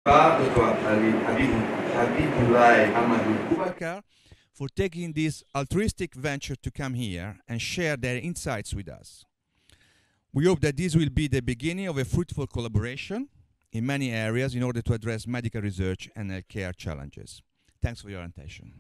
for taking this altruistic venture to come here and share their insights with us. We hope that this will be the beginning of a fruitful collaboration in many areas in order to address medical research and healthcare challenges. Thanks for your attention.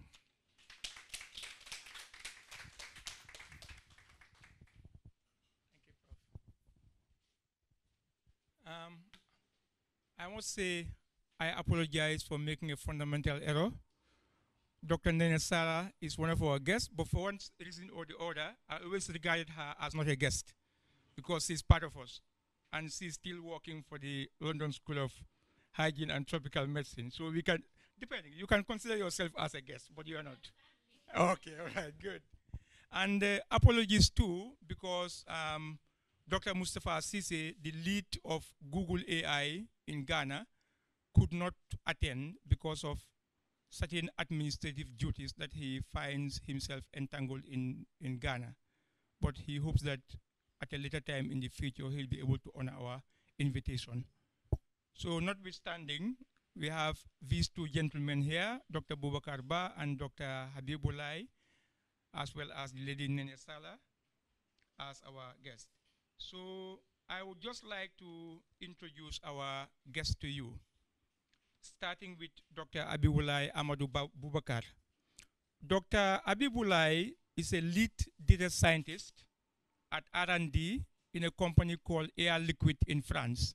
I must say I apologize for making a fundamental error. Dr. Nene Sara is one of our guests, but for one reason or the other, I always regarded her as not a guest because she's part of us. And she's still working for the London School of Hygiene and Tropical Medicine. So we can, depending, you can consider yourself as a guest, but you are not. Okay, all right, good. And apologies too, because Dr. Mustafa Sise, the lead of Google AI in Ghana, could not attend because of certain administrative duties that he finds himself entangled in Ghana. But he hopes that at a later time in the future, he'll be able to honor our invitation. So notwithstanding, we have these two gentlemen here, Dr. Boubacar Ba and Dr. Habibulai, as well as the lady Nene Sala as our guest. So I would just like to introduce our guest to you, starting with Dr. Habibulai Amadou Boubacar. Dr. Habibulai is a lead data scientist at R&D in a company called Air Liquide in France.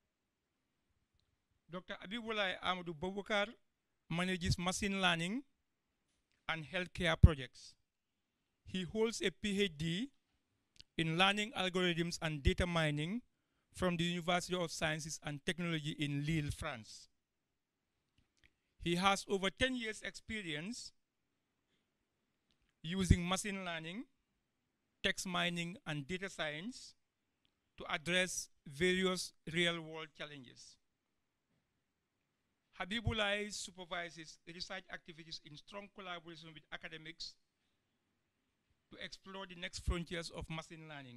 Dr. Habibulai Amadou Boubacar manages machine learning and healthcare projects. He holds a PhD in learning algorithms and data mining from the University of Sciences and Technology in Lille, France. He has over 10 years experience using machine learning, text mining, and data science to address various real-world challenges. Habibulai supervises research activities in strong collaboration with academics to explore the next frontiers of machine learning.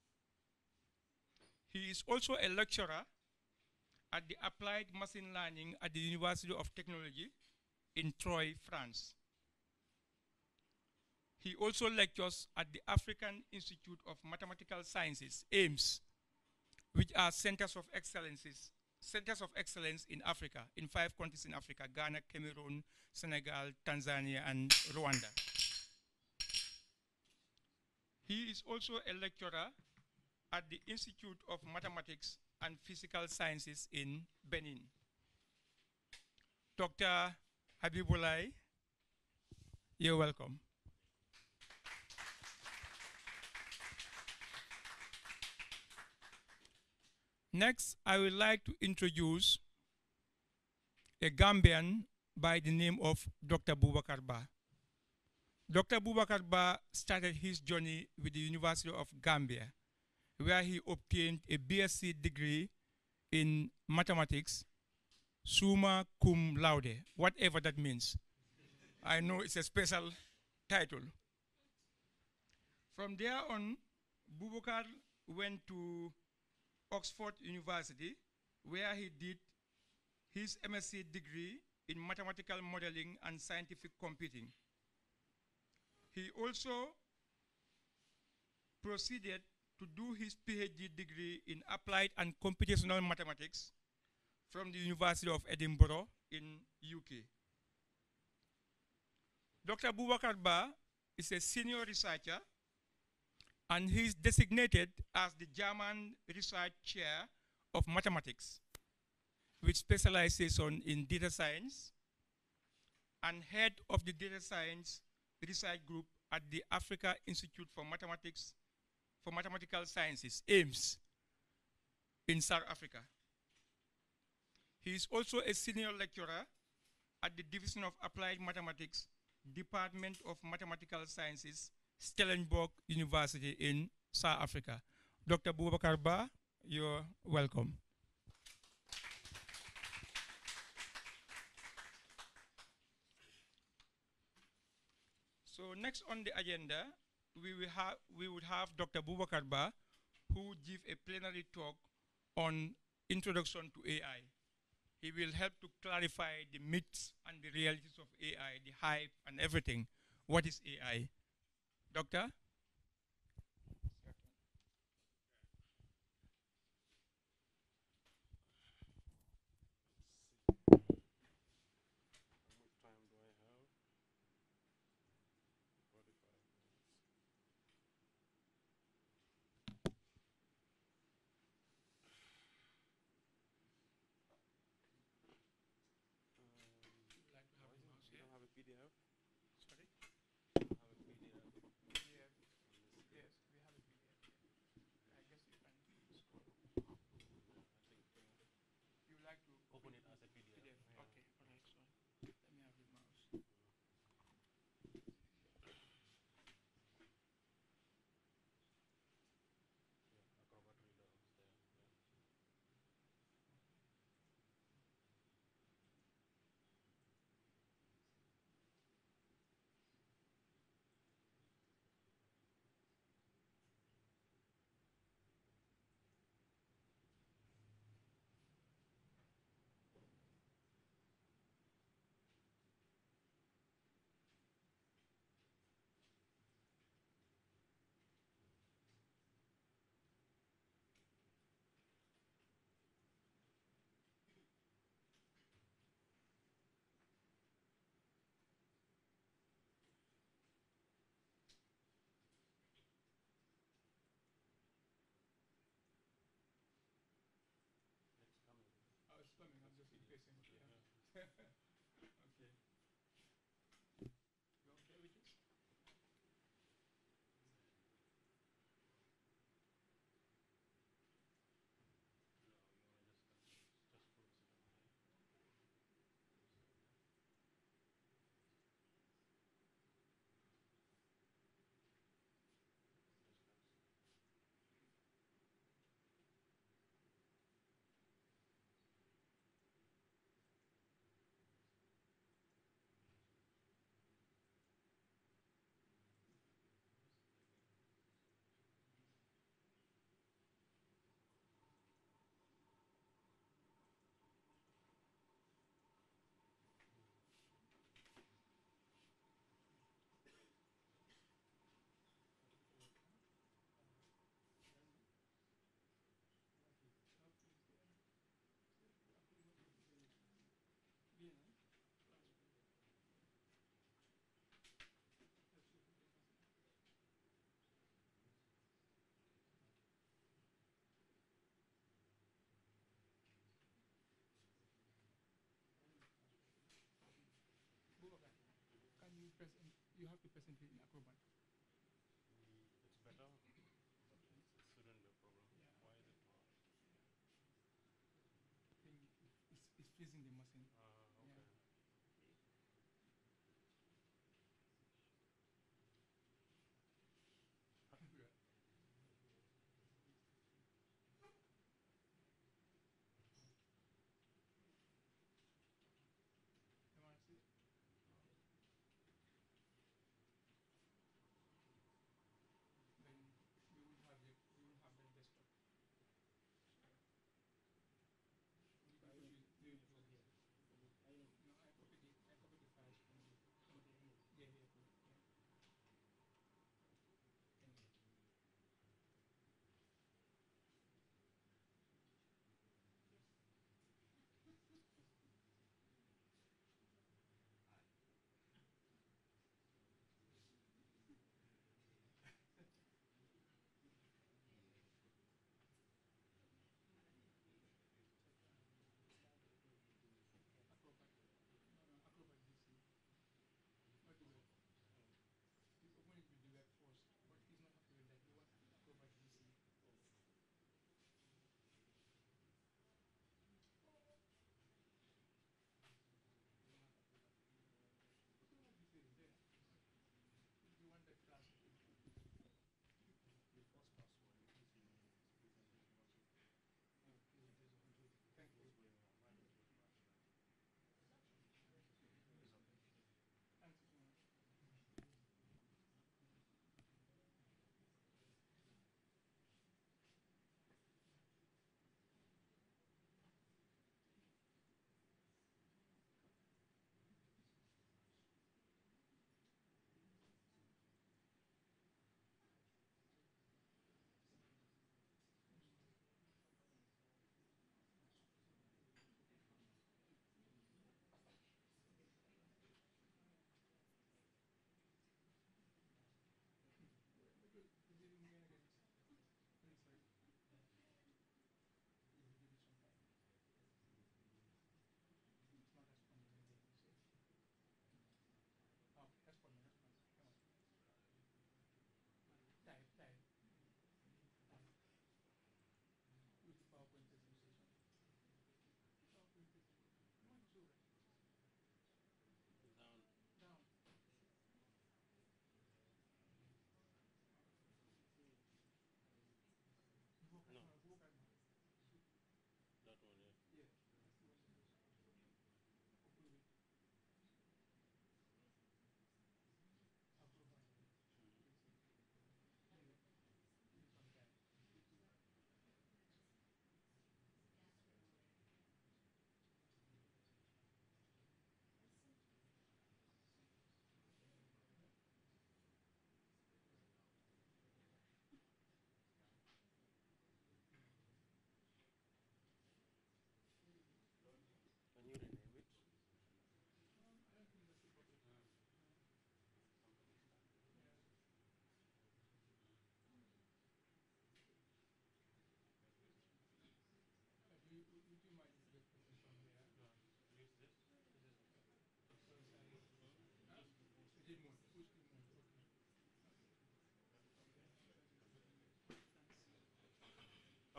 He is also a lecturer at the Applied Machine Learning at the University of Technology in Troyes, France. He also lectures at the African Institute of Mathematical Sciences, AIMS, which are centers of excellence in Africa, in 5 countries in Africa: Ghana, Cameroon, Senegal, Tanzania, and Rwanda. He is also a lecturer at the Institute of Mathematics and Physical Sciences in Benin. Dr. Habibulai, you're welcome. Next, I would like to introduce a Gambian by the name of Dr. Boubacar Ba. Dr. Boubacar Ba started his journey with the University of Gambia, where he obtained a BSc degree in mathematics, summa cum laude, whatever that means. I know it's a special title. From there on, Boubacar went to Oxford University, where he did his MSc degree in mathematical modeling and scientific computing. He also proceeded to do his PhD degree in applied and computational mathematics from the University of Edinburgh in UK. Dr. Boubacar Ba is a senior researcher, and he is designated as the German Research Chair of Mathematics, with specialization in data science, and head of the data science research group at the Africa Institute for Mathematical Sciences, AIMS, in South Africa. He is also a senior lecturer at the Division of Applied Mathematics, Department of Mathematical Sciences, Stellenbosch University in South Africa. Dr. Boubacar Ba, you're welcome. So next on the agenda, we would have Dr. Boubacar Ba, who would give a plenary talk on introduction to AI. He will help to clarify the myths and the realities of AI, the hype and everything. What is AI? Doctor? Oh, it's coming. I'm just impatient. Yeah. Okay. You okay with this? Can you present? You have to present it in Acrobat. It's better. Okay. It shouldn't be a problem. Yeah. Why is it not? I think it's freezing the machine. Okay. Yeah. MRC. Then we will have that desktop. So we can put it here.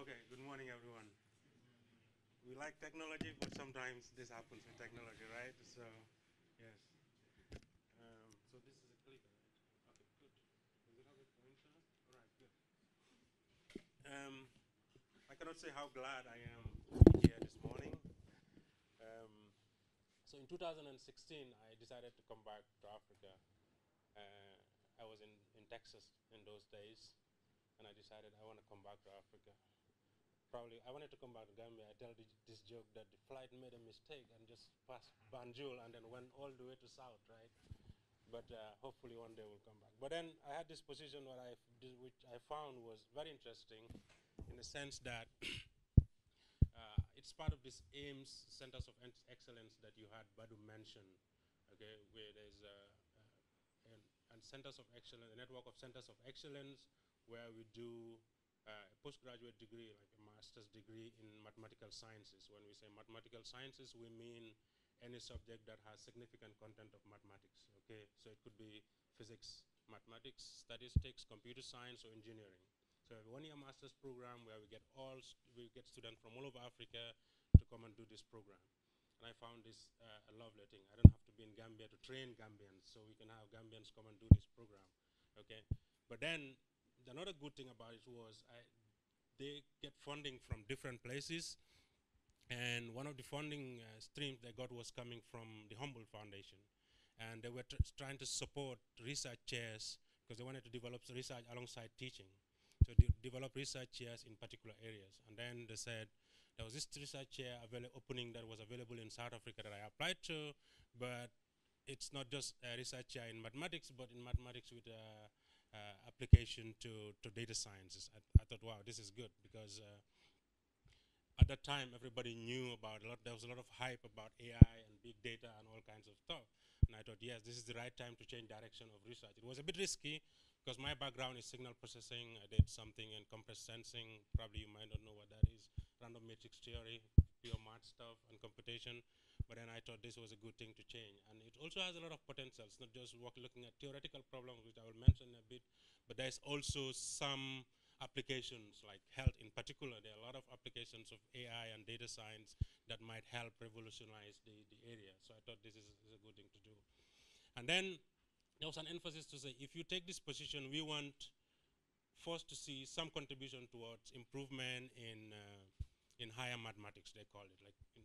Okay, good morning, everyone. We like technology, but sometimes this happens with technology, right? So, yes. So this is a clicker, right? Okay, good. Does it have a pointer? All right, good. I cannot say how glad I am to be here this morning. So in 2016, I decided to come back to Africa. I was in Texas in those days, and I decided I want to come back to Africa. Probably, I wanted to come back to Gambia. I tell this joke that the flight made a mistake and just passed Banjul and then went all the way to South, right? But hopefully one day we'll come back. But then I had this position which I found was very interesting in the sense that it's part of this AIMS Centers of Excellence that you had Badu mention, okay, where there's and Centers of Excellence, a network of Centers of Excellence where we do a postgraduate degree, like a master's degree in mathematical sciences. When we say mathematical sciences, we mean any subject that has significant content of mathematics, okay? So it could be physics, mathematics, statistics, computer science, or engineering. So a one-year master's program where we get students from all over Africa to come and do this program. And I found this a lovely thing. I don't have to be in Gambia to train Gambians, so we can have Gambians come and do this program, okay? But then another good thing about it was they get funding from different places, and one of the funding streams they got was coming from the Humboldt Foundation, and they were trying to support research chairs because they wanted to develop research alongside teaching. So they develop research chairs in particular areas, and then they said there was this research chair opening that was available in South Africa that I applied to, but it's not just a research chair in mathematics, but in mathematics with application to data sciences. I thought, wow, this is good, because at that time everybody knew about there was a lot of hype about AI and big data and all kinds of stuff. And I thought, yes, this is the right time to change direction of research. It was a bit risky because my background is signal processing. I did something in compressed sensing. Probably you might not know what that is. Random matrix theory, pure math stuff, and computation. But then I thought this was a good thing to change. And it also has a lot of potential. It's not just looking at theoretical problems, which I will mention a bit, but there's also some applications like health in particular. There are a lot of applications of AI and data science that might help revolutionize the area. So I thought this is a good thing to do. And then there was an emphasis to say, if you take this position, we want first to see some contribution towards improvement in higher mathematics, they call it, like in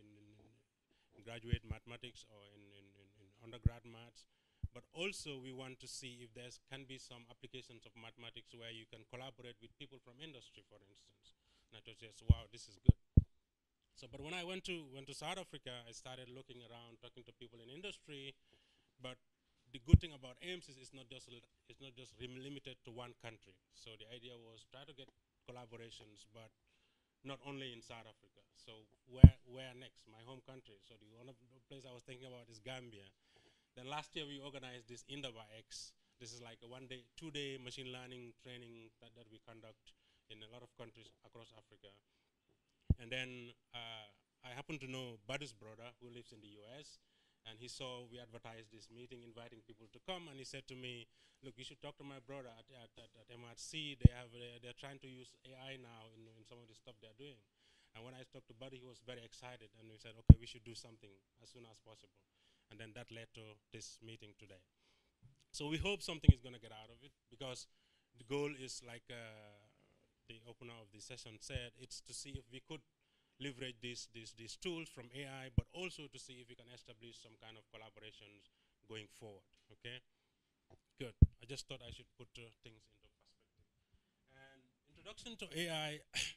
graduate mathematics or in undergrad maths. But also we want to see if there can be some applications of mathematics where you can collaborate with people from industry, for instance. And I thought, yes, wow, this is good. So, but when I went to South Africa, I started looking around, talking to people in industry. But the good thing about AIMS is it's not just limited to one country. So the idea was try to get collaborations, but not only in South Africa. So where next? My home country. So the one of the place I was thinking about is Gambia. Then last year we organized this Indaba X. This is like a 2-day machine learning training that we conduct in a lot of countries across Africa. And then I happen to know Badu's brother who lives in the US, and he saw we advertised this meeting, inviting people to come, and he said to me, look, you should talk to my brother at MRC. They're trying to use AI now in some of the stuff they're doing. And when I talked to Buddy, he was very excited, and we said, okay, we should do something as soon as possible. And then that led to this meeting today. So we hope something is going to get out of it, because the goal is, like the opener of the session said, it's to see if we could leverage these tools from AI, but also to see if we can establish some kind of collaborations going forward, okay? Good. I just thought I should put things into perspective. And introduction to AI,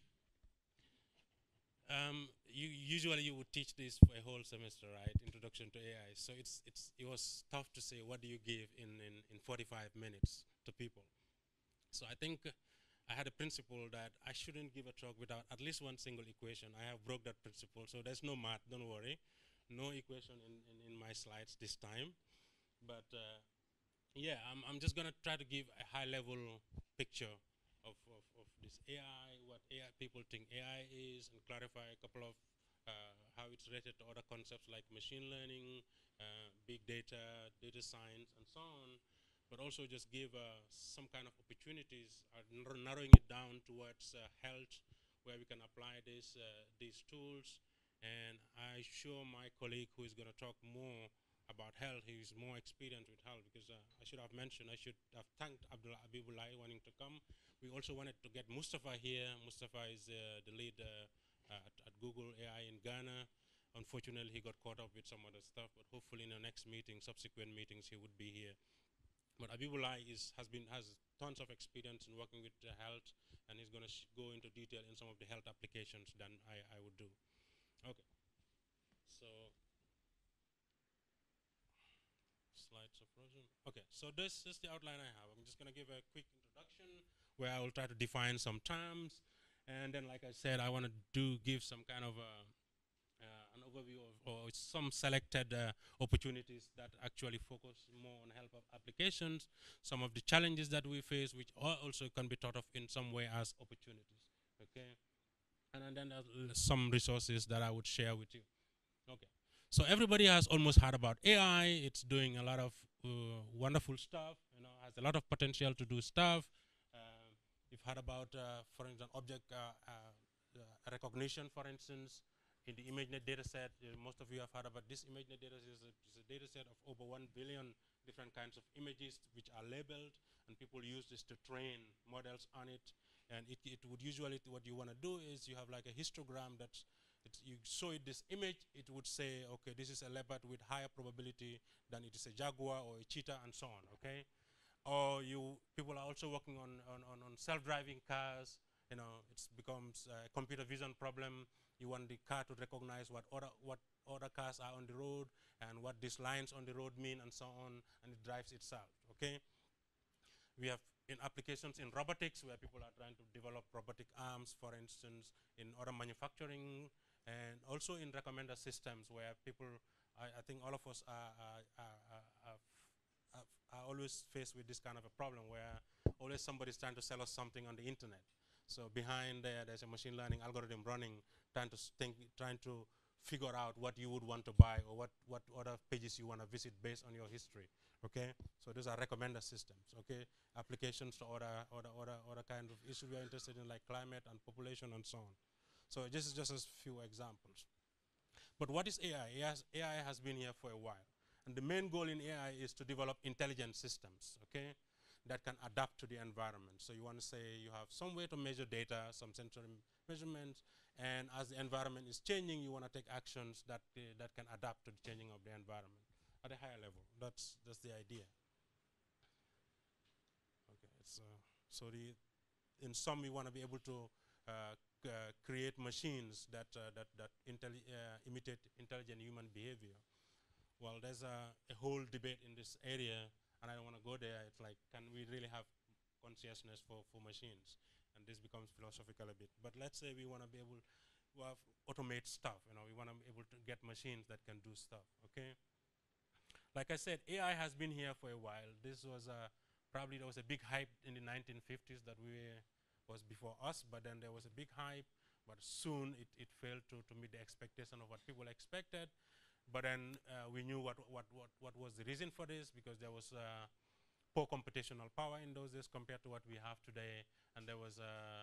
usually you would teach this for a whole semester, right? Introduction to AI. So it was tough to say what do you give in 45 minutes to people. So I think I had a principle that I shouldn't give a talk without at least one single equation. I have broke that principle, so there's no math, don't worry. No equation in my slides this time. But yeah, I'm just gonna try to give a high level picture of this AI, what AI people think AI is, and clarify a couple of how it's related to other concepts like machine learning, big data, data science, and so on. But also just give some kind of opportunities, narrowing it down towards health where we can apply these tools. And I show my colleague who is going to talk more about health, he's more experienced with health, because I should have mentioned, I should have thanked Abdullah Abibullah wanting to come. We also wanted to get Mustafa here. Mustafa is the lead at Google AI in Ghana. Unfortunately, he got caught up with some other stuff, but hopefully in the next meeting, subsequent meetings, he would be here. But Abibullah has tons of experience in working with health, and he's going to go into detail in some of the health applications than I would do. Okay. So, slides are frozen. Okay, so this is the outline I have. I'm just going to give a quick introduction where I will try to define some terms. And then, like I said, I want to give some kind of an overview of or some selected opportunities that actually focus more on health applications, some of the challenges that we face, which also can be thought of in some way as opportunities. Okay, and then there's some resources that I would share with you. Okay, so everybody has almost heard about AI. It's doing a lot of wonderful stuff. You know, has a lot of potential to do stuff. You've heard about, for instance, object recognition, for instance. In the ImageNet data set, most of you have heard about this ImageNet data set. It's a data set of over 1 billion different kinds of images which are labeled, and people use this to train models on it. And it would usually, what you want to do is you have like a histogram that's, you show it this image, it would say, okay, this is a leopard with higher probability than it is a jaguar or a cheetah and so on, okay? Or people are also working on self-driving cars. You know, it becomes a computer vision problem. You want the car to recognize what other cars are on the road and what these lines on the road mean and so on, and it drives itself, okay? We have in applications in robotics where people are trying to develop robotic arms, for instance, in auto manufacturing, and also in recommender systems where people, I think all of us are always faced with this kind of a problem where always somebody's trying to sell us something on the internet. So behind there's a machine learning algorithm running, trying to figure out what you would want to buy or what other pages you want to visit based on your history. Okay, so those are recommender systems. Okay, applications to other kind of issues we are interested in, like climate and population and so on. So this is just a few examples. But what is AI? AI has been here for a while, and the main goal in AI is to develop intelligent systems. Okay, that can adapt to the environment. So you want to say you have some way to measure data, some sensor measurements, and as the environment is changing, you want to take actions that can adapt to the changing of the environment at a higher level. That's the idea. Okay, in sum, we want to be able to create machines that imitate intelligent human behavior. Well, there's a whole debate in this area, and I don't want to go there. It's like, can we really have consciousness for machines? And this becomes philosophical a bit. But let's say we want to be able to automate stuff. You know, we want to be able to get machines that can do stuff. Okay. Like I said, AI has been here for a while. This was probably there was a big hype in the 1950s that was before us. But then there was a big hype. But soon it failed to meet the expectation of what people expected. But then we knew what was the reason for this, because there was poor computational power in those days compared to what we have today, and there was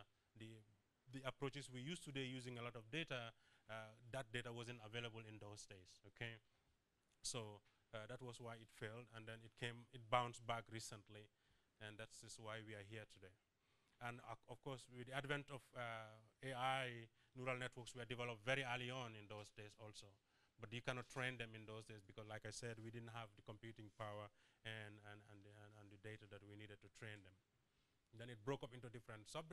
the approaches we use today using a lot of data. That data wasn't available in those days. Okay, so that was why it failed, and then it bounced back recently, and that's just why we are here today. And of course, with the advent of AI, neural networks were developed very early on in those days also. But you cannot train them in those days because, like I said, we didn't have the computing power and the data that we needed to train them. And then it broke up into different sub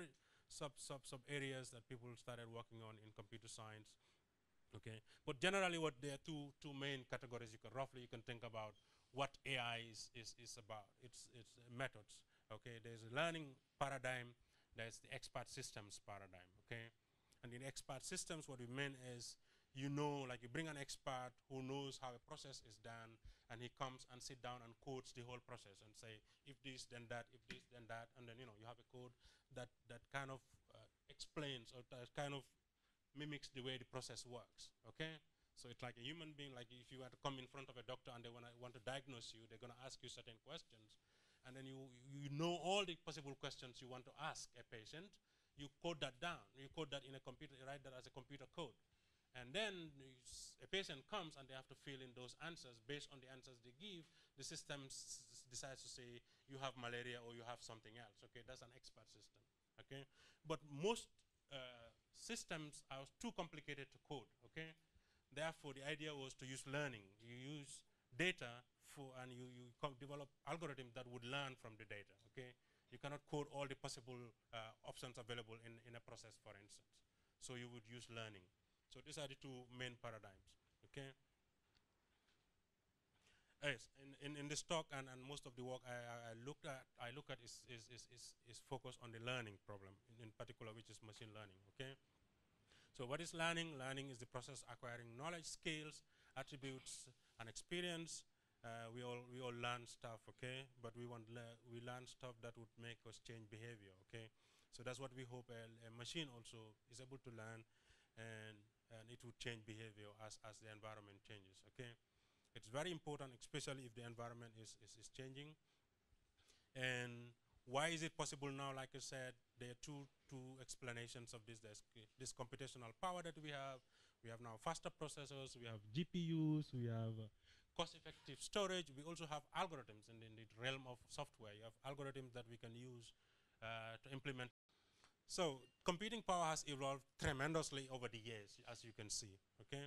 areas that people started working on in computer science. Okay, but generally, there are two main categories you can think about what AI is about. It's methods. Okay, there's a learning paradigm. There's the expert systems paradigm. Okay, and in expert systems, what we mean is, you know, like you bring an expert who knows how a process is done, and he comes and sit down and codes the whole process and say, if this, then that, if this, then that, and then, you know, you have a code that kind of explains or kind of mimics the way the process works, okay? So it's like a human being, like if you were to come in front of a doctor and they want to diagnose you, they're going to ask you certain questions, and then you know all the possible questions you want to ask a patient. you code that down. You code that in a computer, you write that as a computer code. And then a patient comes and they have to fill in those answers. Based on the answers they give, the system decides to say you have malaria or you have something else. Okay, that's an expert system. Okay, but most systems are too complicated to code. Okay, therefore the idea was to use learning. You use data and you develop algorithms that would learn from the data. Okay, you cannot code all the possible options available in a process, for instance. So you would use learning. So these are the two main paradigms. Okay. Yes, in this talk and most of the work I look at is focused on the learning problem in particular, which is machine learning. Okay. So what is learning? Learning is the process acquiring knowledge, skills, attributes, and experience. We all learn stuff, okay? But we learn stuff that would make us change behavior, okay? So that's what we hope a machine also is able to learn, and it would change behavior as the environment changes, okay? It's very important, especially if the environment is changing. And why is it possible now? Like I said, there are two explanations of this. There's this computational power that we have. We have now faster processors. We have GPUs. We have cost-effective storage. We also have algorithms in the realm of software. You have algorithms that we can use to implement. So computing power has evolved tremendously over the years, as you can see. Okay,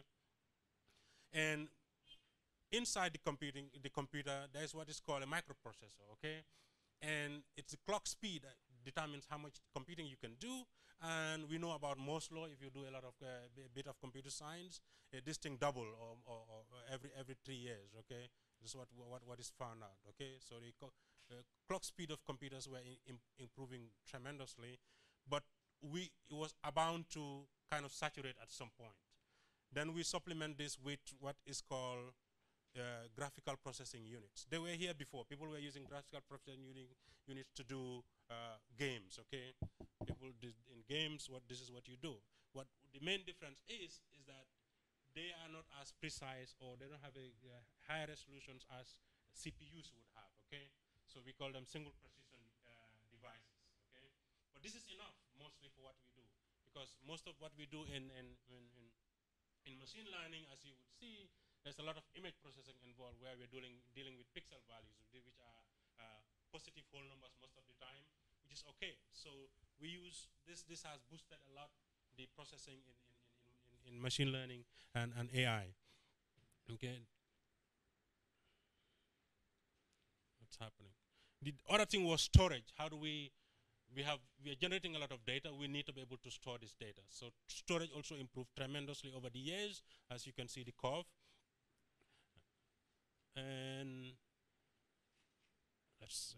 and inside the computer, there's what is called a microprocessor. Okay. And it's the clock speed that determines how much computing you can do. And we know about Moore's law. If you do a lot of a bit of computer science, this thing double or every 3 years. Okay, this is what is found out. Okay, so the clock speed of computers were improving tremendously, but it was bound to kind of saturate at some point. Then we supplement this with what is called graphical processing units. They were here before. People were using graphical processing units to do games, okay? People did in games, this is what you do. What the main difference is that they are not as precise, or they don't have a higher resolutions as CPUs would have, okay? So we call them single precision devices, okay? But this is enough mostly for what we do, because most of what we do in machine learning, as you would see, there's a lot of image processing involved where we're dealing with pixel values, which are positive whole numbers most of the time, which is okay. So we use this has boosted a lot the processing in machine learning and AI. Okay. What's happening? The other thing was storage. How do we are generating a lot of data. We need to be able to store this data. So storage also improved tremendously over the years, as you can see the curve. And let's see.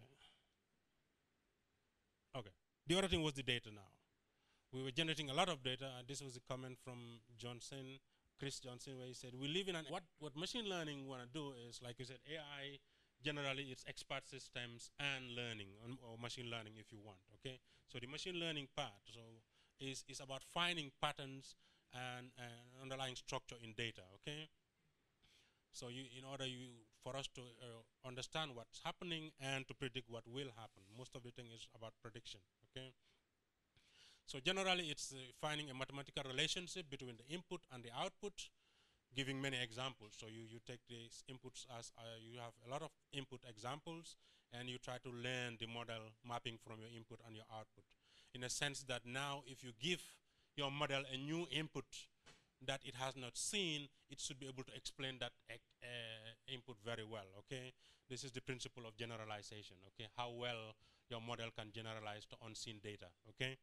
Okay. The other thing was the data now. We were generating a lot of data, and this was a comment from Chris Johnson, where he said, we live in what machine learning want to do is, like you said, AI, generally it's expert systems and learning, or machine learning if you want, okay? So the machine learning part is about finding patterns and underlying structure in data, okay? So for us to understand what's happening and to predict what will happen, most of the thing is about prediction, okay? So generally it's finding a mathematical relationship between the input and the output, giving many examples. So you take these inputs as, you have a lot of input examples, and you try to learn the model mapping from your input and your output. In a sense that now if you give your model a new input that it has not seen, it should be able to explain that input very well, okay? This is the principle of generalization, okay? How well your model can generalize to unseen data, okay?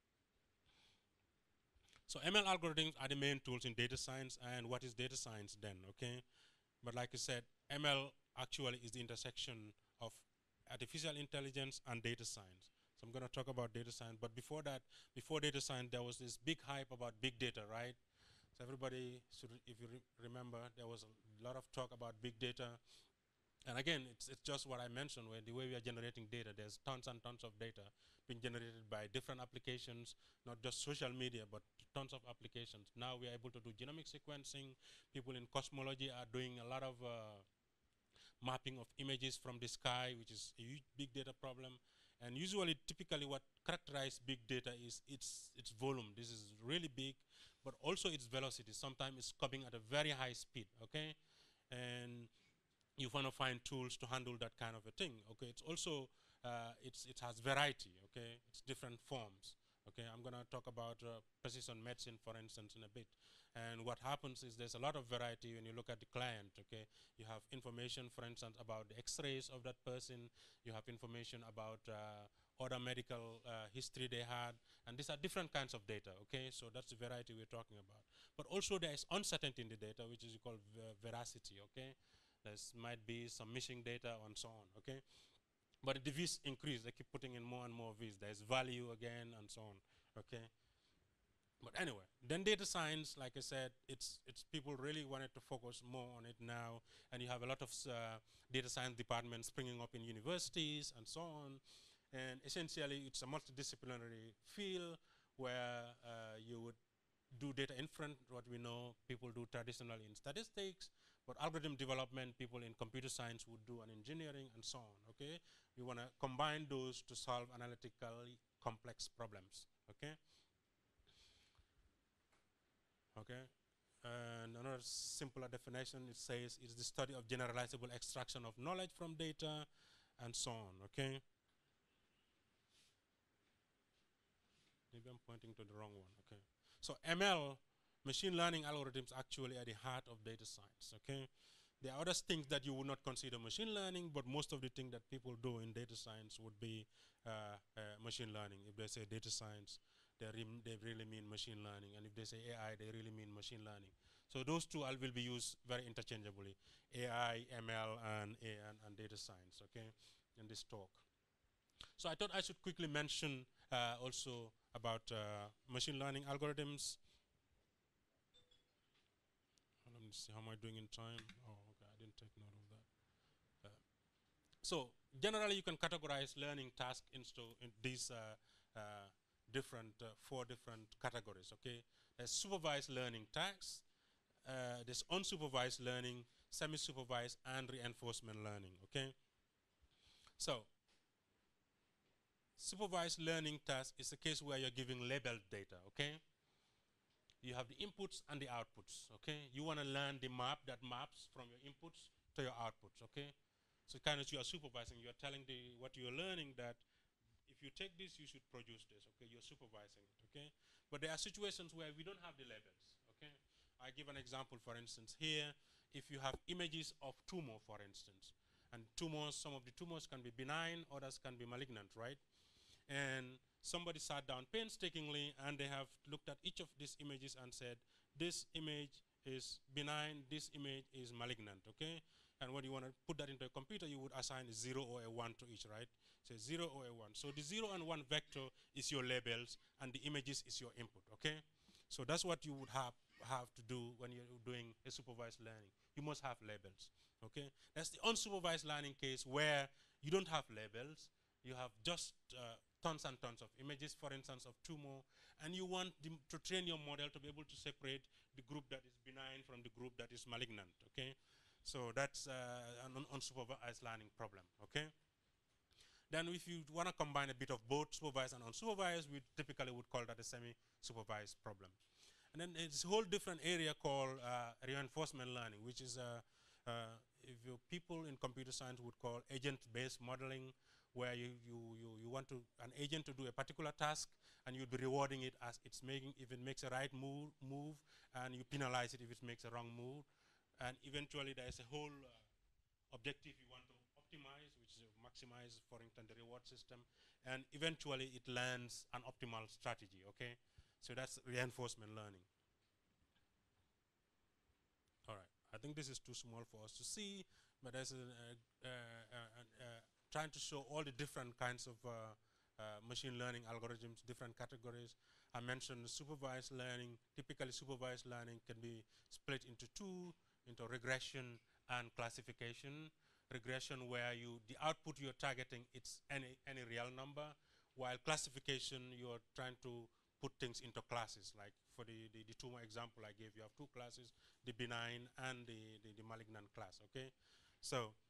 So ML algorithms are the main tools in data science, and what is data science then, okay? But like I said, ML actually is the intersection of artificial intelligence and data science. So I'm gonna talk about data science, but before that, before data science, there was this big hype about big data, right? So everybody, if you remember, there was a lot of talk about big data. And again, it's just what I mentioned, where the way we are generating data, there's tons and tons of data being generated by different applications, not just social media, but tons of applications. Now we are able to do genomic sequencing. People in cosmology are doing a lot of mapping of images from the sky, which is a huge big data problem. And usually, typically, what characterizes big data is its volume. This is really big, but also its velocity. Sometimes it's coming at a very high speed, okay? And you want to find tools to handle that kind of a thing, okay? It's also, it has variety, okay? It's different forms, okay? I'm gonna talk about precision medicine, for instance, in a bit. And what happens is there's a lot of variety when you look at the client, okay? You have information, for instance, about the x-rays of that person. You have information about other medical history they had. And these are different kinds of data, okay? So that's the variety we're talking about. But also there is uncertainty in the data, which is called veracity, okay? There might be some missing data and so on, okay? But the V's increase, they keep putting in more and more V's. There's value again and so on, okay? But anyway, then data science, like I said, it's people really wanted to focus more on it now, and you have a lot of data science departments springing up in universities and so on. And essentially, it's a multidisciplinary field where you would do data inference, what we know people do traditionally in statistics, but algorithm development, people in computer science would do in engineering and so on, okay? We want to combine those to solve analytically complex problems, okay? Okay, and another simpler definition, it says it's the study of generalizable extraction of knowledge from data and so on, okay? Maybe I'm pointing to the wrong one, okay? So ML, machine learning algorithms, actually at the heart of data science, okay? There are other things that you would not consider machine learning, but most of the things that people do in data science would be machine learning. If they say data science, they really mean machine learning. And if they say AI, they really mean machine learning. So those two will be used very interchangeably, AI, ML, and data science, okay, in this talk. So I thought I should quickly mention also about machine learning algorithms. Let me see, how am I doing in time? Oh, okay, I didn't take note of that. So generally, you can categorize learning tasks into these four different categories, okay? There's supervised learning tasks, there's unsupervised learning, semi-supervised, and reinforcement learning, okay? So supervised learning task is a case where you're giving labeled data, okay? You have the inputs and the outputs, okay? You want to learn the map that maps from your inputs to your outputs, okay? So kind of you are supervising, you are telling what you're learning that if you take this, you should produce this, okay? You're supervising it, okay? But there are situations where we don't have the labels, okay? I give an example, for instance, here, if you have images of tumor, for instance, and tumors, some of the tumors can be benign, others can be malignant, right? And somebody sat down painstakingly and they have looked at each of these images and said, this image is benign, this image is malignant, okay? And when you want to put that into a computer, you would assign a 0 or a 1 to each, right? So 0 or a 1. So the 0 and 1 vector is your labels and the images is your input, okay? So that's what you would have to do when you're doing a supervised learning. You must have labels, okay? That's the unsupervised learning case where you don't have labels. You have just tons and tons of images, for instance, of tumor, and you want to train your model to be able to separate the group that is benign from the group that is malignant, okay? So that's an unsupervised learning problem, okay? Then if you want to combine a bit of both supervised and unsupervised, we typically would call that a semi-supervised problem. And then it's a whole different area called reinforcement learning, which is if you people in computer science would call agent-based modeling, where you want an agent to do a particular task, and you'd be rewarding it as it's making, if it makes a right move, and you penalize it if it makes a wrong move. And eventually there's a whole objective you want to optimize, which is maximize, for instance, the reward system, and eventually it lands an optimal strategy, okay? So that's reinforcement learning. All right, I think this is too small for us to see, but there's trying to show all the different kinds of machine learning algorithms, different categories. I mentioned supervised learning. Typically, supervised learning can be split into two, into regression and classification. Regression, where the output you're targeting, it's any real number, while classification, you're trying to put things into classes. Like for the tumor example I gave, you have two classes, the benign and the malignant class, okay? So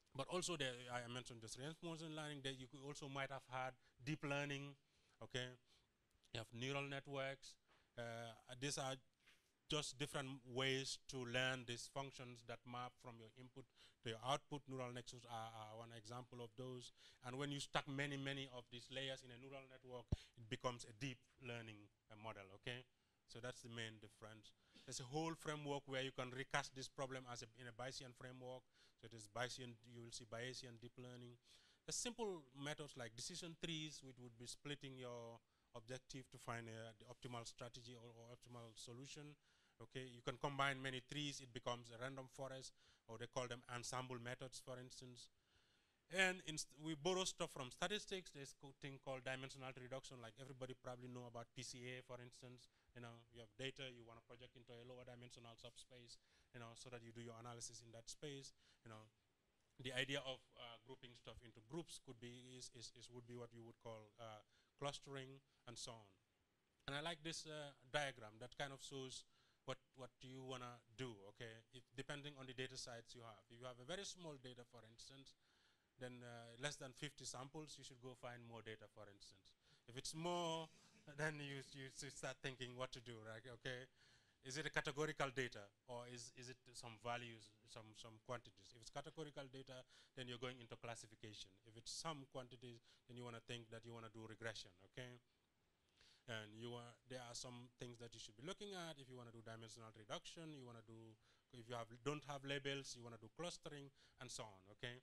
But also, I mentioned this reinforcement learning. That you could also might have had deep learning. Okay, you have neural networks. These are just different ways to learn these functions that map from your input to your output. Neural nexus are one example of those. And when you stack many of these layers in a neural network, it becomes a deep learning model, okay? So that's the main difference. There's a whole framework where you can recast this problem as in a Bayesian framework. So it is Bayesian, you will see Bayesian deep learning. The simple methods like decision trees, which would be splitting your objective to find the optimal strategy or optimal solution. Okay, you can combine many trees, it becomes a random forest, or they call them ensemble methods, for instance. And we borrow stuff from statistics. There's a thing called dimensionality reduction, like everybody probably know about PCA, for instance. You know, you have data, you want to project into a lower dimensional subspace, you know, so that you do your analysis in that space. You know, the idea of grouping stuff into groups could be would be what you would call clustering and so on. And I like this diagram that kind of shows what you want to do, okay? Depending on the data sites you have. If you have a very small data, for instance, then less than 50 samples, you should go find more data, for instance. If it's more, then you start thinking what to do, right? Okay, is it a categorical data, or is it some values, some quantities? If it's categorical data, then you're going into classification. If it's some quantities, then you want to think that you want to do regression, okay? And there are some things that you should be looking at. If you want to do dimensional reduction, you want to do, if you don't have labels, you want to do clustering, and so on, okay?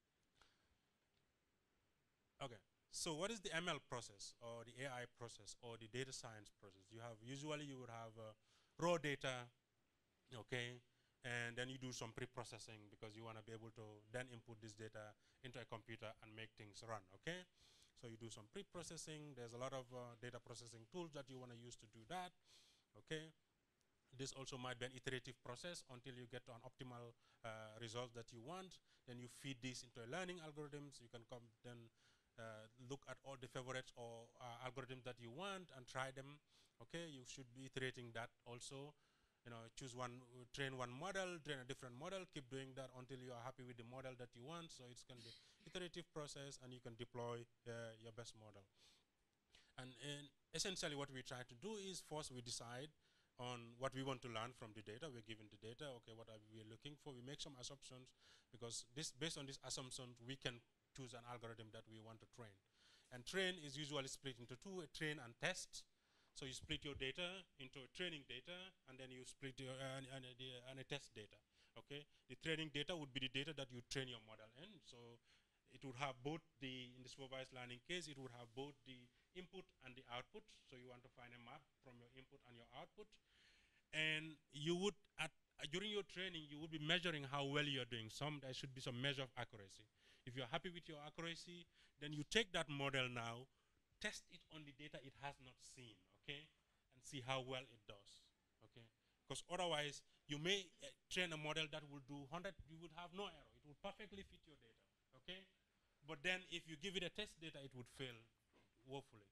Okay, so what is the ML process, or the AI process, or the data science process? Usually you would have raw data, okay, and then you do some pre-processing because you want to be able to then input this data into a computer and make things run, okay? So you do some pre-processing. There's a lot of data processing tools that you want to use to do that, okay? This also might be an iterative process until you get to an optimal result that you want. Then you feed this into a learning algorithms. You can come then look at all the favorites or algorithms that you want and try them, okay? You should be iterating that also. You know, choose one, train one model, train a different model, keep doing that until you are happy with the model that you want. So it's going to be iterative process, and you can deploy your best model. And essentially what we try to do is first we decide on what we want to learn from the data. We're given the data, okay, what are we looking for? We make some assumptions, because based on these assumptions, we can choose an algorithm that we want to train. And train is usually split into two, a train and test. So you split your data into a training data, and then you split your and a test data. Okay, the training data would be the data that you train your model in. So it would have both in the supervised learning case, it would have both the input and the output. So you want to find a map from your input and your output, and you would during your training you would be measuring how well you're doing. There should be some measure of accuracy. If you're happy with your accuracy, then you take that model now, test it on the data it has not seen, okay, and see how well it does, okay? Because otherwise, you may train a model that will do 100, you would have no error. It would perfectly fit your data, okay? But then if you give it a test data, it would fail woefully.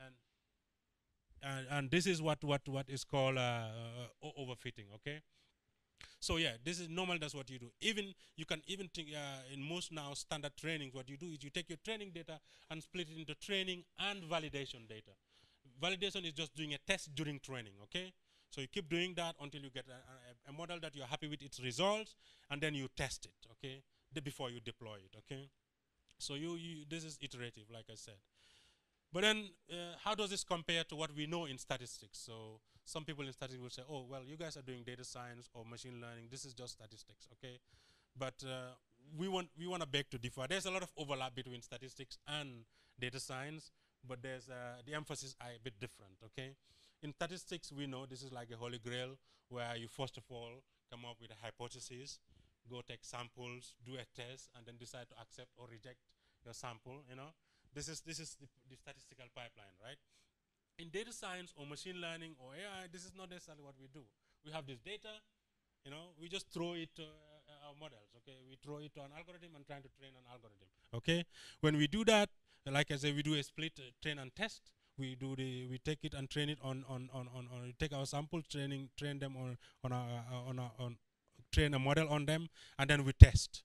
And this is what is called overfitting, okay? So yeah, this is normal, that's what you do. You can even think in most now standard trainings, what you do is you take your training data and split it into training and validation data. Validation is just doing a test during training, okay? So you keep doing that until you get a model that you're happy with its results, and then you test it, okay? Before you deploy it, okay? So this is iterative, like I said. But then, how does this compare to what we know in statistics? So some people in statistics will say, oh, well, you guys are doing data science or machine learning. This is just statistics, okay? But we want to beg to differ. There's a lot of overlap between statistics and data science, but there's the emphasis are a bit different, okay? In statistics, we know this is like a holy grail, where you first of all come up with a hypothesis, go take samples, do a test, and then decide to accept or reject your sample, you know? This is the statistical pipeline, right? In data science or machine learning or AI, this is not necessarily what we do. We have this data, you know, we just throw it to our models, okay? We throw it to an algorithm and trying to train an algorithm, okay? When we do that, like I said, we do a split train and test. We take it and train it we take our samples, train them train a model on them, and then we test.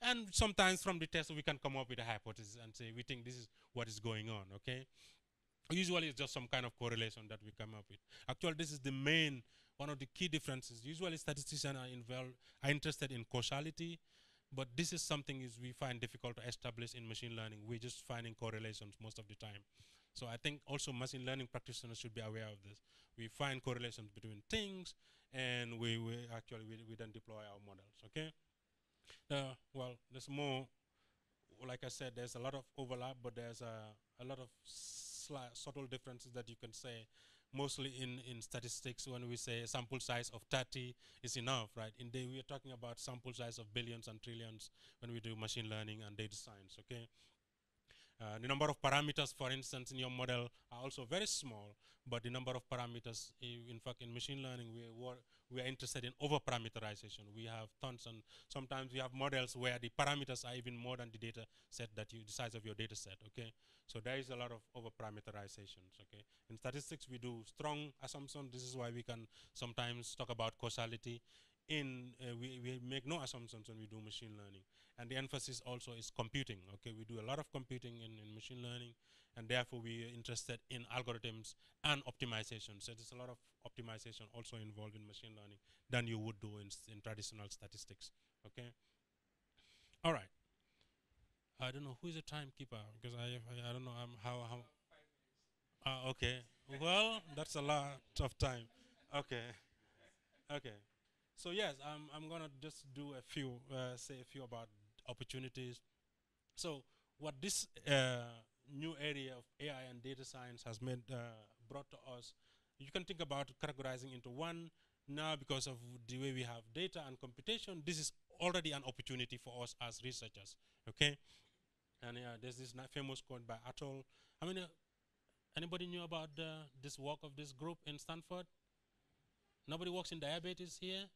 And sometimes from the test, we can come up with a hypothesis and say, we think this is what is going on, okay? Usually it's just some kind of correlation that we come up with. Actually, this is the main, one of the key differences. Usually statisticians are interested in causality, but this is something we find difficult to establish in machine learning. We're just finding correlations most of the time. So I think also machine learning practitioners should be aware of this. We find correlations between things, and we then deploy our models, okay? Well, there's more, like I said, there's a lot of overlap, but there's a lot of subtle differences that you can say, mostly in statistics. When we say a sample size of 30 is enough, right? We are talking about sample size of billions and trillions when we do machine learning and data science, okay? The number of parameters, for instance, in your model are also very small, but the number of parameters, in fact, in machine learning, we are interested in over-parameterization. We have tons, and sometimes we have models where the parameters are even more than the data set the size of your data set, okay? So there is a lot of over-parameterizations, okay? In statistics, we do strong assumptions. This is why we can sometimes talk about causality. We make no assumptions when we do machine learning. And the emphasis also is computing, okay? We do a lot of computing in machine learning, and therefore we are interested in algorithms and optimization. So there's a lot of optimization also involved in machine learning than you would do in traditional statistics, okay? All right. I don't know, who is the timekeeper? Because I don't know how. Okay. Well, that's a lot of time. Okay. Okay. So yes, I'm gonna just do a few, say a few about opportunities. So what this new area of AI and data science has brought to us, you can think about categorizing into one. Now, because of the way we have data and computation, this is already an opportunity for us as researchers, okay? And there's this famous quote by Atoll. I mean, anybody knew about this work of this group in Stanford? Nobody works in diabetes here?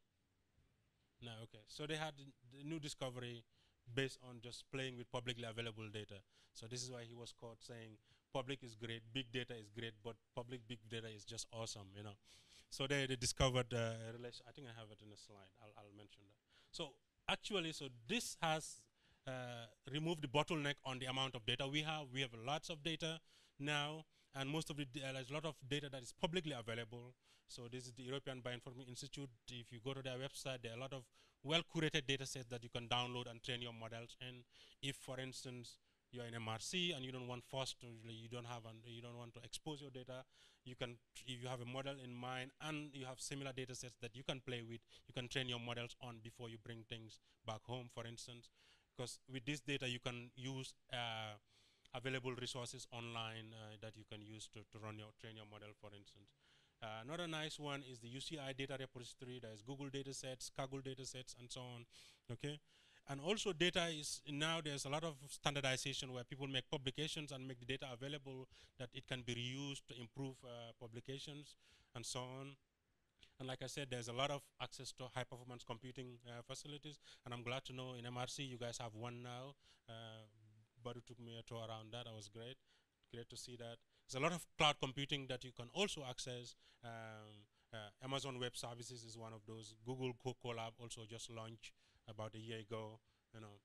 No, okay. So they had the new discovery based on just playing with publicly available data. So this is why he was caught saying, public is great, big data is great, but public big data is just awesome, you know. So they discovered a relation. I think I have it in a slide. I'll mention that. So actually, so this has removed the bottleneck on the amount of data we have. We have lots of data now, and most of the there's a lot of data that is publicly available. So this is the European Bioinformatics Institute. If you go to their website, there are a lot of well-curated data sets that you can download and train your models in. If, for instance, you're in MRC and you don't want you don't want to expose your data, you can, if you have a model in mind and you have similar data sets that you can play with, you can train your models on before you bring things back home, for instance. Because with this data, you can use available resources online that you can use to train your model, for instance. Another nice one is the UCI data repository. There's Google datasets, Kaggle datasets, and so on. Okay, and also data is now there's a lot of standardization where people make publications and make the data available that it can be reused to improve publications and so on. And like I said, there's a lot of access to high performance computing facilities, and I'm glad to know in MRC you guys have one now. Badu took me a tour around that. That was great. Great to see that. There's a lot of cloud computing that you can also access. Amazon Web Services is one of those. Google Colab also just launched about a year ago, you know.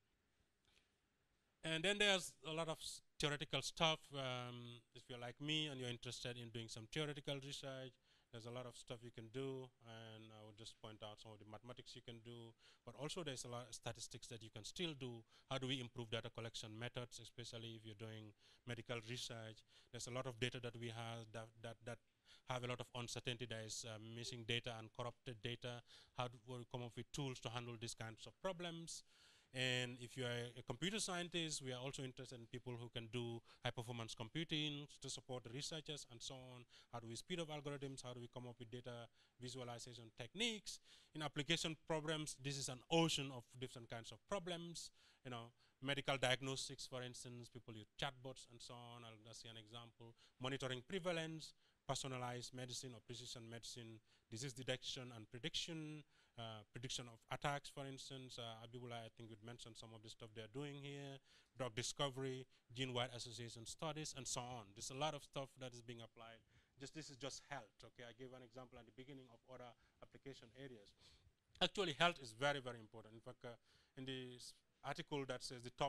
And then there's a lot of theoretical stuff. If you're like me and you're interested in doing some theoretical research, there's a lot of stuff you can do, and I will just point out some of the mathematics you can do, but also there's a lot of statistics that you can still do. How do we improve data collection methods, especially if you're doing medical research? There's a lot of data that we have that have a lot of uncertainty. There is missing data and corrupted data. How do we come up with tools to handle these kinds of problems? And if you are a computer scientist, we are also interested in people who can do high-performance computing to support the researchers and so on. How do we speed up algorithms? How do we come up with data visualization techniques? In application problems, this is an ocean of different kinds of problems. You know, medical diagnostics, for instance, people use chatbots and so on. I'll just see an example. Monitoring prevalence, personalized medicine or precision medicine, disease detection and prediction, prediction of attacks, for instance. Abibullah, I think we'd mentioned some of the stuff they're doing here, drug discovery, gene-wide association studies, and so on. There's a lot of stuff that is being applied. This is just health, okay? I gave an example at the beginning of other application areas. Actually, health is very, very important. In fact, in the article that says the top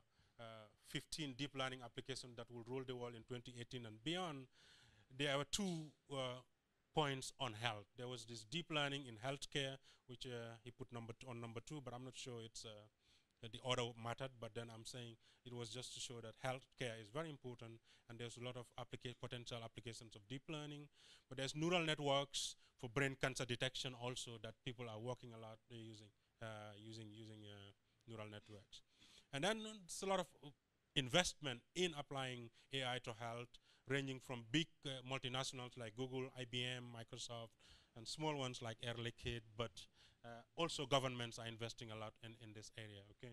15 deep learning applications that will rule the world in 2018 and beyond, there were two points on health. There was this deep learning in healthcare, which he put on number 2, but I'm not sure it's the order mattered, but then I'm saying it was just to show that healthcare is very important, and there's a lot of potential applications of deep learning. But there's neural networks for brain cancer detection also that people are working a lot using neural networks. And then there's a lot of investment in applying AI to health, ranging from big multinationals like Google, IBM, Microsoft, and small ones like Air Liquide, but also governments are investing a lot in this area, okay?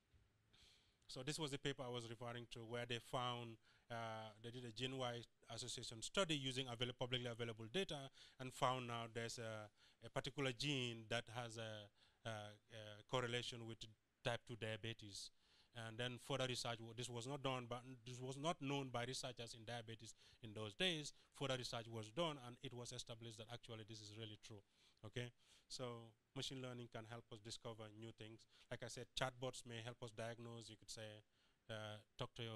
So this was the paper I was referring to, where they found, they did a GeneWise association study using publicly available data, and found now there's a particular gene that has a correlation with type 2 diabetes. And then further research, this was not done, but this was not known by researchers in diabetes in those days. Further research was done, and it was established that actually this is really true, okay? So machine learning can help us discover new things. Like I said, chatbots may help us diagnose. You could say, talk to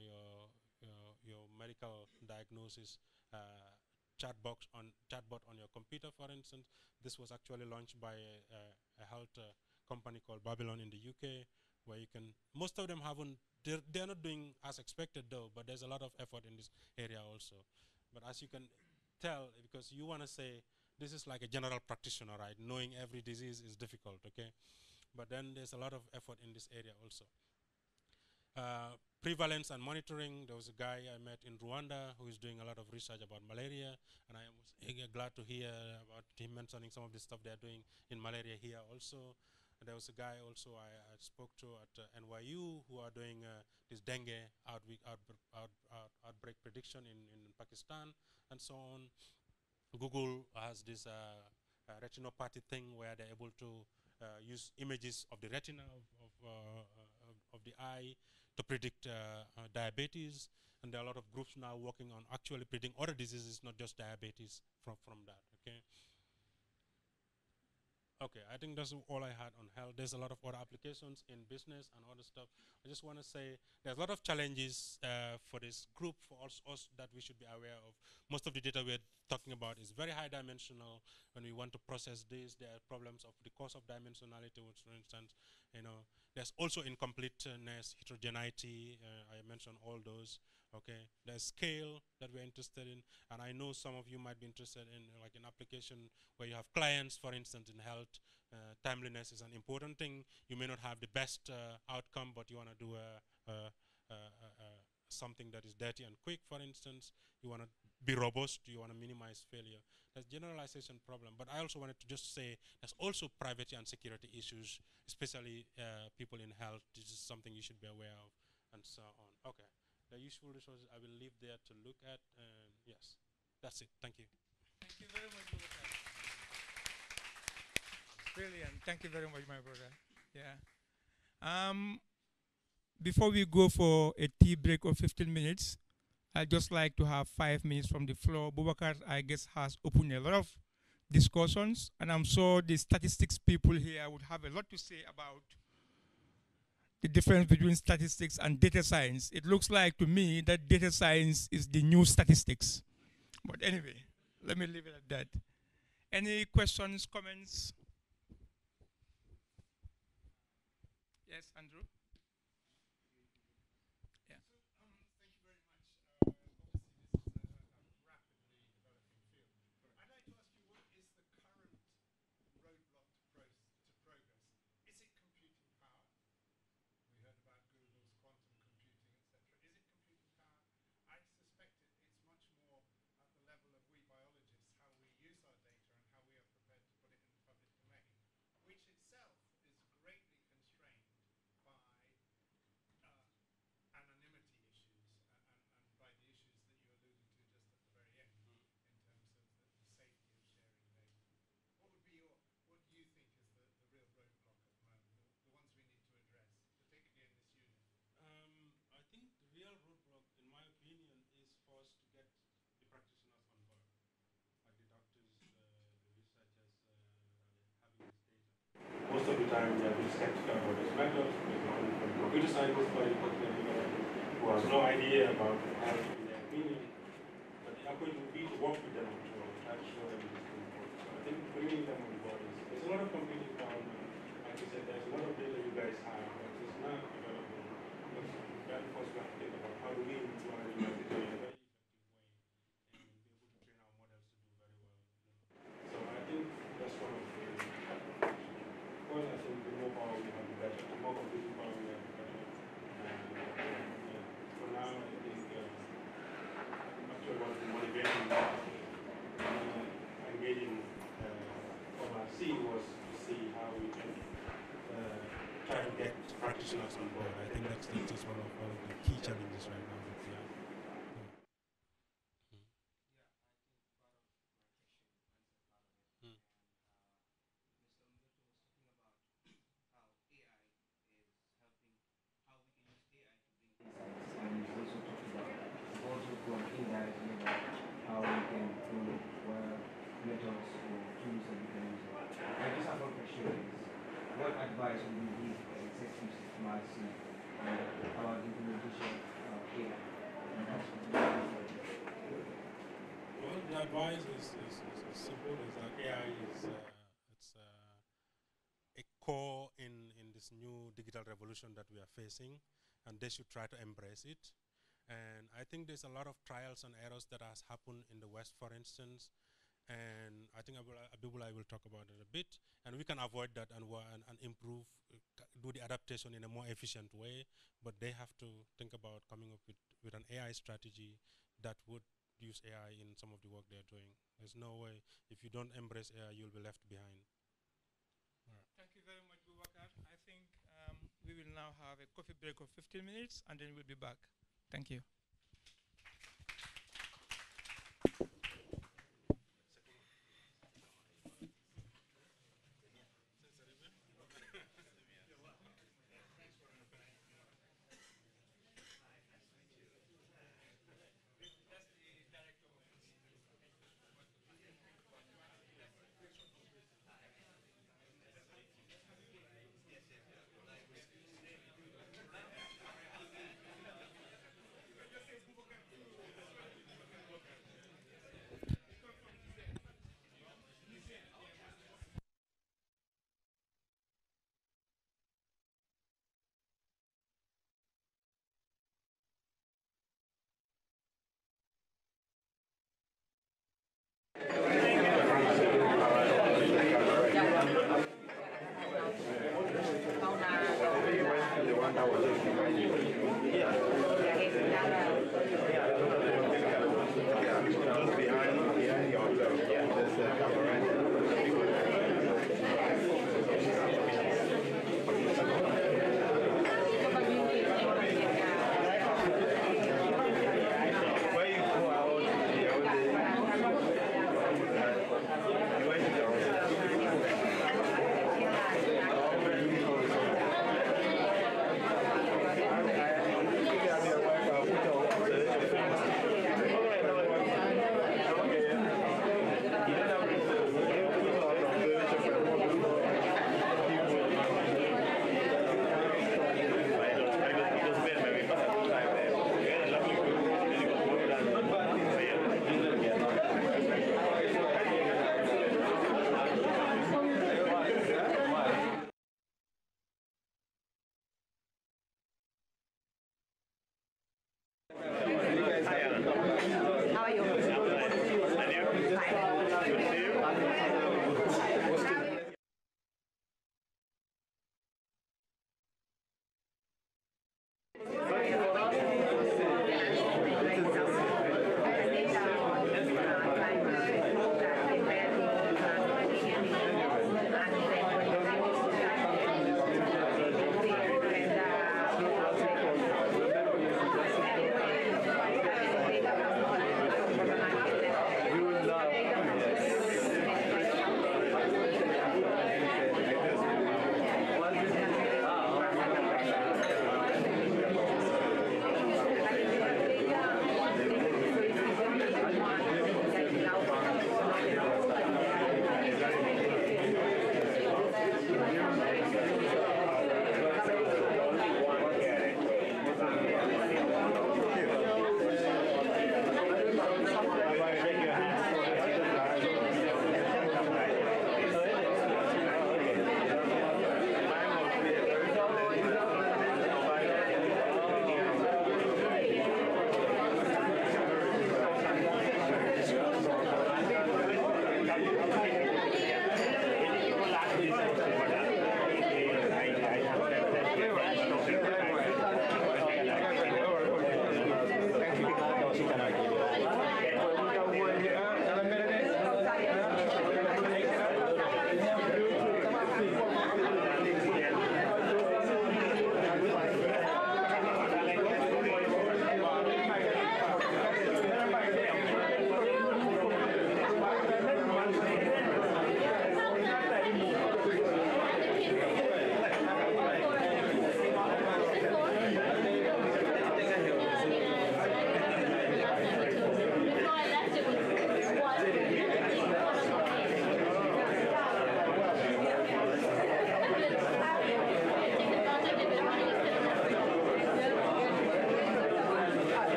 your medical diagnosis chatbot on your computer, for instance. This was actually launched by a health company called Babylon in the UK, where you can, most of them haven't, they're not doing as expected though, but there's a lot of effort in this area also. But as you can tell, because you want to say, this is like a general practitioner, right? Knowing every disease is difficult, okay? But then there's a lot of effort in this area also. Prevalence and monitoring, there was a guy I met in Rwanda who is doing a lot of research about malaria, and I was glad to hear about him mentioning some of the stuff they're doing in malaria here also. There was a guy also I spoke to at NYU who are doing this dengue outbreak prediction in Pakistan and so on. Google has this retinopathy thing where they're able to use images of the retina of the eye to predict diabetes. And there are a lot of groups now working on actually predicting other diseases, not just diabetes from that, okay? Okay, I think that's all I had on health. There's a lot of other applications in business and other stuff. I just want to say there's a lot of challenges for this group, for us that we should be aware of. Most of the data we're talking about is very high dimensional. When we want to process this, there are problems of the cost of dimensionality, which, for instance, there's also incompleteness, heterogeneity. I mentioned all those. Okay, there's scale that we're interested in, and I know some of you might be interested in like an application where you have clients, for instance, in health. Timeliness is an important thing. You may not have the best outcome, but you want to do something that is dirty and quick, for instance. You want to be robust. You want to minimize failure. There's generalization problem, but I also wanted to just say there's also privacy and security issues, especially people in health. This is something you should be aware of, and so on. Okay. The useful resources I will leave there to look at. Yes, that's it. Thank you. Thank you very much, brother. Brilliant. Thank you very much, my brother. Yeah. Before we go for a tea break of 15 minutes, I'd just like to have 5 minutes from the floor. Boubacar, I guess, has opened a lot of discussions, and I'm sure the statistics people here would have a lot to say about the difference between statistics and data science. It looks like to me that data science is the new statistics. But anyway, let me leave it at that. Any questions, comments? Yes, Andrew? Yeah. Thank you very much. Obviously, this is a rapidly developing field. I'd like to ask you, what is the current roadblock to progress? Is it computing power? We heard about Google's quantum computing, etc. Is it computing power? I suspect it's much more at the level of we biologists, how we use our data and how we are prepared to put it in the public domain, which itself is greatly constrained by anonymity issues and by the issues that you alluded to just at the very end in terms of the safety of sharing data. What would be what do you think is the real roadblock at the moment, the ones we need to address, particularly in this unit? I think the real roadblock, in my opinion, is for us to get the practitioners on board, like the doctors, the researchers, having this data. Most of the time, they're skeptical about this method. They don't computer scientists, who has no idea about how to do their opinion, but they are going to be to work with them to try to show them this thing. So I think bringing them on board there's a lot of computing power. Like you said, there's a lot of data you guys have, but it's not available. But then first we have to think about how do we utilize the data in a very effective way and be able to train our models to do very well. So I think that's one of the well, I think the more power we have, the better. The more computing power we have, the better. For now, I think actually what the motivation engaging MRC was to see how we can try to get practitioners on board. I think that's just one of the key challenges right now. What advice would you give executives of MRC about implementation of AI? Well, the advice is simple. Is that AI is a core in this new digital revolution that we are facing, and they should try to embrace it. And I think there's a lot of trials and errors that has happened in the West, for instance. And I think Abdullah will talk about it a bit, and we can avoid that and improve, do the adaptation in a more efficient way. But they have to think about coming up with an AI strategy that would use AI in some of the work they're doing. There's no way, if you don't embrace AI, you'll be left behind. Right. Thank you very much, Boubacar. I think we will now have a coffee break of 15 minutes, and then we'll be back. Thank you.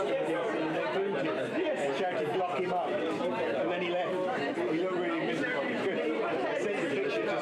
Yes, tried to block him up, and then he left. He looked really miserable. Good. I sent the picture to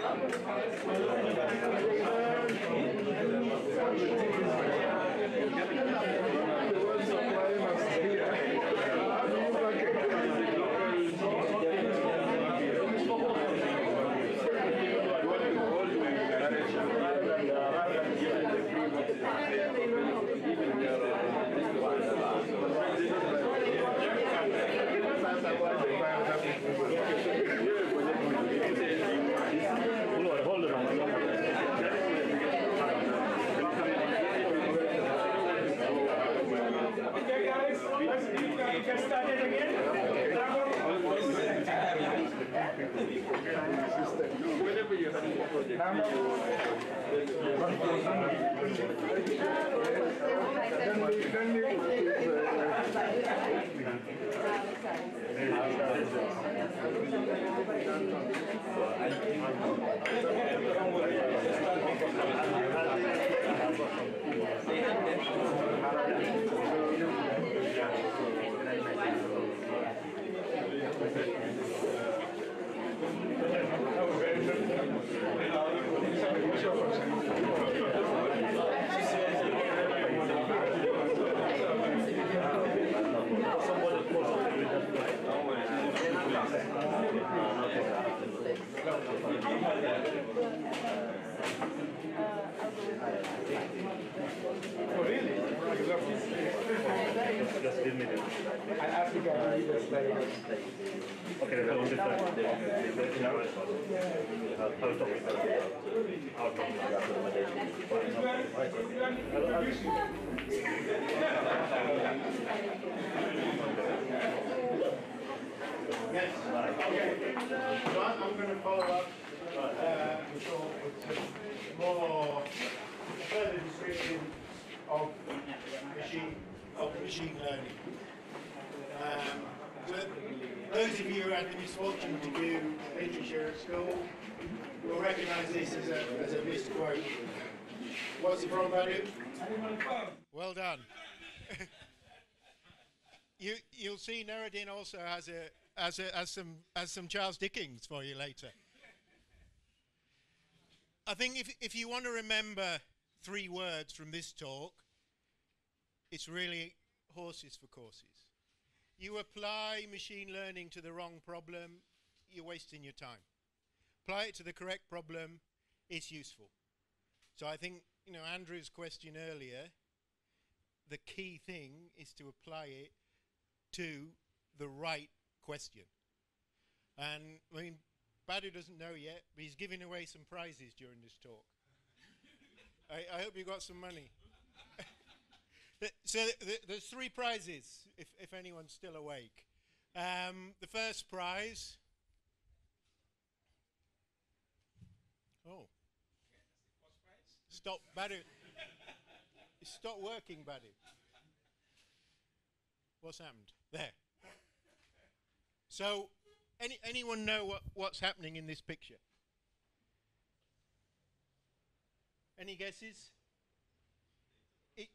I'm going to follow up more further description of machine learning. Those of you who had the misfortune to do literature at school will recognise this as a misquote. What's it from, Badu? Well done. You'll see Nuruddin also has some Charles Dickens for you later. I think if you want to remember 3 words from this talk, it's really horses for courses. You apply machine learning to the wrong problem, you're wasting your time. Apply it to the correct problem, it's useful. So I think, Andrew's question earlier, the key thing is to apply it to the right question. And I mean, Badu doesn't know yet, but he's giving away some prizes during this talk. I hope you got some money. So there's 3 prizes, if anyone's still awake. The first prize. Oh. Stop, Badu. Stop working, Badu. What's happened? There. So, anyone know what's happening in this picture? Any guesses? It's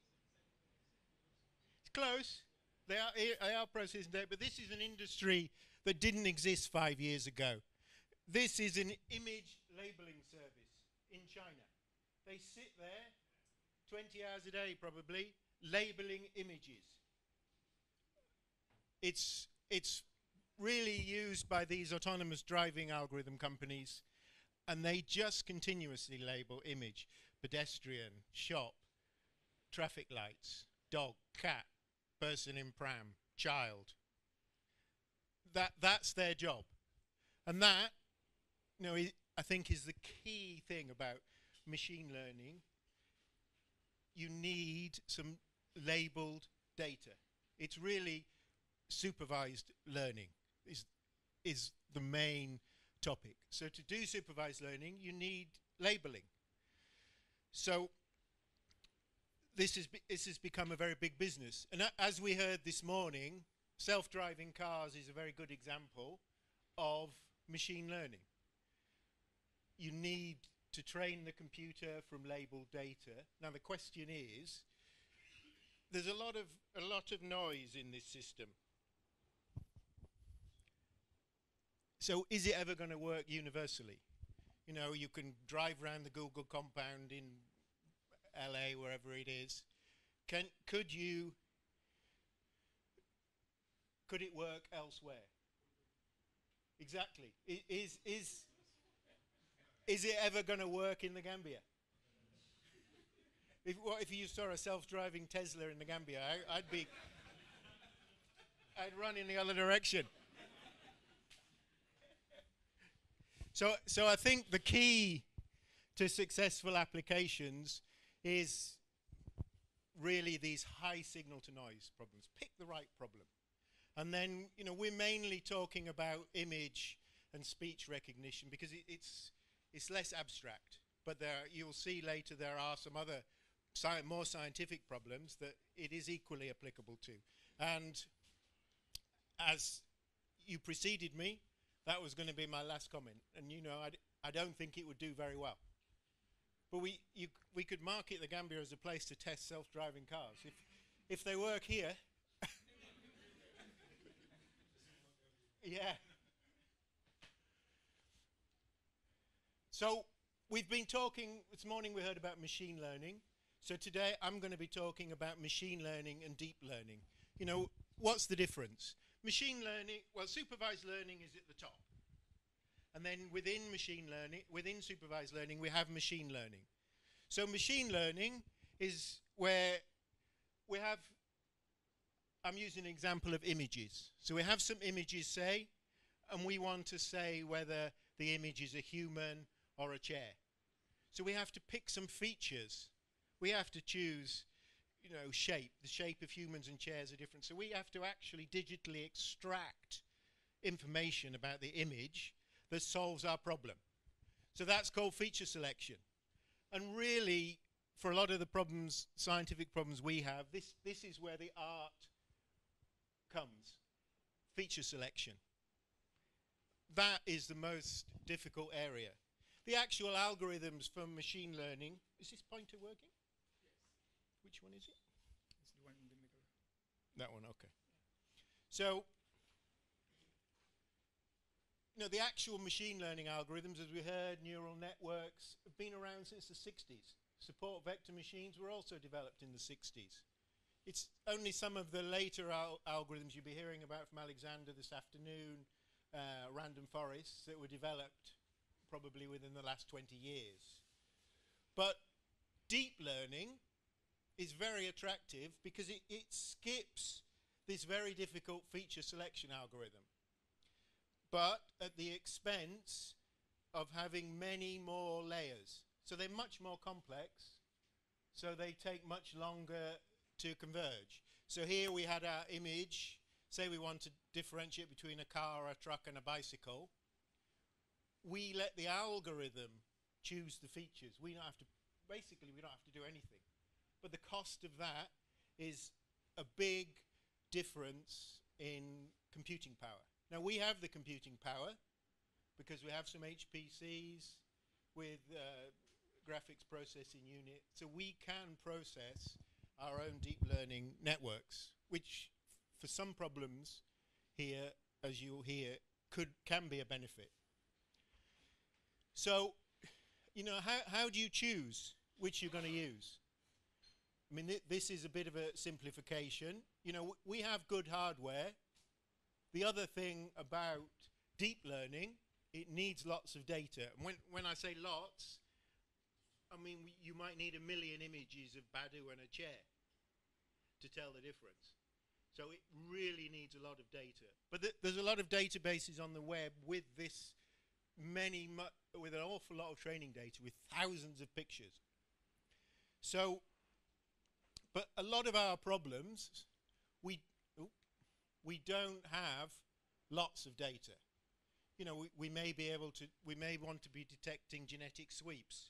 close. They are processing data, but this is an industry that didn't exist 5 years ago. This is an image labeling service in China. They sit there 20 hours a day probably labeling images. It's really used by these autonomous driving algorithm companies, and they just continuously label image: pedestrian, shop, traffic lights, dog, cat, person in pram, child. That's their job. And that, I think is the key thing about machine learning. You need some labeled data. It's really supervised learning is the main topic. So to do supervised learning, you need labeling. So this has become a very big business. And as we heard this morning, self-driving cars is a very good example of machine learning. You need to train the computer from labeled data. Now the question is, there's a lot of noise in this system. So is it ever going to work universally? You know, you can drive around the Google compound in LA, wherever it is. Could it work elsewhere? Exactly. Is it ever going to work in the Gambia? What if you saw a self-driving Tesla in the Gambia? I'd run in the other direction. So I think the key to successful applications is really these high signal-to-noise problems. Pick the right problem. And then, you know, we're mainly talking about image and speech recognition because it's less abstract. But you'll see later there are some other more scientific problems that it is equally applicable to. And as you preceded me, that was going to be my last comment. And you know, I don't think it would do very well. But we could market the Gambia as a place to test self-driving cars. If they work here, yeah. So we've been talking, this morning we heard about machine learning. So today I'm going to be talking about machine learning and deep learning. You know, what's the difference? Machine learning, well, supervised learning is at the top. And then within machine learning, within supervised learning, we have machine learning. So machine learning is where we have, I'm using an example of images. So we have some images, say, and we want to say whether the image is a human or a chair. So we have to pick some features. We have to choose, you know, shape. The shape of humans and chairs are different. So we have to actually digitally extract information about the image that solves our problem. So that's called feature selection. And really, for a lot of the problems, scientific problems we have, this is where the art comes. Feature selection. That is the most difficult area. The actual algorithms for machine learning, is this pointer working? Yes. Which one is it? It's the one in the middle. That one, okay. So, you know, the actual machine learning algorithms, as we heard, neural networks, have been around since the 60s. Support vector machines were also developed in the 60s. It's only some of the later algorithms you'll be hearing about from Alexander this afternoon, random forests, that were developed probably within the last 20 years. But deep learning is very attractive because it skips this very difficult feature selection algorithm, but at the expense of having many more layers. So they're much more complex, so they take much longer to converge. So here we had our image. Say we want to differentiate between a car, a truck, and a bicycle. We let the algorithm choose the features. We don't have to, basically we don't have to do anything. But the cost of that is a big difference in computing power. Now we have the computing power because we have some HPCs with graphics processing unit, so we can process our own deep learning networks, which for some problems here, as you'll hear, can be a benefit. So, you know, how do you choose which you're going to use? I mean, this is a bit of a simplification. You know, we have good hardware. The other thing about deep learning, it needs lots of data. And when I say lots, I mean, you might need 1 million images of Badu and a chair to tell the difference. So it really needs a lot of data. But there's a lot of databases on the web with this with an awful lot of training data, with thousands of pictures. So, but a lot of our problems, we don't have lots of data. You know, we may want to be detecting genetic sweeps.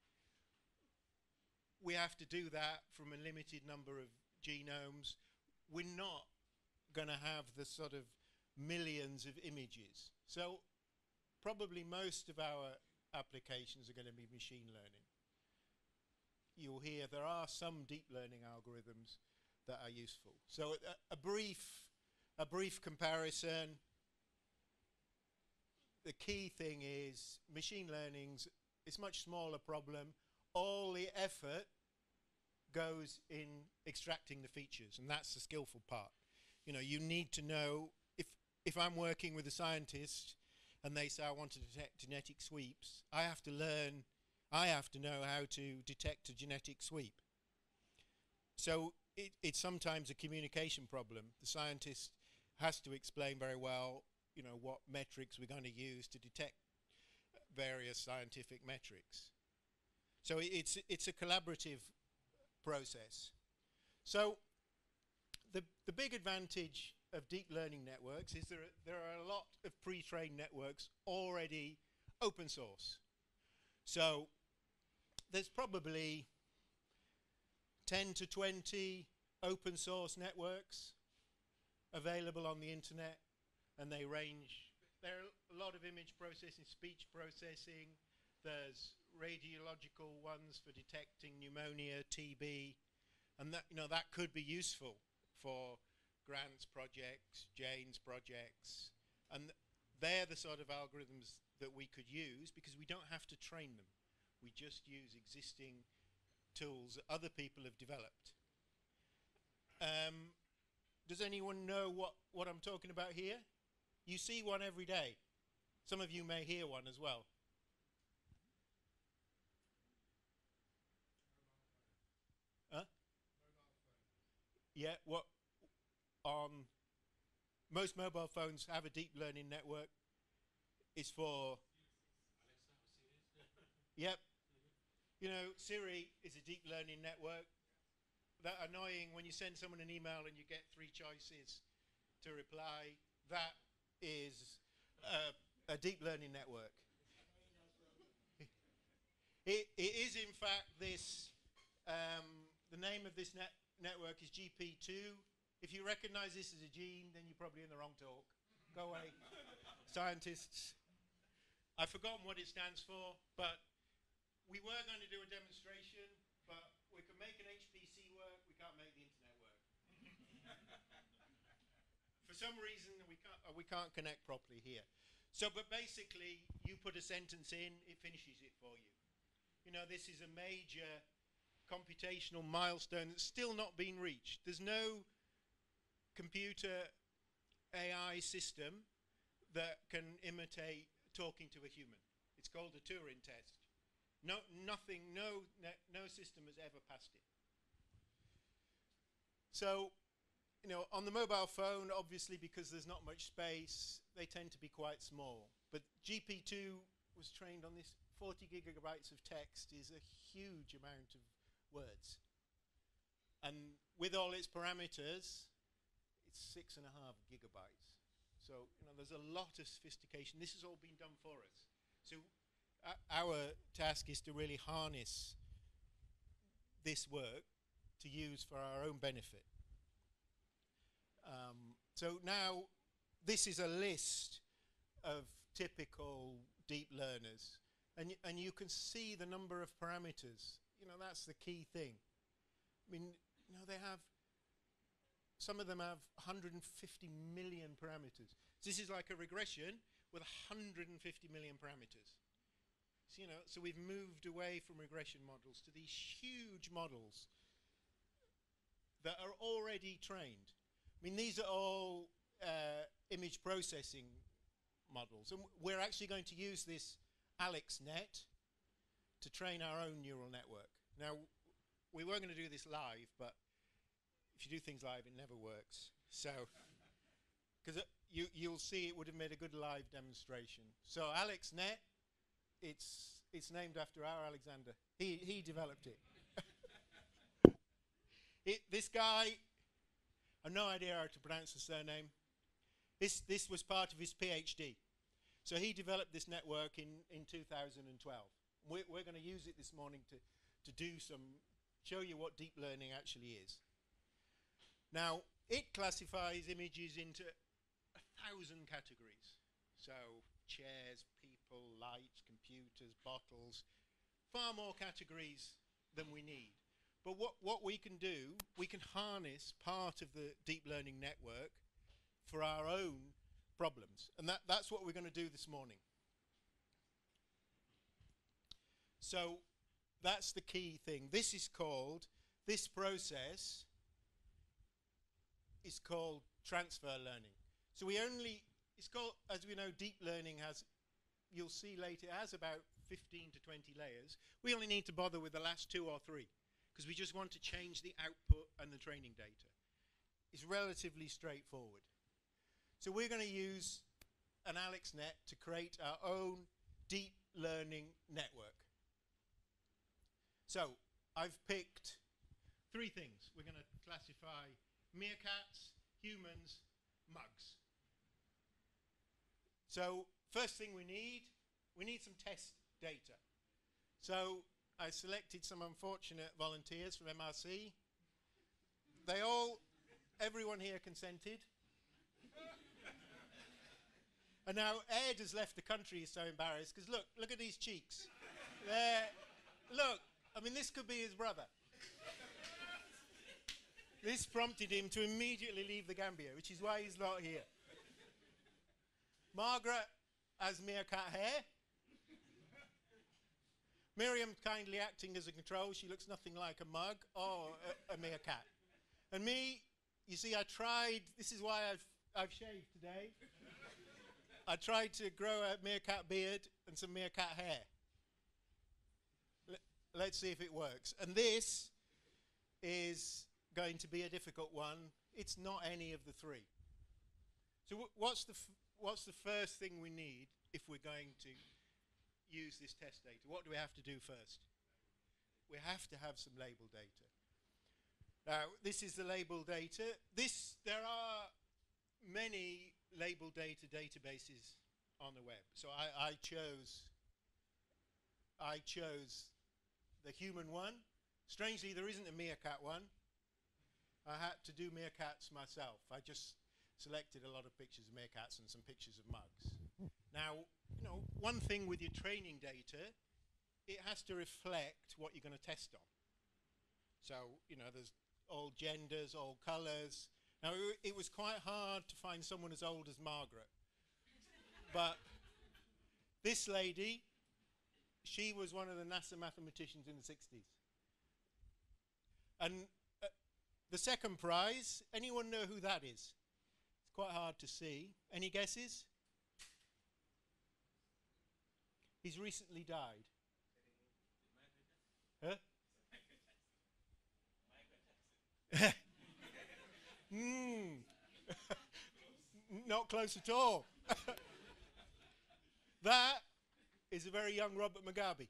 We have to do that from a limited number of genomes. We're not going to have the sort of millions of images. So probably most of our applications are going to be machine learning. You'll hear there are some deep learning algorithms that are useful. So a brief comparison. the key thing is machine learning's, it's a much smaller problem. All the effort goes in extracting the features, and that's the skillful part. You know, you need to know, if I'm working with a scientist and they say I want to detect genetic sweeps, I have to learn, I have to know how to detect a genetic sweep. So it's sometimes a communication problem. The scientist has to explain very well, you know, what metrics we're going to use to detect various scientific metrics. So it's a collaborative process. So the big advantage of deep learning networks is there are a lot of pre-trained networks already open source. So there's probably 10 to 20 open source networks available on the internet, and they range. There are a lot of image processing, speech processing. There's radiological ones for detecting pneumonia, TB, and that, you know, that could be useful for Grant's projects, Jane's projects, and they're the sort of algorithms that we could use because we don't have to train them. We just use existing tools that other people have developed. Does anyone know what I'm talking about here? You see one every day. Some of you may hear one as well. Huh? Yeah, what on most mobile phones have a deep learning network. It's for yep. You know, Siri is a deep learning network. That annoying when you send someone an email and you get 3 choices to reply. That is a deep learning network. It is in fact this. The name of this network is GP2. If you recognize this as a gene, then you're probably in the wrong talk. Go away, scientists. I've forgotten what it stands for, but we were going to do a demonstration, but we can make an HPC work, we can't make the internet work. For some reason, we can't connect properly here. So, but basically, you put a sentence in, it finishes it for you. You know, this is a major computational milestone that's still not been reached. There's no computer AI system that can imitate talking to a human. It's called a Turing test. No system has ever passed it. So, you know, on the mobile phone, obviously, because there's not much space, they tend to be quite small. But GP2 was trained on this 40 gigabytes of text is a huge amount of words. And with all its parameters, it's 6.5 gigabytes. So, you know, there's a lot of sophistication. This has all been done for us. So our task is to really harness this work to use for our own benefit. So now this is a list of typical deep learners, and you can see the number of parameters. You know, that's the key thing. I mean, you know, some of them have 150 million parameters. This is like a regression with 150 million parameters. So, you know, so we've moved away from regression models to these huge models that are already trained. I mean, these are all image processing models, and we're actually going to use this AlexNet to train our own neural network. Now, we were going to do this live, but if you do things live, it never works. So, because you'll see, it would have made a good live demonstration. So, AlexNet, it's named after our Alexander. He developed it. This guy, I have no idea how to pronounce the surname. This was part of his PhD. So he developed this network in 2012. We're going to use it this morning to show you what deep learning actually is. Now, it classifies images into 1,000 categories. So chairs, people, lights, computers, bottles, far more categories than we need. But what we can do, we can harness part of the deep learning network for our own problems. And that's what we're going to do this morning. So that's the key thing. This process is called transfer learning. So it's called, as we know, deep learning has, you'll see later, it has about 15 to 20 layers. We only need to bother with the last 2 or 3 because we just want to change the output and the training data. It's relatively straightforward. So we're going to use an AlexNet to create our own deep learning network. So I've picked 3 things. We're going to classify meerkats, humans, mugs. So first thing we need some test data. So I selected some unfortunate volunteers from MRC. Everyone here consented. And now Ed has left the country, he's so embarrassed, because look at these cheeks. Look, I mean, this could be his brother. This prompted him to immediately leave the Gambia, which is why he's not here. Margaret has meerkat hair. Miriam kindly acting as a control. She looks nothing like a mug or a meerkat. And me, you see, I tried, this is why I've shaved today. I tried to grow a meerkat beard and some meerkat hair. Let's see if it works. And this is going to be a difficult one. It's not any of the 3. So what's the first thing we need if we're going to use this test data? What do we have to do first? We have to have some label data. Now, this is the label data. There are many label data databases on the web. So I chose the human one. Strangely, there isn't a meerkat one. I had to do meerkats myself. I just selected a lot of pictures of meerkats and some pictures of mugs. Now, one thing with your training data, it has to reflect what you're going to test on. So, there's all genders, all colours. Now, it was quite hard to find someone as old as Margaret. But this lady, she was one of the NASA mathematicians in the 60s. And the second prize, anyone know who that is? It's quite hard to see. Any guesses? He's recently died. Huh? Not close at all. That is a very young Robert Mugabe.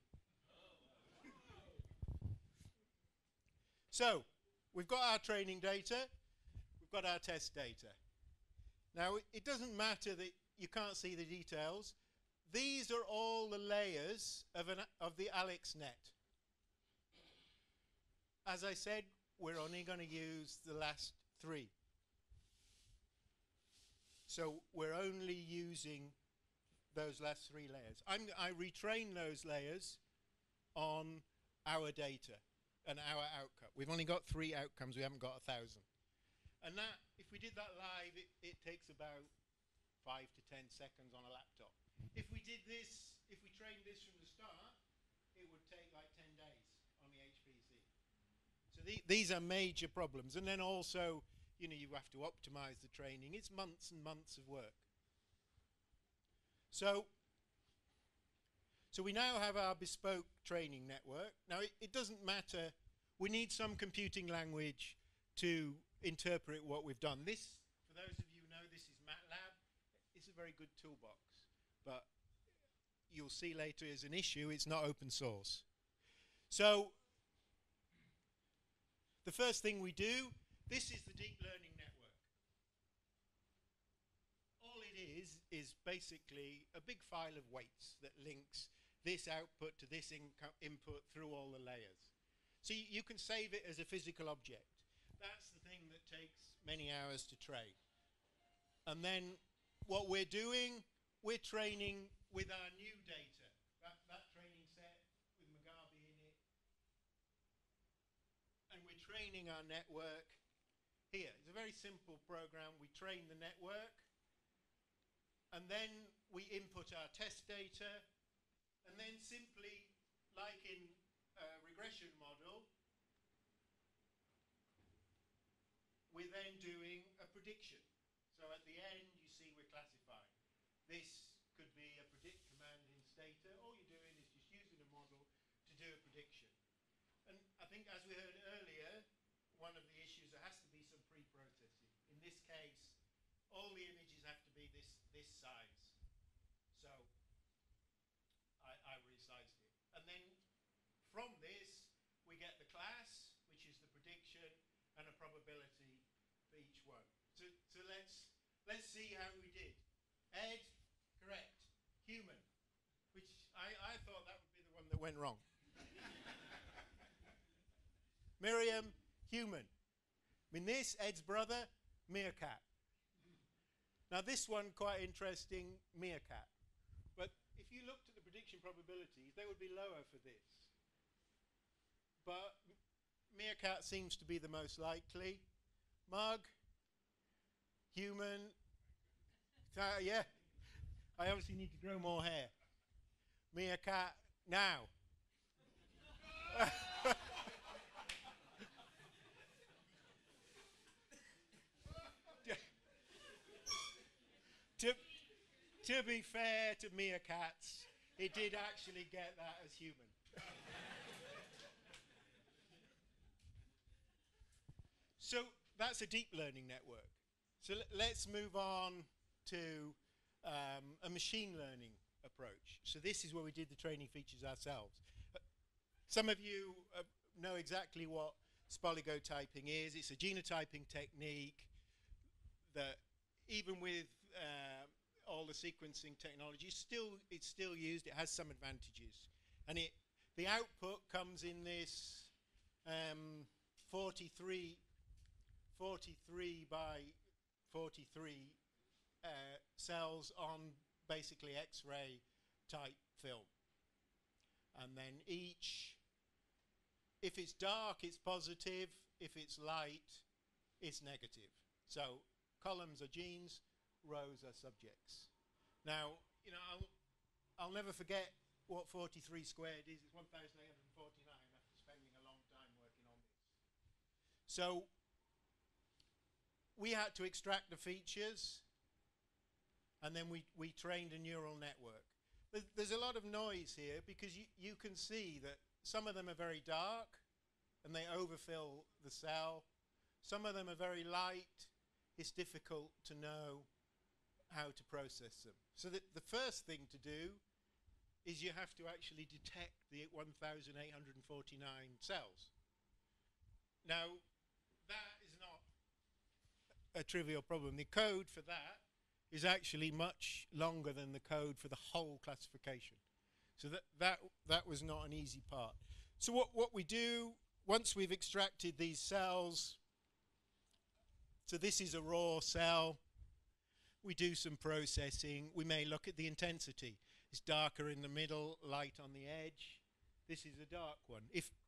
So, we've got our training data, we've got our test data. Now, it doesn't matter that you can't see the details. These are all the layers of the AlexNet. As I said, we're only going to use the last 3. So we're only using those last 3 layers. I retrain those layers on our data and our outcome. We've only got 3 outcomes, we haven't got 1,000. And that, if we did that live, it takes about 5 to 10 seconds on a laptop. If we did this, if we trained this from the start, it would take like 10 days on the HPC. So these are major problems. And then also, you have to optimize the training. It's months and months of work. So we now have our bespoke training network. Now, it doesn't matter. We need some computing language to interpret what we've done. This, for those of you who know, this is MATLAB. It's a very good toolbox. But you'll see later is an issue. It's not open source. So the first thing we do, this is the deep learning network. All it is basically a big file of weights that links this output to this input through all the layers. So you can save it as a physical object. That's the thing that takes many hours to train. And then what we're doing, we're training with our new data. That training set with Mugabe in it. And we're training our network here. It's a very simple program. We train the network. And then we input our test data. And then simply like in a regression model, we're then doing a prediction. So at the end, you see we're classifying. This could be a predict command in Stata. All you're doing is just using a model to do a prediction. And I think, as we heard earlier, one of the issues, there has to be some pre-processing. In this case, all the images have to be this size. So I resized it. And then from this, we get the class, which is the prediction, and a probability for each one. So let's see how we did. Ed, correct. Human, which I thought that would be the one that went wrong. Miriam, human. I mean, this, Ed's brother, meerkat. Now this one, quite interesting, meerkat. But if you looked at the prediction probabilities, they would be lower for this. But meerkat seems to be the most likely. Mug, human. Yeah, I obviously need to grow more hair. Meerkat, now. To be fair to meerkats, it did actually get that as human. So that's a deep learning network. So let's move on to a machine learning approach. So this is where we did the training features ourselves. Some of you know exactly what polygotyping is. It's a genotyping technique that, even with all the sequencing technology, it's still used. It has some advantages, and the output comes in this 43 by 43 cells on basically X-ray type film, and then each, if it's dark, it's positive. If it's light, it's negative. So columns are genes, rows are subjects. Now, you know, I'll never forget what 43 squared is. It's 1,849 after spending a long time working on this. So we had to extract the features, and then we trained a neural network. There's a lot of noise here because you can see that some of them are very dark and they overfill the cell. Some of them are very light. It's difficult to know how to process them. So the first thing to do is you have to actually detect the 1,849 cells. Now, that is not a trivial problem. The code for that is actually much longer than the code for the whole classification. So that was not an easy part. So what we do, once we've extracted these cells, so this is a raw cell, we do some processing. We may look at the intensity. It's darker in the middle, light on the edge. This is a dark one.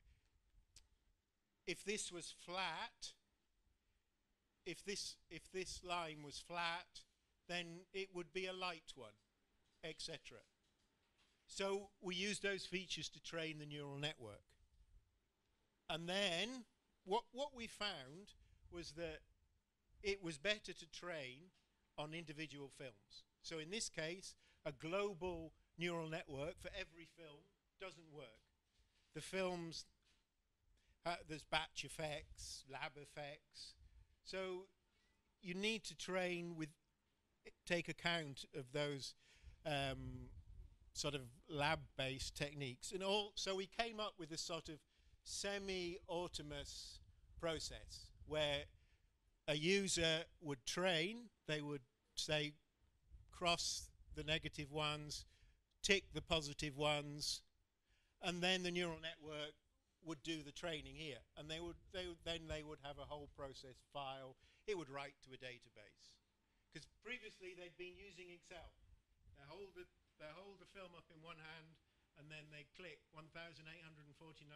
If this was flat, if this line was flat, then it would be a light one, etc. So we use those features to train the neural network. And then what we found was that it was better to train on individual films. So in this case, a global neural network for every film doesn't work. The films, there's batch effects, lab effects. So you need to train with, take account of those sort of lab-based techniques. And so we came up with a sort of semi-autonomous process where a user would train, they would say cross the negative ones, tick the positive ones, and then the neural network would do the training here. And they would have a whole process file. It would write to a database. Because previously they'd been using Excel. They hold the film up in one hand, and then they click 1,849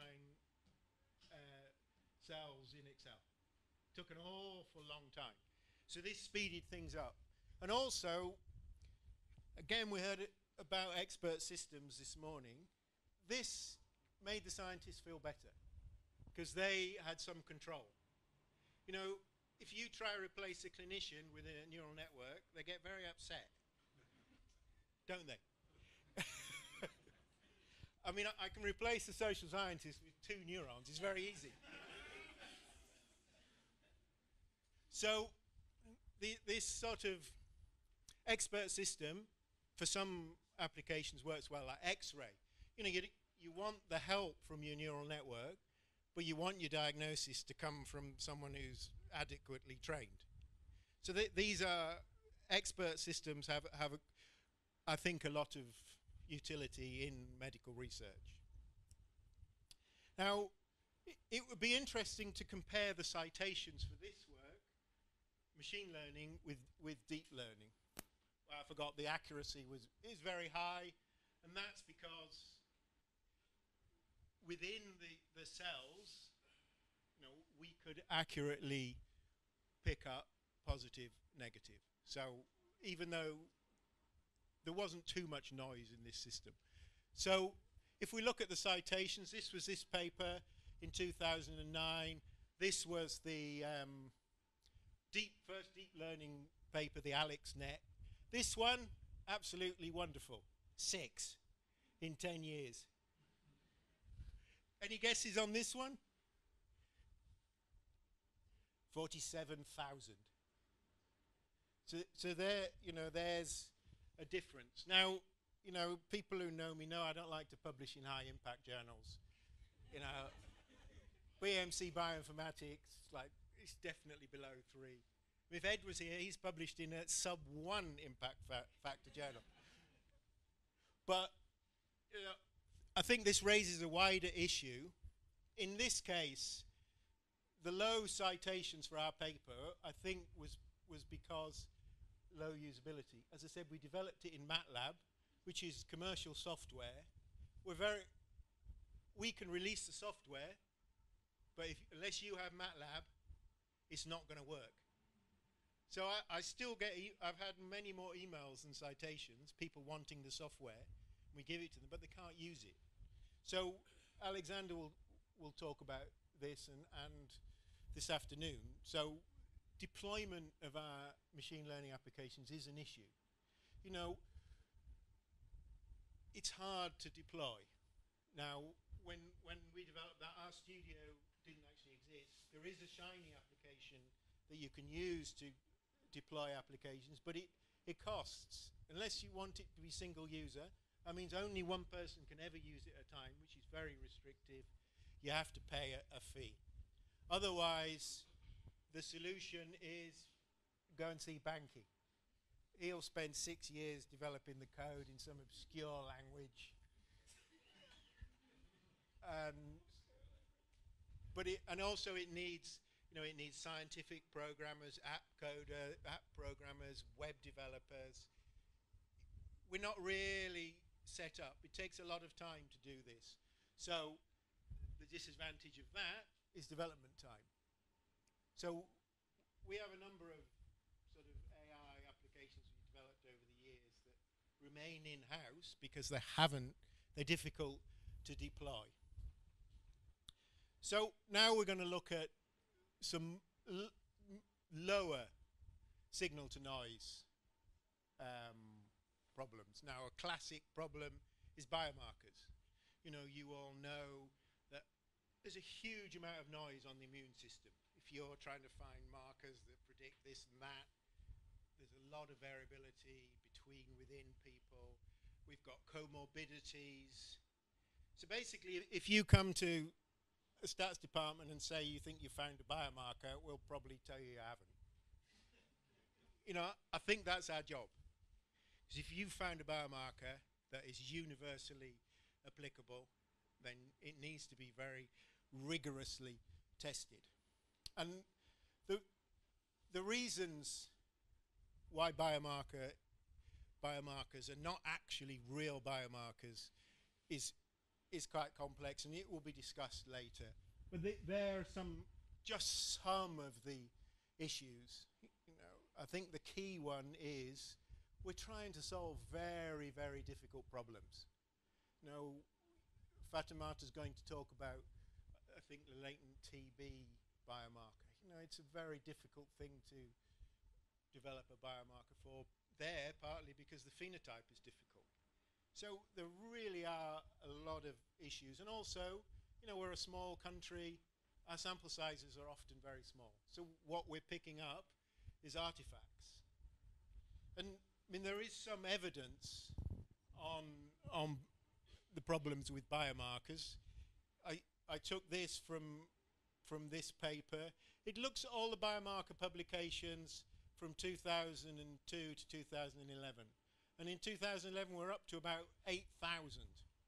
cells in Excel. Took an awful long time. So this speeded things up. And also, again, we heard about expert systems this morning. This made the scientists feel better because they had some control. You know, if you try to replace a clinician with a neural network, they get very upset, don't they? I mean, I can replace a social scientist with 2 neurons. It's very easy. So this sort of expert system for some applications works well, like X-ray. You know, you want the help from your neural network, but you want your diagnosis to come from someone who's adequately trained. So these are expert systems have I think, a lot of utility in medical research. Now, it would be interesting to compare the citations for this work, machine learning, with deep learning. Well, I forgot the accuracy is very high, and that's because within the cells, you know, we could accurately pick up positive, negative. So even though there wasn't too much noise in this system. So if we look at the citations, this was this paper in 2009. This was the first deep learning paper, the AlexNet. This one, absolutely wonderful. 6 in 10 years. Any guesses on this one? 47,000. So there, you know, there's a difference. Now, you know, people who know me know I don't like to publish in high impact journals. You know, BMC bioinformatics, like, it's definitely below 3. If Ed was here, he's published in a sub 1 impact factor journal. But, you know, I think this raises a wider issue. In this case, the low citations for our paper, I think, was because low usability. As I said, we developed it in MATLAB, which is commercial software. We can release the software, but unless you have MATLAB, it's not going to work. So I still get, I've had many more emails than citations, people wanting the software. We give it to them, but they can't use it. So Alexander will talk about this and this afternoon. So deployment of our machine learning applications is an issue. You know, it's hard to deploy. Now, when we developed that, our studio didn't actually exist. There is a Shiny application that you can use to deploy applications, but it costs. Unless you want it to be single user, that means only one person can ever use it at a time, which is very restrictive. You have to pay a fee. Otherwise, the solution is go and see Banky. He'll spend 6 years developing the code in some obscure language. And also it needs, you know, it needs scientific programmers, app programmers, web developers. We're not really set up. It takes a lot of time to do this. So the disadvantage of that is development time. So we have a number of sort of AI applications we've developed over the years that remain in-house because they're difficult to deploy. So now we're going to look at some lower signal to noise problems. Now, a classic problem is biomarkers. You know, you all know that there's a huge amount of noise on the immune system. If you're trying to find markers that predict this and that, there's a lot of variability within people. We've got comorbidities. So basically, if you come to a stats department and say you think you found a biomarker, we'll probably tell you haven't. You know, I think that's our job. Because if you found a biomarker that is universally applicable, then it needs to be very rigorously tested. And the reasons why biomarkers are not actually real biomarkers is quite complex, and it will be discussed later. But there are just some of the issues. You know, I think the key one is we're trying to solve very, very difficult problems. You know, Fatimata's going to talk about, I think, the latent TB biomarker. You know, it's a very difficult thing to develop a biomarker for there, partly because the phenotype is difficult. So there really are a lot of issues. And also, you know, we're a small country. Our sample sizes are often very small. So what we're picking up is artifacts. And I mean, there is some evidence on the problems with biomarkers. I took this from this paper. It looks at all the biomarker publications from 2002 to 2011. And in 2011, we're up to about 8,000.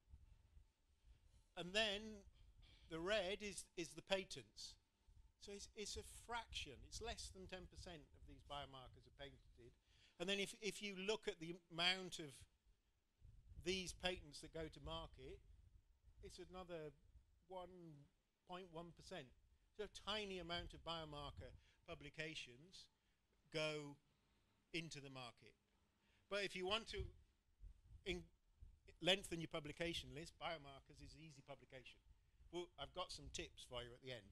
And then the red is the patents. So it's a fraction. It's less than 10% of these biomarkers are patented. And then if you look at the amount of these patents that go to market, it's another 1.1%. So a tiny amount of biomarker publications go into the market. But if you want to lengthen your publication list, biomarkers is easy publication. Well, I've got some tips for you at the end.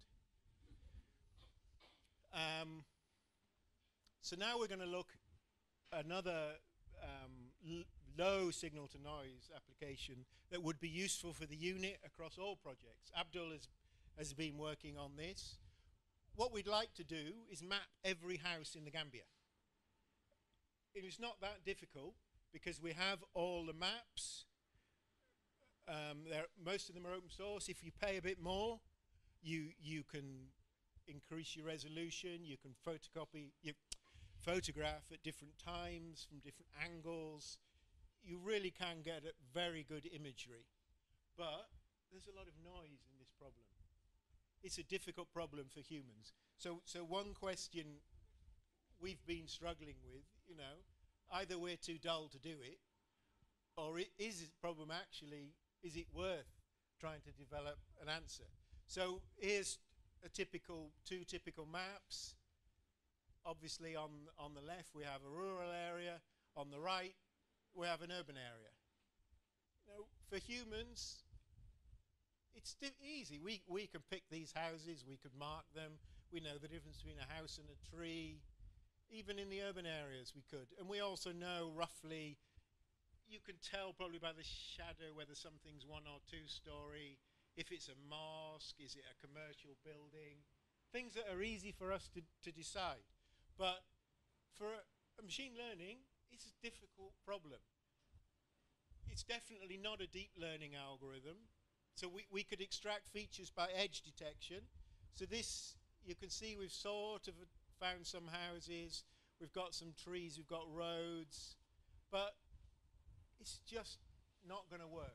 So now we're going to look at another low signal to noise application that would be useful for the unit across all projects. Abdul has been working on this. What we'd like to do is map every house in the Gambia. It is not that difficult because we have all the maps. Most of them are open source. If you pay a bit more, you can increase your resolution. You can photograph at different times from different angles. You really can get a very good imagery. But there's a lot of noise in this problem. It's a difficult problem for humans. So one question we've been struggling with, you know, either we're too dull to do it, or is this problem actually, is it worth trying to develop an answer? So here's two typical maps. Obviously on the left we have a rural area, on the right we have an urban area. Now, for humans, it's easy. We can pick these houses, we could mark them, we know the difference between a house and a tree. Even in the urban areas we could. And we also know roughly, you can tell probably by the shadow whether something's 1 or 2 story, if it's a mosque, is it a commercial building, things that are easy for us to decide. But for a machine learning, it's a difficult problem. It's definitely not a deep learning algorithm. So we could extract features by edge detection. So this, you can see we've sort of found some houses, we've got some trees, we've got roads, but it's just not going to work.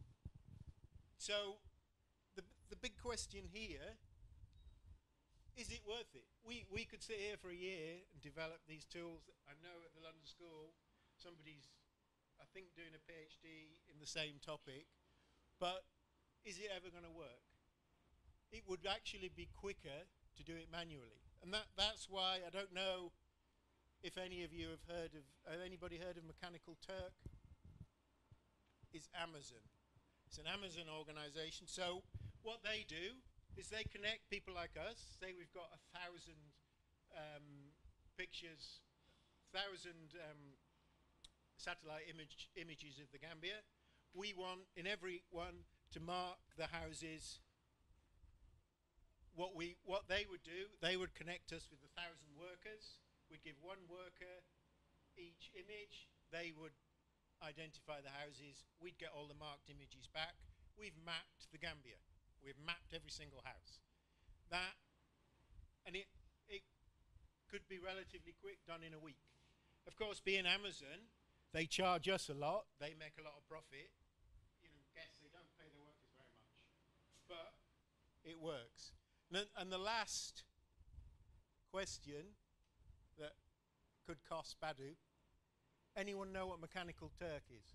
So the big question here, is it worth it? We could sit here for a year and develop these tools. I know at the London School somebody's, I think, doing a PhD in the same topic, but is it ever going to work? It would actually be quicker to do it manually. And that's why, I don't know if any of you have anybody heard of Mechanical Turk? It's Amazon. It's an Amazon organization. So what they do is they connect people like us. Say we've got 1,000 pictures, 1,000 satellite images of the Gambia. We want in every one to mark the houses. What they would do, they would connect us with 1,000 workers. We'd give one worker each image. They would identify the houses. We'd get all the marked images back. We've mapped the Gambia. We've mapped every single house. And it could be relatively quick, done in a week. Of course, being Amazon, they charge us a lot. They make a lot of profit. You know, guess they don't pay their workers very much. But it works. And the last question that could cost Badu, anyone know what Mechanical Turk is?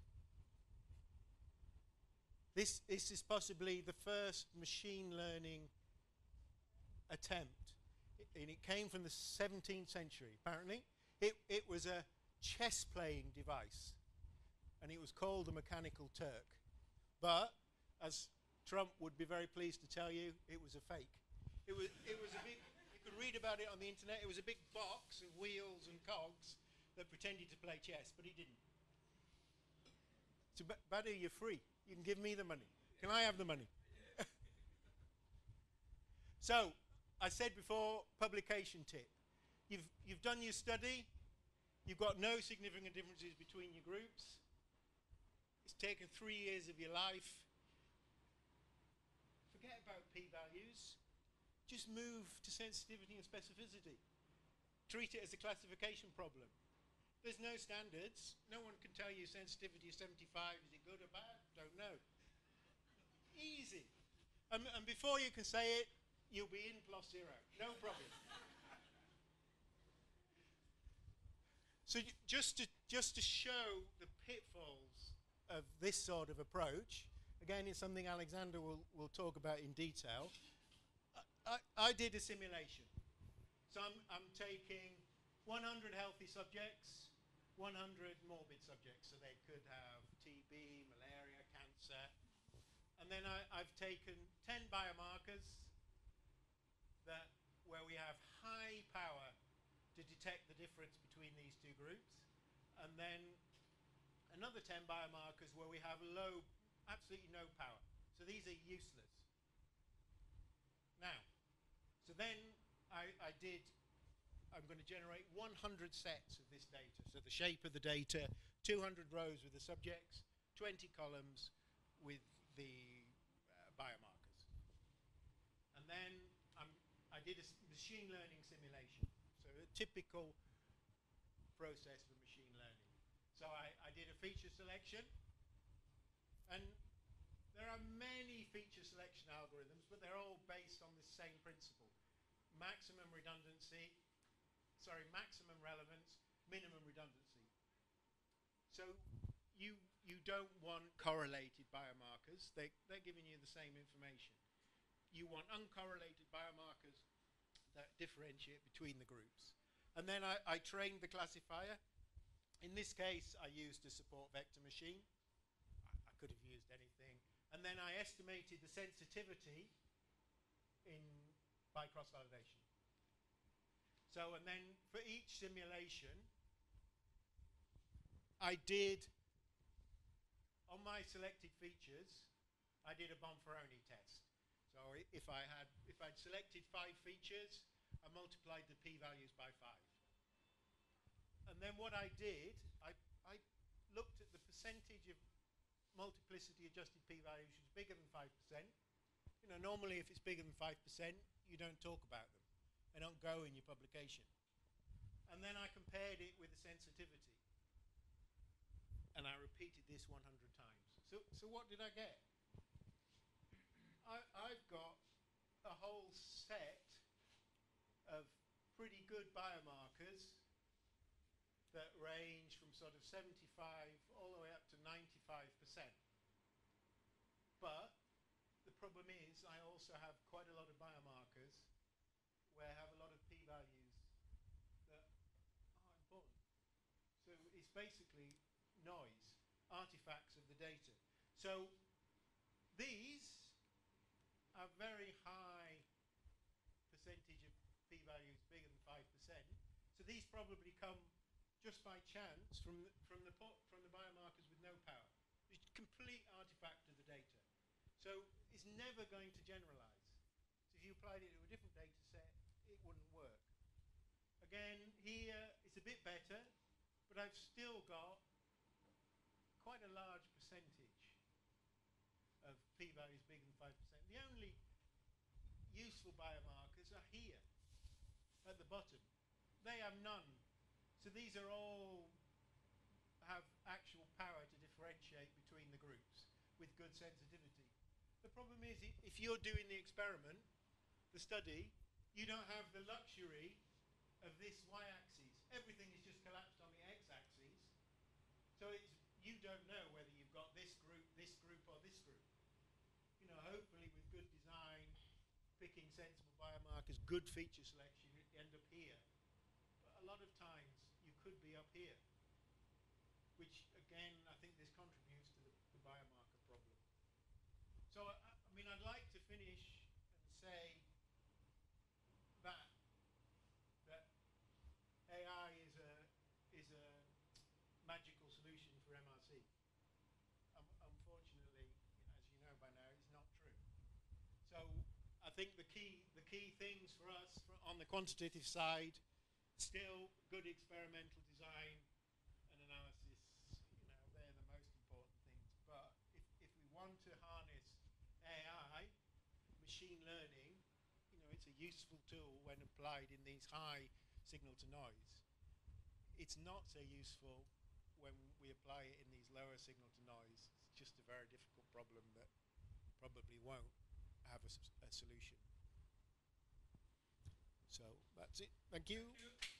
This is possibly the first machine learning attempt. And it came from the 17th century, apparently. It was a chess-playing device. And it was called the Mechanical Turk. But, as Trump would be very pleased to tell you it was a fake. It was a big, you could read about it on the internet, it was a big box of wheels and cogs that pretended to play chess, but he didn't. So Badu, you're free. You can give me the money. Can I have the money? So, I said before, publication tip. You've done your study. You've got no significant differences between your groups. It's taken 3 years of your life. Forget about p-values. Just move to sensitivity and specificity. Treat it as a classification problem. There's no standards. No one can tell you sensitivity is 75. Is it good or bad? Don't know. Easy. And before you can say it, you'll be in +0. No problem. So just to show the pitfalls of this sort of approach, again, it's something Alexander will talk about in detail. I did a simulation. So I'm taking 100 healthy subjects, 100 morbid subjects. So they could have TB, malaria, cancer. And then I've taken 10 biomarkers where we have high power to detect the difference between these two groups. And then another 10 biomarkers where we have low, absolutely no power. So these are useless. Now, so then I'm going to generate 100 sets of this data. So the shape of the data, 200 rows with the subjects, 20 columns with the biomarkers. And then I did a machine learning simulation. So a typical process for machine learning. So I did a feature selection. And there are many feature selection algorithms, but they're all based on the same principle. Maximum relevance, minimum redundancy. So you don't want correlated biomarkers. They're giving you the same information. You want uncorrelated biomarkers that differentiate between the groups. And then I trained the classifier. In this case, I used a support vector machine. I could have used anything. And then I estimated the sensitivity by cross-validation. So, and then for each simulation, I did, on my selected features, I did a Bonferroni test. So if I'd selected 5 features, I multiplied the p-values by 5. And then what I did, I looked at the percentage of multiplicity adjusted p-values which is bigger than 5%. You know, normally if it's bigger than 5%, you don't talk about them. They don't go in your publication. And then I compared it with the sensitivity. And I repeated this 100 times. So what did I get? I've got a whole set of pretty good biomarkers that range from sort of 75 all the way up to 95%. But the problem is I also have quite a lot of biomarkers where I have a lot of p-values that aren't important. So it's basically noise, artifacts of the data. So these are very high percentage of p-values bigger than 5%. So these probably come just by chance from the biomarkers with no power. It's a complete artifact of the data. So it's never going to generalize. So if you applied it to a different data set, it wouldn't work. Again, here it's a bit better, but I've still got quite a large percentage of p-values bigger than 5%. The only useful biomarkers are here at the bottom. They have none. So these are all have actual power to differentiate between the groups with good sensitivity. The problem is if you're doing the experiment, the study, you don't have the luxury of this y-axis. Everything is just collapsed on the x-axis. So you don't know whether you've got this group, or this group. You know, hopefully with good design, picking sensible biomarkers, good feature selection, you end up here. But a lot of times you could be up here, which again, I think this contributes to the biomarker problem. So, I mean, think the key things for us on the quantitative side, still good experimental design and analysis. They're the most important things. But if we want to harness AI, machine learning, it's a useful tool when applied in these high signal to noise. It's not so useful when we apply it in these lower signal to noise. It's just a very difficult problem that probably won't have a solution. So that's it. Thank you.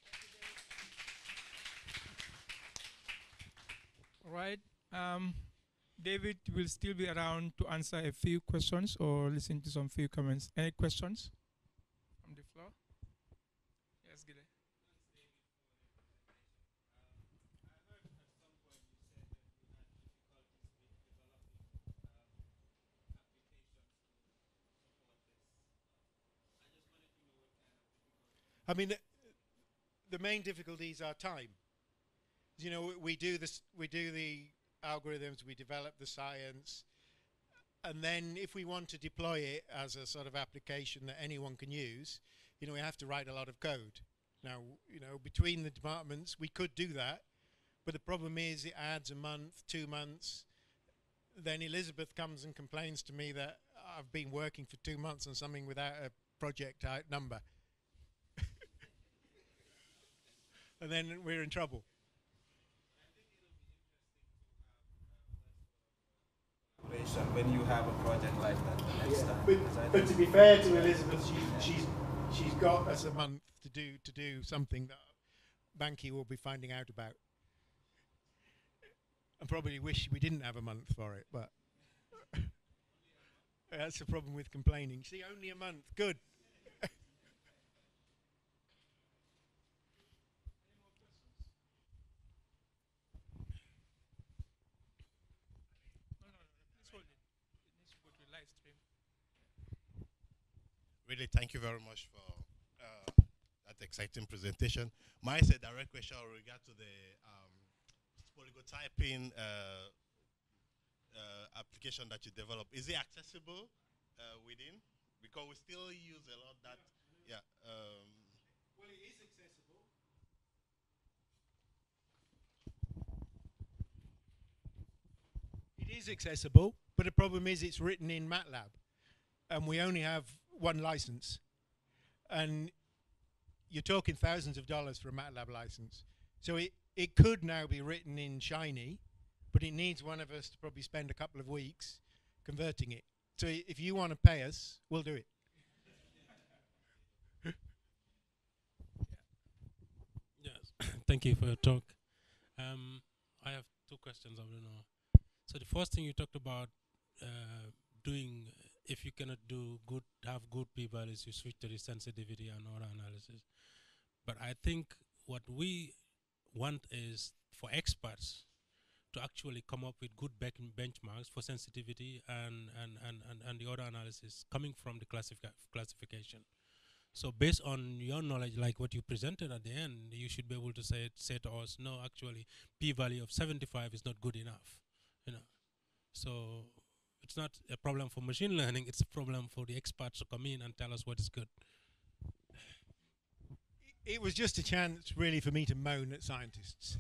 All right. David will still be around to answer a few questions or listen to some few comments. Any questions from the floor? Yes, Gile. I mean, the main difficulties are time. We do this, we do the algorithms, we develop the science, and then if we want to deploy it as a sort of application that anyone can use, we have to write a lot of code. Now, between the departments, we could do that, but the problem is it adds a month, 2 months. Then Elizabeth comes and complains to me that I've been working for 2 months on something without a project type number. And then we're in trouble. When you have a project like that the next time. But to be fair to Elizabeth, she's got us a month to do something that Banky will be finding out about. I probably wish we didn't have a month for it, but that's the problem with complaining. See, only a month. Good. Really, thank you very much for that exciting presentation. Mine is a direct question with regard to the polygotyping application that you developed. Is it accessible within? Because we still use a lot that, yeah. Well, it is accessible. It is accessible, but the problem is it's written in MATLAB, and we only have one license, and you're talking thousands of dollars for a MATLAB license. So it could now be written in Shiny, but it needs one of us to probably spend a couple of weeks converting it. So if you want to pay us, we'll do it. Yes, thank you for your talk. I have 2 questions. I don't know. So the first thing you talked about doing, if you cannot have good p-values, you switch to the sensitivity and order analysis. But I think what we want is for experts to actually come up with good benchmarks for sensitivity and the order analysis coming from the classification. So based on your knowledge, like what you presented at the end, you should be able to say to us, no, actually, p-value of 75 is not good enough. So it's not a problem for machine learning, it's a problem for the experts to come in and tell us what is good. It was just a chance, really, for me to moan at scientists.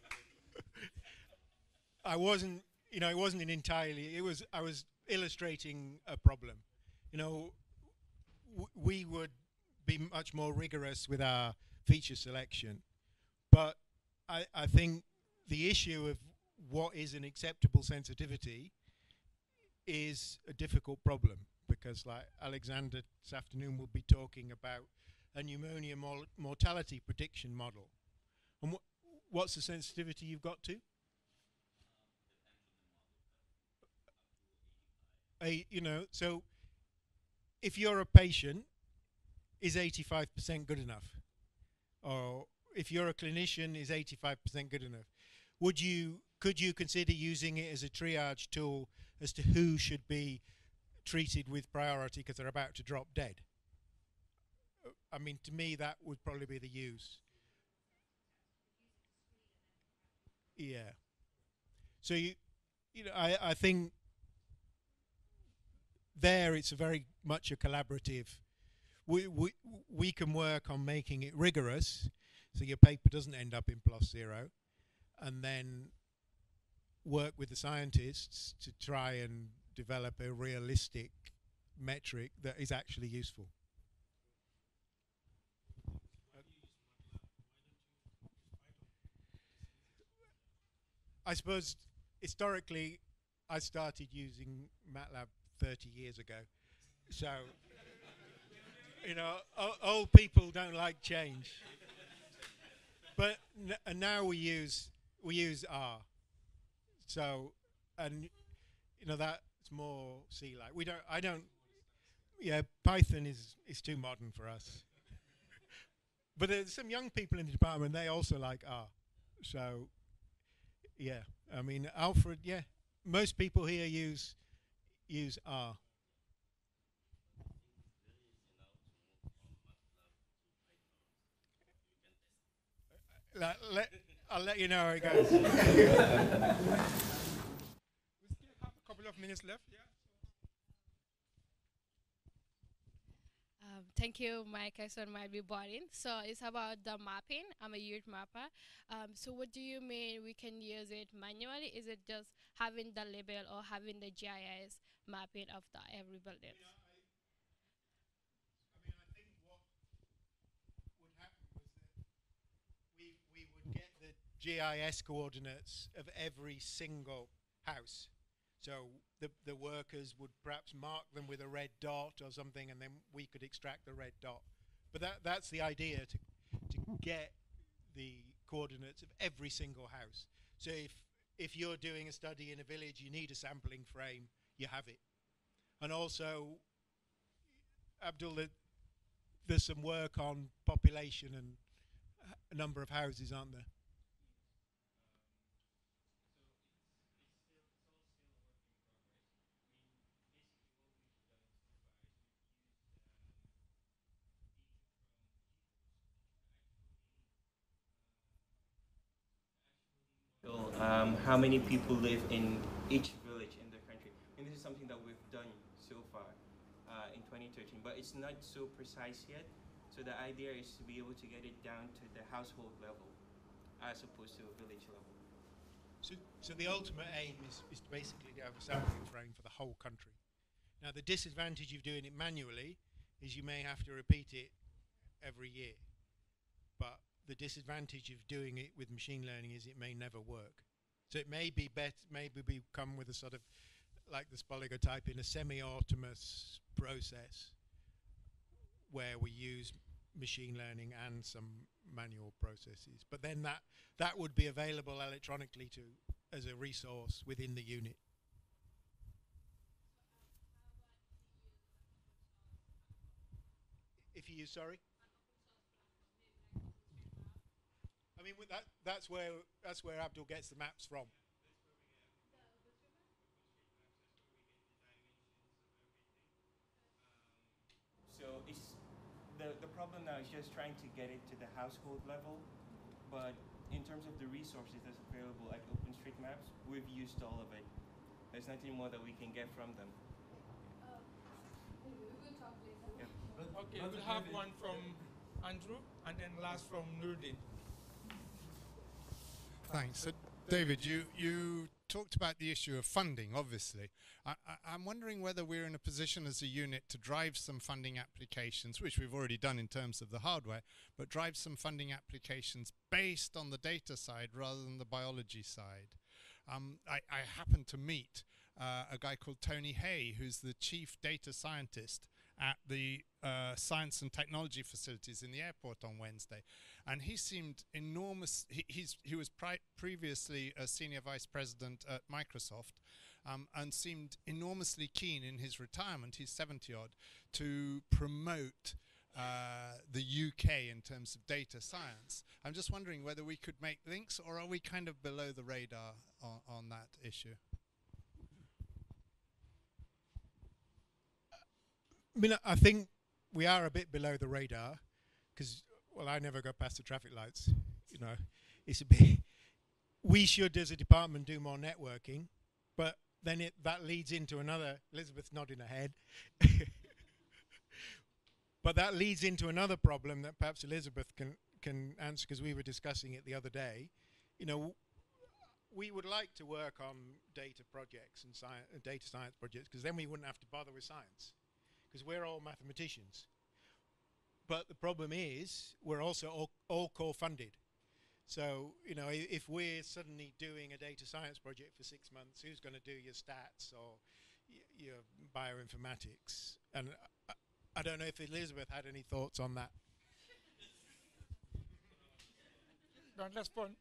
I wasn't entirely, I was illustrating a problem. We would be much more rigorous with our feature selection, but I think the issue of what is an acceptable sensitivity is a difficult problem, because like Alexander this afternoon will be talking about a pneumonia mortality prediction model. And what's the sensitivity you've got to? So if you're a patient, is 85% good enough? Or if you're a clinician, is 85% good enough? Could you consider using it as a triage tool as to who should be treated with priority because they're about to drop dead? I mean, to me, that would probably be the use. Yeah. So I think there it's very much a collaborative. We can work on making it rigorous, so your paper doesn't end up in +0, and then work with the scientists to try and develop a realistic metric that is actually useful. I suppose historically I started using MATLAB 30 years ago, so you know, old people don't like change. But and now we use R. So, and you know, that's more C-like. Yeah, Python is too modern for us. But there's some young people in the department, they also like R. So, yeah, I mean, Alfred, yeah, most people here use R. I'll let you know how it goes. We still have a couple of minutes left. Yeah. Thank you. My question might be boring. So it's about the mapping. I'm a youth mapper. So what do you mean we can use it manually? Is it just having the label or having the GIS mapping of the every building? I think what would happen was that we would get the GIS coordinates of every single house. So the workers would perhaps mark them with a red dot or something, and then we could extract the red dot. But that's the idea, to get the coordinates of every single house. So if you're doing a study in a village, you need a sampling frame, you have it. And also, Abdul, there's some work on population and a number of houses, aren't there? How many people live in each village in the country. And this is something that we've done so far in 2013, but it's not so precise yet. So the idea is to be able to get it down to the household level as opposed to a village level. So the ultimate aim is basically to have a sampling frame for the whole country. Now the disadvantage of doing it manually is you may have to repeat it every year. But the disadvantage of doing it with machine learning is it may never work. So it may be maybe we come with a sort of, like the Spolygotype, in a semi-autonomous process where we use machine learning and some manual processes. But then that would be available electronically as a resource within the unit. If you use, sorry? I mean, that's where Abdul gets the maps from. So it's the problem now is just trying to get it to the household level, but in terms of the resources that's available, like OpenStreetMaps, we've used all of it. There's nothing more that we can get from them. Okay, we'll have one from Andrew, and then last from Nuruddin. Thanks. So, David, you talked about the issue of funding, obviously. I'm wondering whether we're in a position as a unit to drive some funding applications, which we've already done in terms of the hardware, but drive some funding applications based on the data side rather than the biology side. I happened to meet a guy called Tony Hay, who's the chief data scientist at the science and technology facilities in the airport on Wednesday. And he seemed enormous. He was previously a senior vice president at Microsoft, and seemed enormously keen in his retirement, he's 70-odd, to promote the UK in terms of data science. I'm just wondering whether we could make links, or are we kind of below the radar on that issue? I mean, I think we are a bit below the radar because, well, I never go past the traffic lights. You know, it's a bit. We should, as a department, do more networking, but then that leads into another. Elizabeth's nodding her head. But that leads into another problem that perhaps Elizabeth can answer, because we were discussing it the other day. You know, we would like to work on data projects and data science projects, because then we wouldn't have to bother with science, because we're all mathematicians. But the problem is we're also all co-funded. So, you know, if we're suddenly doing a data science project for 6 months, who's going to do your stats or your bioinformatics? And I don't know if Elizabeth had any thoughts on that. Don't respond.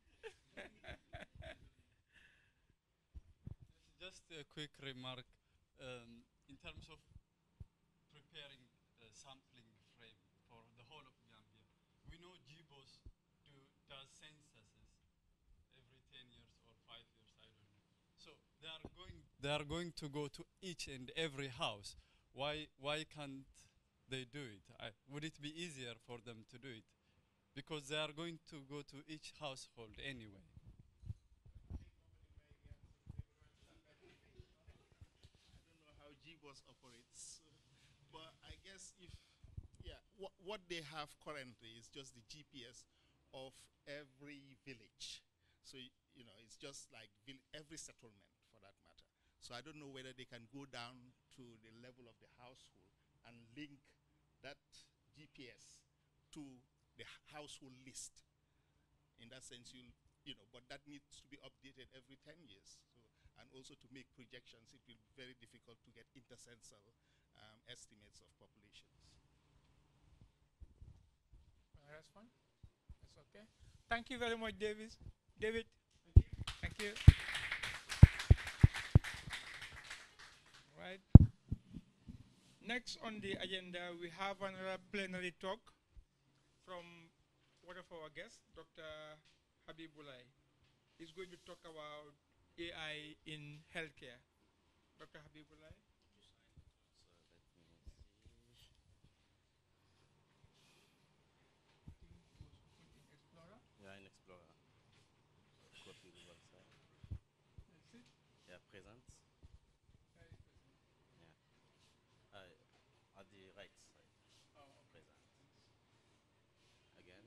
Just a quick remark in terms of preparing a sampling frame for the whole of Gambia. We know GBOS does censuses every 10 years or 5 years, I don't know. So they are going to go to each and every house. Why can't they do it? Would it be easier for them to do it? Because they are going to go to each household anyway. How GBOS operates, but I guess what they have currently is just the GPS of every village. So you know, it's just like every settlement for that matter. So I don't know whether they can go down to the level of the household and link that GPS to the household list. In that sense, you know, but that needs to be updated every 10 years. So, and also to make projections, it will be very difficult to get intercensal estimates of populations. That's fine. That's okay. Thank you very much, David. David. Thank you. Right. Next on the agenda, we have another plenary talk from one of our guests, Dr. Habibullah. He's going to talk about AI in healthcare. Dr. Habibullah. Yeah, in Explorer. Copy the website. That's it? Yeah, present. Yeah. At the right side. Oh, okay. Present. Again.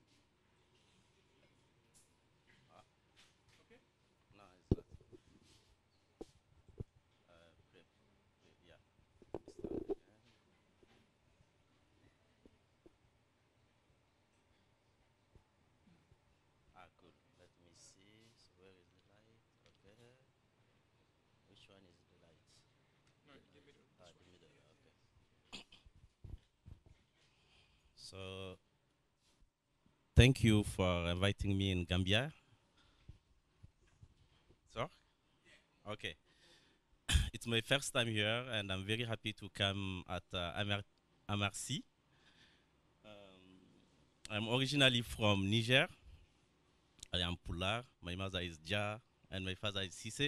Okay. No, it's not. Yeah. Start again. Good. Let me see. So where is the light? Okay. Which one is the light? No, the middle. The middle. Okay. So, thank you for inviting me in Gambia. So, okay. It's my first time here, and I'm very happy to come at MRC. I'm originally from Niger. I am Pular. My mother is Ja, and my father is Sise.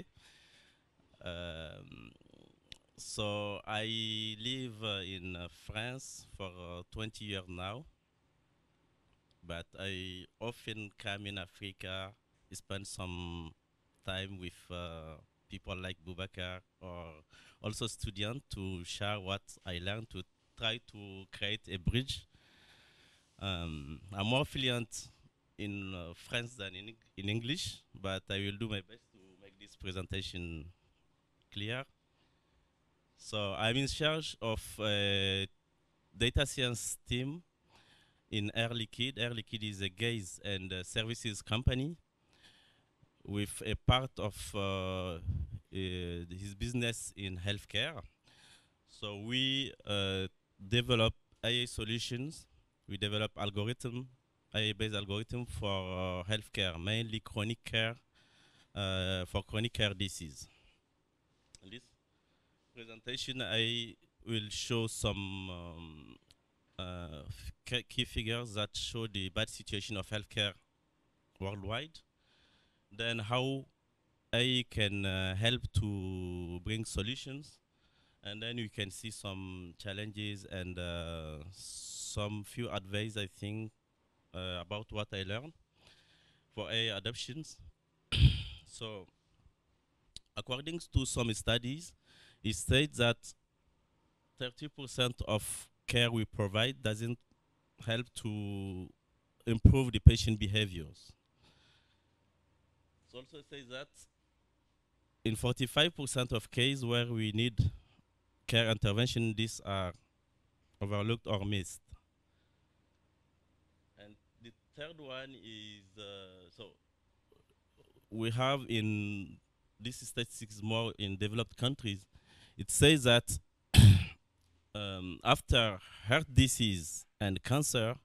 So I live in France for 20 years now. But I often come in Africa, spend some time with people like Boubacar or also students to share what I learned, to try to create a bridge. I'm more fluent in French than in English, but I will do my best to make this presentation clear. So I'm in charge of a data science team in Air Liquide. Air Liquide is a gas and services company with a part of his business in healthcare. So we develop AI solutions. We develop AI-based algorithm for healthcare, mainly chronic care, for chronic care disease. In this presentation, I will show some key figures that show the bad situation of healthcare worldwide. Then how AI can help to bring solutions. And then you can see some challenges and some few advice, I think, about what I learned for AI adoptions. So according to some studies, it states that 30% of care we provide doesn't help to improve the patient behaviors. It also says that in 45% of cases where we need care intervention, these are overlooked or missed. And the third one is, so we have in this statistics more in developed countries, it says that after heart disease and cancer,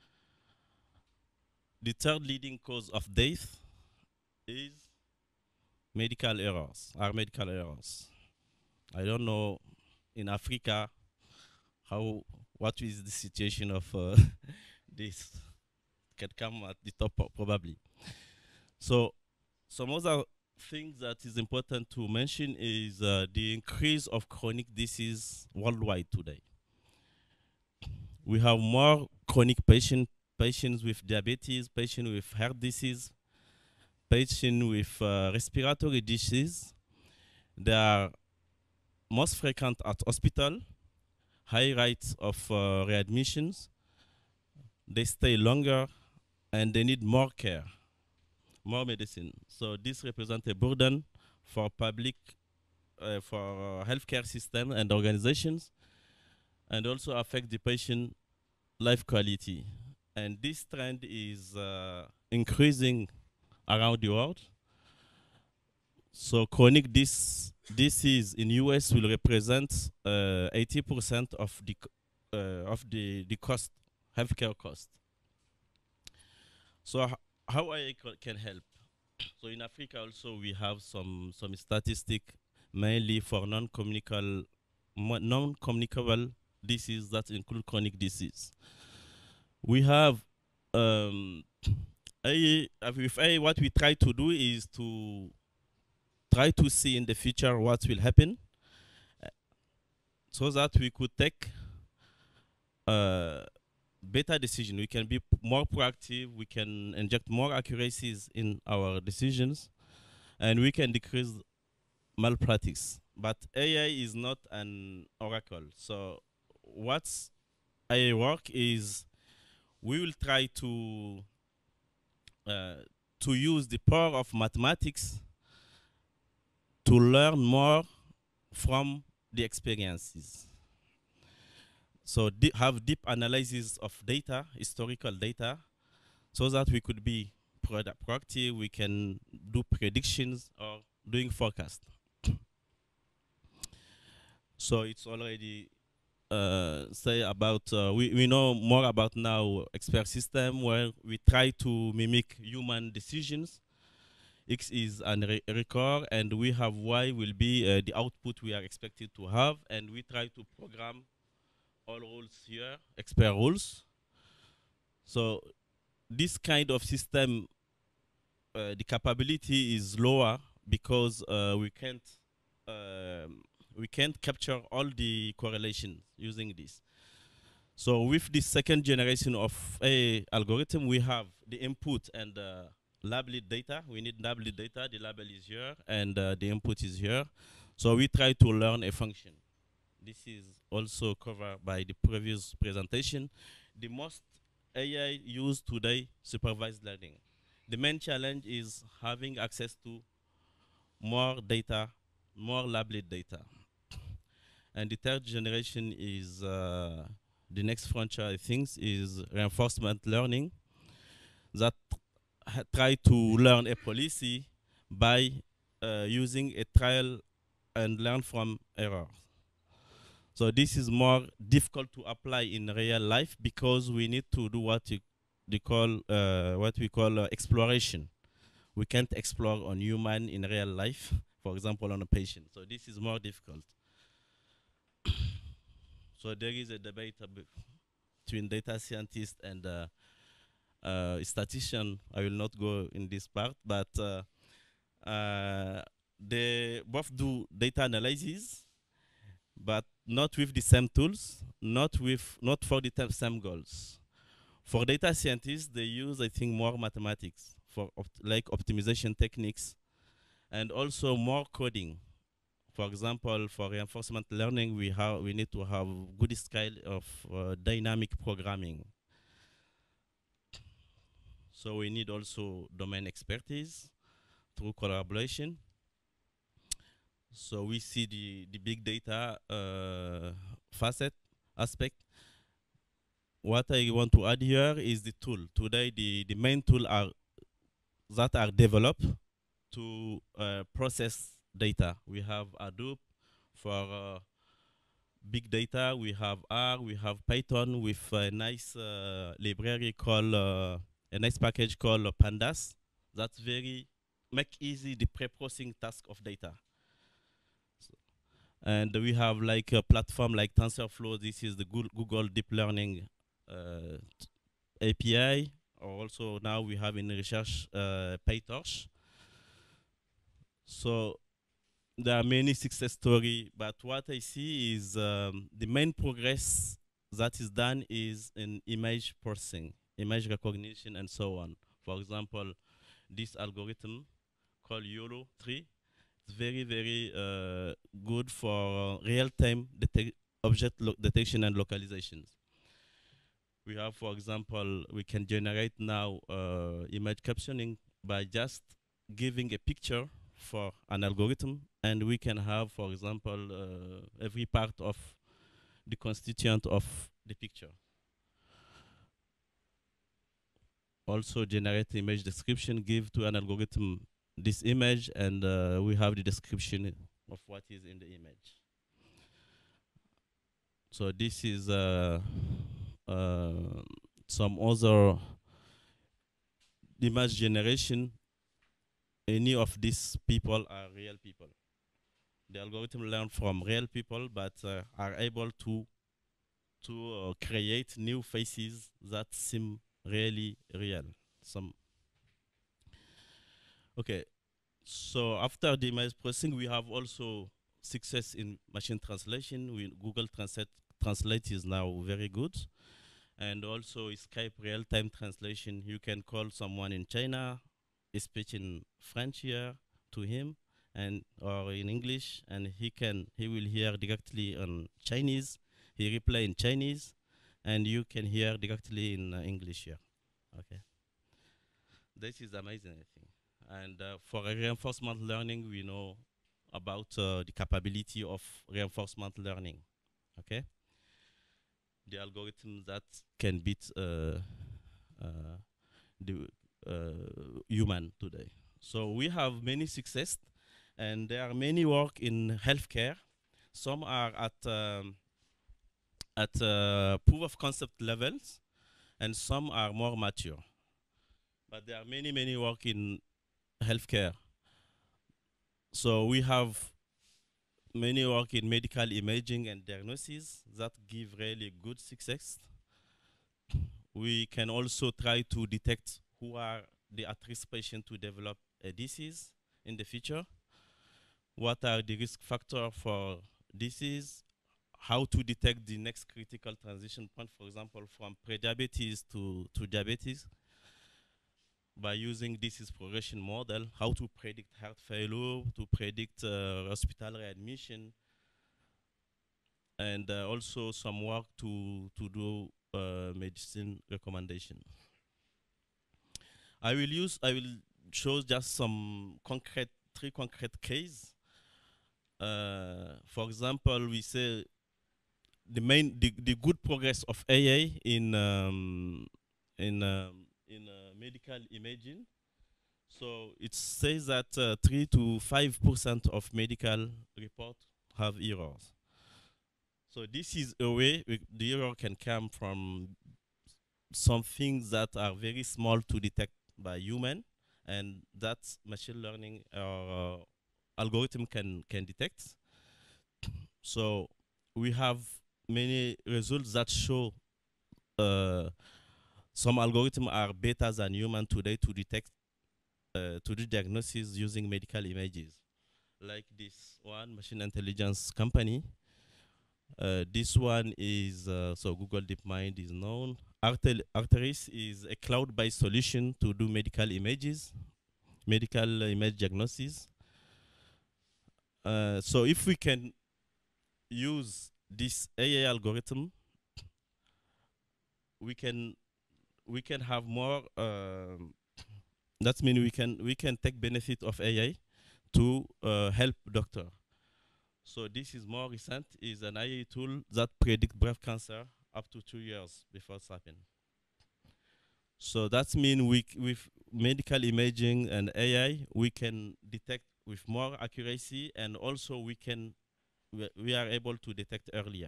the third leading cause of death is medical errors, are medical errors. I don't know in Africa what is the situation of this can come at the top probably. So some other things that is important to mention is the increase of chronic disease worldwide today. We have more chronic patients with diabetes, patients with heart disease, patients with respiratory disease. They are most frequent at hospital, high rates of readmissions. They stay longer and they need more care, more medicine. So this represents a burden for public, for healthcare system and organizations, and also affect the patient life quality. And this trend is increasing around the world. So chronic disease in US will represent 80% of the cost, healthcare cost. So how I can help? So in Africa also we have some statistic mainly for non-communicable disease that include chronic disease. We have what we try to do is to try to see in the future what will happen, so that we could take better decision. We can be more proactive, we can inject more accuracies in our decisions, and we can decrease malpractice. But AI is not an oracle. So what's AI work is we will try to use the power of mathematics to learn more from the experiences. So have deep analysis of data, historical data, so that we could be proactive, we can do predictions or doing forecast. So it's already say about, we know more about now expert system where we try to mimic human decisions. X is a record and we have Y will be the output we are expected to have, and we try to program all rules here, expert rules. So this kind of system, the capability is lower because we can't capture all the correlation using this. So with this second generation of a algorithm, we have the input and labeled data. We need labeled data. The label is here and the input is here. So we try to learn a function. This is also covered by the previous presentation. The most AI used today, supervised learning. The main challenge is having access to more data, more labeled data. And the third generation is the next frontier, I think, is reinforcement learning that try to learn a policy by using a trial and learn from error. So this is more difficult to apply in real life because we need to do what we call exploration. We can't explore on human in real life, for example, on a patient. So this is more difficult. So there is a debate between data scientists and statistician. I will not go in this part, but they both do data analysis, but not with the same tools, not for the same goals. For data scientists, they use, I think, more mathematics for like optimization techniques and also more coding. For example, for reinforcement learning, we need to have good skill of dynamic programming. So we need also domain expertise through collaboration. So we see the big data facet aspect. What I want to add here is the tool. Today, the main tool that are developed to process data. We have Hadoop for big data. We have R. We have Python with a nice library called a nice package called Pandas. That's very make easy the pre-processing task of data. And we have like a platform like TensorFlow. This is the Google Deep Learning API. Also now we have in research PyTorch. So there are many success stories, but what I see is the main progress that is done is in image processing, image recognition, and so on. For example, this algorithm called YOLO 3 is very, very good for real-time object detection and localizations. We have, for example, we can generate now image captioning by just giving a picture for an algorithm, and we can have, for example, every part of the constituent of the picture. Also generate image description, give to an algorithm this image, and we have the description of what is in the image. So this is some other image generation. Any of these people are real people. The algorithm learn from real people, but are able to create new faces that seem really real. Okay, so after the image processing, we have also success in machine translation. Google Translate is now very good. And also Skype real-time translation. You can call someone in China, speak in French here to him, and or in English, and he will hear directly on Chinese. He reply in Chinese, and you can hear directly in English here. Okay, this is amazing, I think. And for reinforcement learning, we know about the capability of reinforcement learning. Okay, the algorithm that can beat the human today. So we have many success, and there are many work in healthcare. Some are at proof of concept levels, and some are more mature. But there are many work in healthcare. So we have many work in medical imaging and diagnosis that give really good success. We can also try to detect who are the at-risk patients to develop a disease in the future. What are the risk factors for disease? How to detect the next critical transition point, for example, from prediabetes to diabetes, by using disease progression model, how to predict heart failure, to predict hospital readmission, and also some work to do medicine recommendation. I will show just some three concrete cases. For example, we say the good progress of AI in medical imaging. So it says that 3 to 5% of medical reports have errors. So this is a way the error can come from some things that are very small to detect by human, and that machine learning or algorithm can detect. So we have many results that show some algorithms are better than human today to detect, to do diagnosis using medical images. Like this one, machine intelligence company. This one is, so Google DeepMind is known. Arteris is a cloud-based solution to do medical images, medical image diagnosis. So if we can use this AI algorithm, we can have more. That means we can take benefit of AI to help doctor. So this is more recent. Is an AI tool that predict breast cancer up to 2 years before it's happened. So that means with medical imaging and AI, we can detect with more accuracy, and also we are able to detect earlier.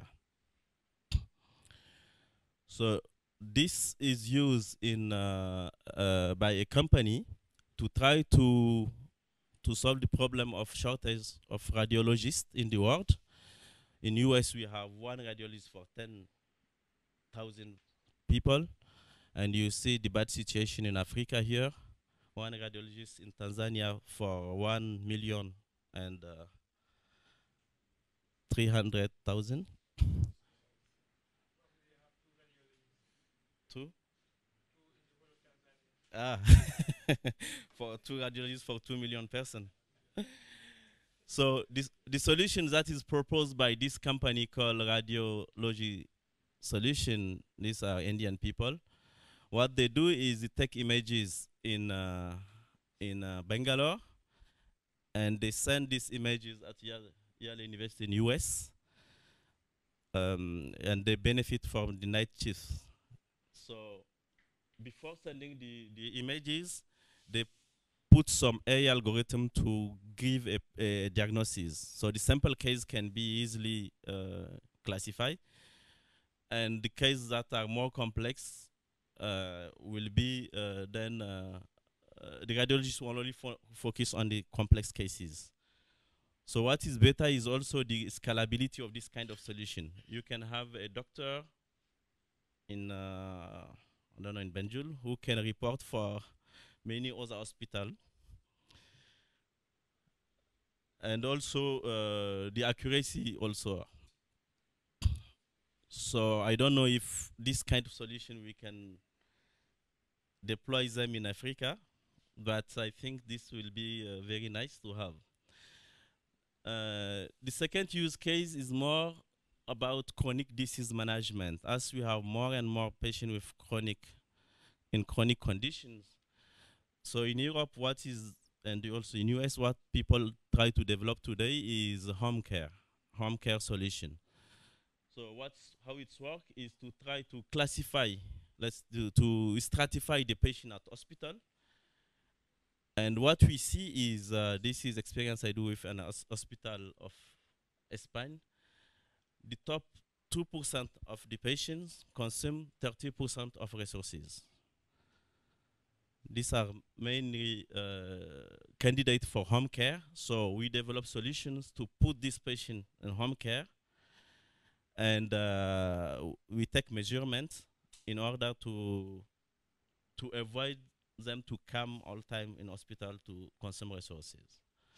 So this is used in by a company to try to solve the problem of shortage of radiologists in the world. In US, we have one radiologist for 10,000 people, and you see the bad situation in Africa here. One radiologist in Tanzania for 1,000,000 and 300,000. Two? Ah, for 2 radiologists for 2,000,000 person. So the solution that is proposed by this company called Radiology Solution, these are Indian people. What they do is they take images in Bangalore, and they send these images at Yale University in US, and they benefit from the night shifts. So before sending the images, they put some AI algorithm to give a diagnosis. So the sample case can be easily classified, and the cases that are more complex will be then the radiologist will only focus on the complex cases. So what is better is also the scalability of this kind of solution. You can have a doctor in I don't know, in Banjul, who can report for many other hospitals. And also the accuracy also. So I don't know if this kind of solution we can deploy them in Africa, but I think this will be very nice to have. The second use case is more about chronic disease management. As we have more and more patients with chronic conditions. So in Europe, and also in US, what people try to develop today is home care solution. So how it's work is to try to classify, to stratify the patient at hospital. And what we see is, this is experience I do with an hospital of Spain. The top 2% of the patients consume 30% of resources. These are mainly candidates for home care. So we develop solutions to put this patient in home care, and we take measurements in order to avoid them to come all time in hospital to consume resources.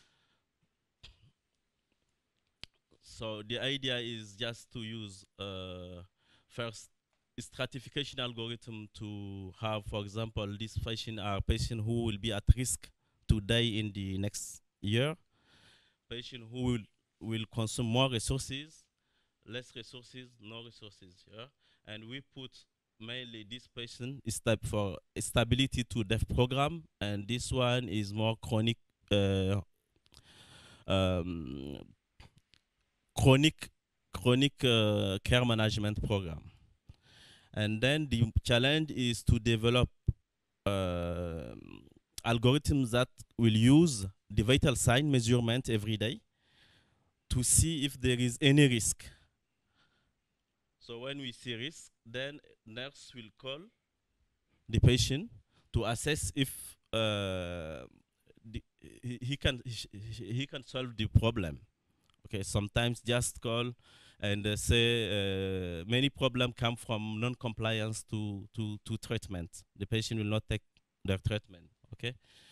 So the idea is just to use first stratification algorithm to have, for example, this patient are patient who will be at risk to die in the next year, patient who will consume more resources, less resources, no resources, yeah? And we put mainly this patient is type for stability to death program, and this one is more chronic care management program. And then the challenge is to develop algorithms that will use the vital sign measurement every day to see if there is any risk. So when we see risk, then nurse will call the patient to assess if he can solve the problem. Okay, sometimes just call and say many problems come from non-compliance to treatment. The patient will not take their treatment. Okay.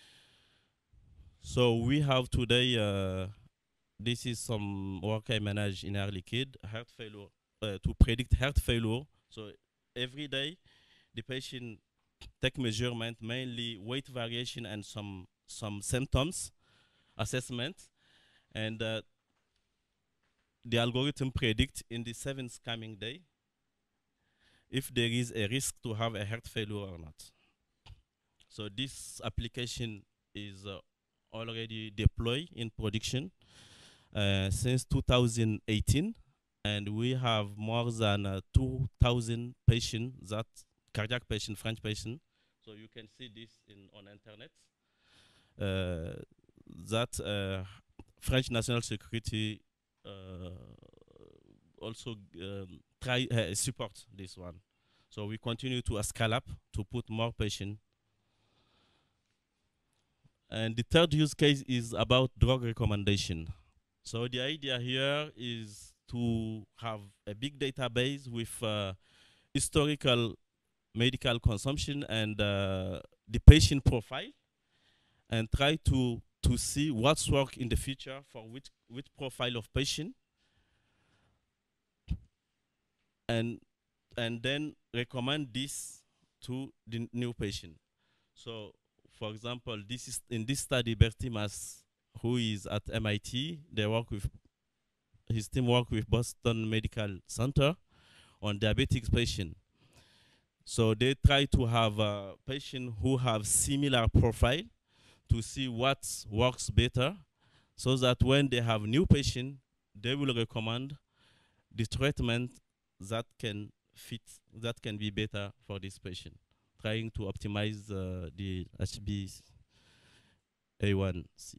So we have today. This is some work I manage in Air Liquide, heart failure, to predict heart failure. So every day, the patient take measurement, mainly weight variation and some symptoms assessment, and the algorithm predict in the seventh coming day if there is a risk to have a heart failure or not. So this application is already deployed in production since 2018, and we have more than 2,000 patients, that cardiac patient, French patient. So you can see this on internet. That French national security also support this one. So we continue to scale up to put more patients. And the third use case is about drug recommendation. So the idea here is to have a big database with historical medical consumption and the patient profile, and try to see what's work in the future for which profile of patient, and then recommend this to the new patient. So for example, this is in this study, Bertimas, who is at MIT, his team work with Boston Medical Center on diabetic patient. So they try to have a patient who have similar profile to see what works better, so that when they have new patient, they will recommend the treatment that can fit, that can be better for this patient, trying to optimize the HbA1c.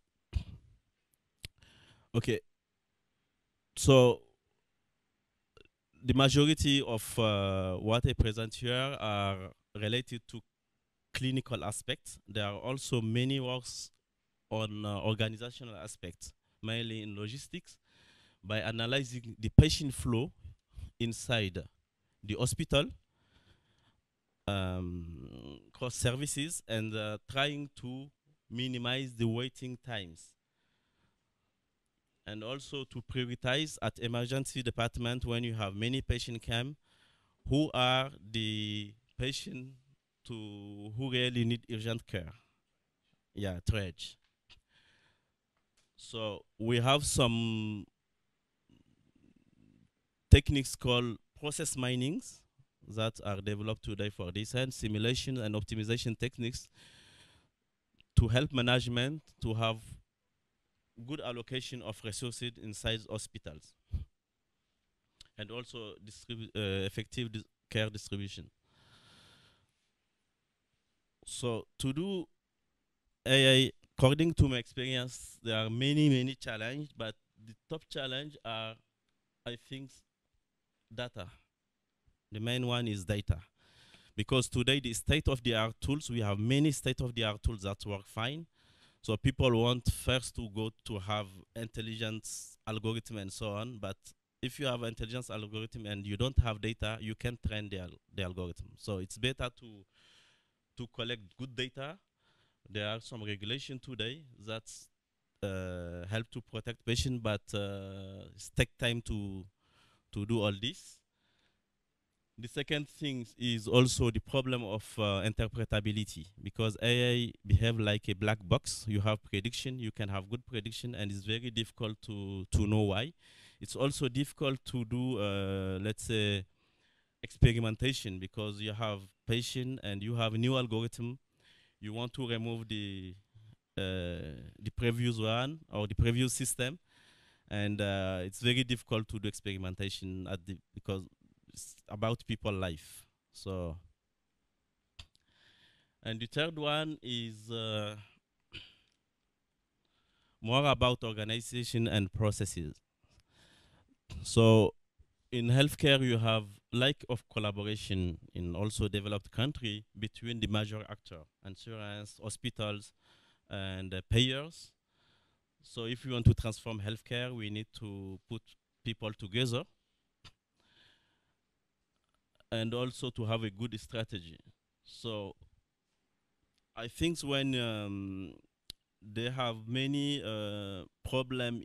Okay, so the majority of what I present here are related to clinical aspects. There are also many works on organizational aspects, mainly in logistics, by analyzing the patient flow inside the hospital, cross services, and trying to minimize the waiting times. And also to prioritize at emergency department when you have many patients come, who are the patients who really need urgent care. Yeah, triage. So we have some techniques called process minings that are developed today for this, and simulation and optimization techniques to help management to have good allocation of resources inside hospitals, and also effective care distribution. So to do AI, according to my experience, there are many challenges, but the top challenge are, I think, data. The main one is data. Because today the state-of-the-art tools, we have many state-of-the-art tools that work fine. So people want first to go to have intelligence algorithm and so on, but if you have intelligence algorithm and you don't have data, you can't train the algorithm. So it's better to collect good data. There are some regulation today that help to protect patients, but it takes time to do all this. The second thing is also the problem of interpretability, because AI behave like a black box. You have prediction, you can have good prediction, and it's very difficult to know why. It's also difficult to do, let's say, experimentation, because you have patient and you have a new algorithm. You want to remove the previous one or the previous system, and it's very difficult to do experimentation because it's about people life. So, and the third one is more about organization and processes. So in healthcare, you have lack of collaboration in also developed country between the major actor, insurance, hospitals, and payers. So if we want to transform healthcare, we need to put people together, and also to have a good strategy. So I think when they have many problem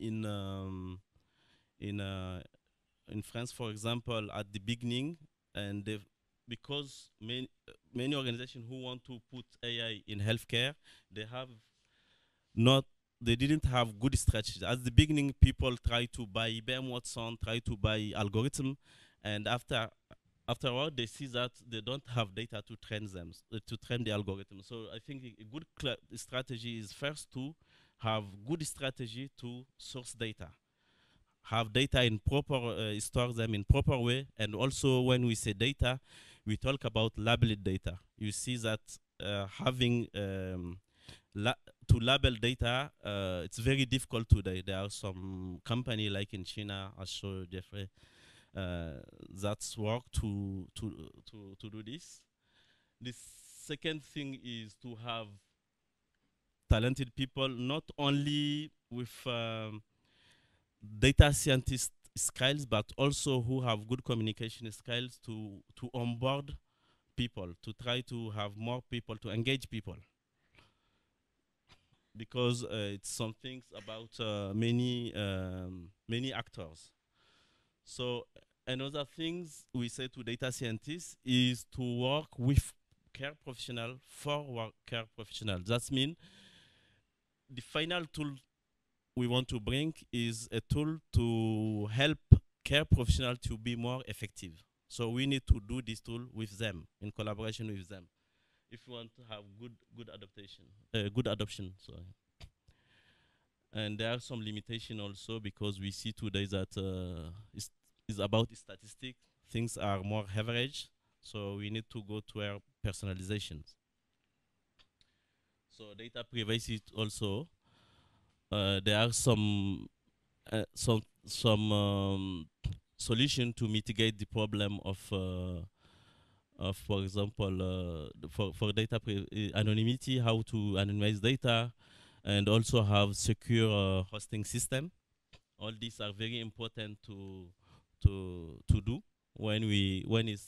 in France, for example, at the beginning, and because many organizations who want to put AI in healthcare, they have not they didn't have good strategies. At the beginning, people try to buy IBM Watson, try to buy algorithm, and after a while, they see that they don't have data to train them, to train the algorithm. So I think a good strategy is first to have good strategy to source data. Have data in proper, store them in proper way, and also when we say data, we talk about labeled data. You see that having to label data, it's very difficult today. There are some company like in China, I saw Jeffrey, that's work to do this. The second thing is to have talented people, not only with data scientist skills, but also who have good communication skills to onboard people, to try to have more people, to engage people. Because it's some things about many actors. So another things we say to data scientists is to work with care professional for care professionals. That means the final tool we want to bring is a tool to help care professionals to be more effective. So we need to do this tool with them, in collaboration with them, if we want to have good adoption. Sorry. And there are some limitations also, because we see today that it's about statistics. Things are more average, so we need to go to our personalizations. So data privacy also. There are some solution to mitigate the problem of for example, for data anonymity, how to anonymize data, and also have secure hosting system. All these are very important to do when we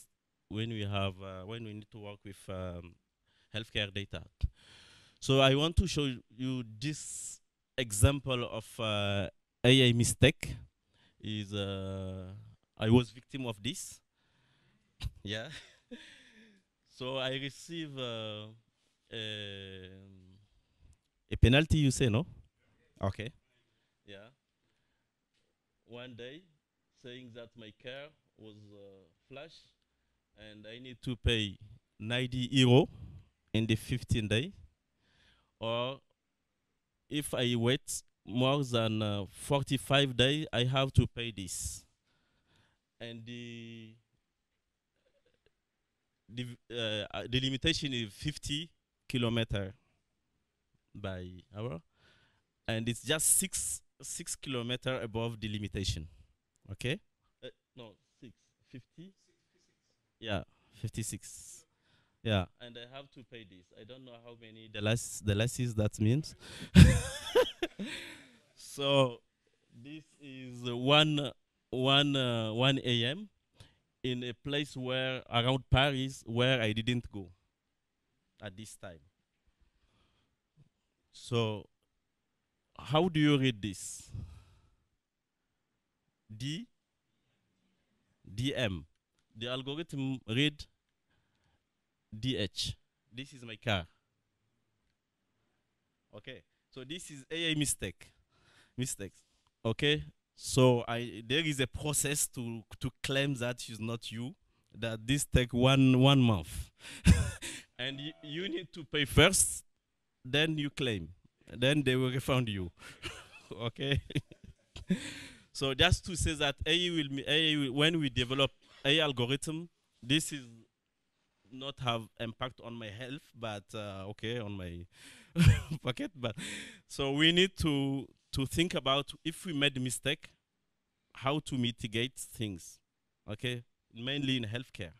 need to work with healthcare data. So I want to show you this example of AI mistake. Is I was victim of this. Yeah. So I receive a penalty, you say, no? Okay. Yeah. One day, saying that my car was flashed and I need to pay 90 euro in the 15 day, or if I wait more than 45 days, I have to pay this. And the limitation is 50 kilometer by hour, and it's just six kilometer above the limitation. Okay? No, 50? Yeah, 56. Yeah, and I have to pay this. I don't know how many the lasses that means. So this is 1 a.m. in a place where around Paris where I didn't go at this time. So how do you read this? DM. The algorithm read DH. This is my car. Okay. So this is AI mistakes. Okay. So there is a process to claim that it's not you. That this take one month, and you need to pay first, then you claim, then they will refund you. Okay. So just to say that AI when we develop AI algorithm, this is not have impact on my health, but okay, on my pocket. But so we need to think about, if we made a mistake, how to mitigate things. Okay, mainly in healthcare.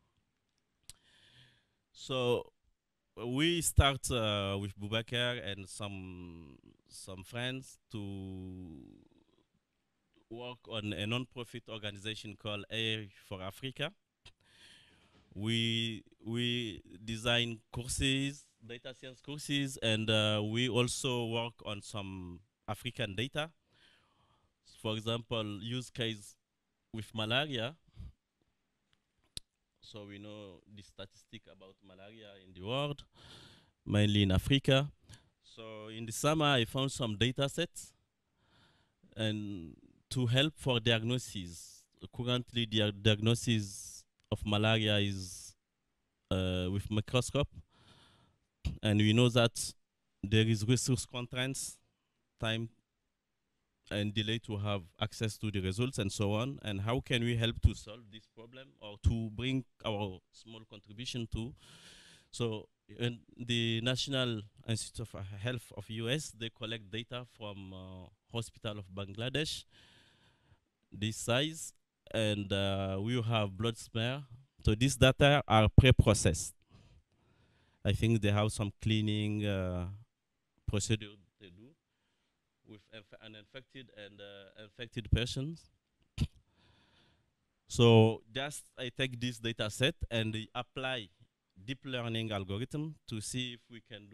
So we start with Boubacar and some friends to work on a non-profit organization called AI for Africa. We design courses, data science courses, and we also work on some African data. For example, use case with malaria. So we know the statistic about malaria in the world, mainly in Africa. So in the summer, I found some data sets and to help for diagnosis. Currently, the diagnosis of malaria is with microscope, and we know that there is resource constraints, time and delay to have access to the results and so on. And how can we help to solve this problem or to bring our small contribution to? So in the National Institute of Health of US, they collect data from hospital of Bangladesh, this size, and we have blood smear. So these data are pre-processed. I think they have some cleaning procedure they do with uninfected and infected persons. So just I take this data set and apply deep learning algorithm to see if we can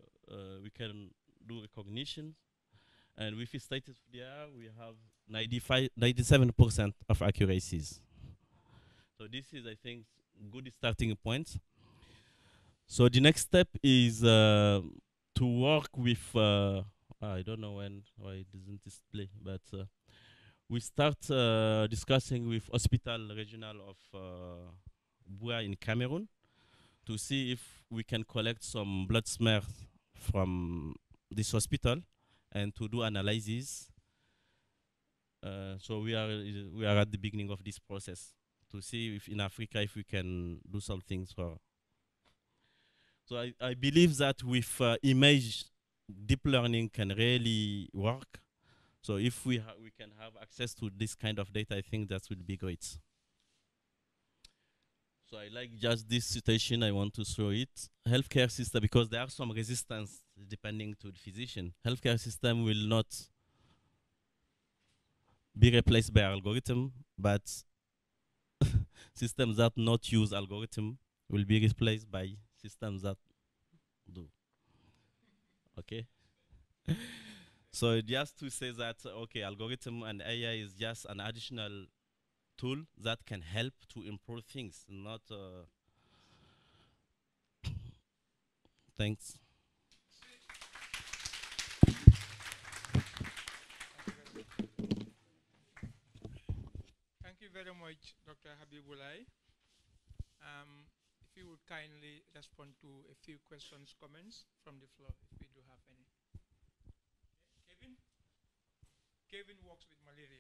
do recognition. And with status there, we have 97% of accuracies. So this is, I think, good starting point. So the next step is to work with, I don't know why it doesn't display, but we start discussing with Hospital Regional of Bray in Cameroon to see if we can collect some blood smear from this hospital and to do analysis. So we are at the beginning of this process to see if in Africa if we can do some things for. So I believe that with image deep learning can really work. So if we can have access to this kind of data, I think that will be great. So I like just this citation, I want to show it. Healthcare system, because there are some resistance depending to the physician. Healthcare system will not be replaced by algorithm, but systems that not use algorithm will be replaced by systems that do. Okay? So just to say that, okay, algorithm and AI is just an additional tool that can help to improve things, not thanks. Thank you very much, Dr. Habibullah. If you would kindly respond to a few questions, comments from the floor, if we do have any. Kevin? Kevin works with malaria.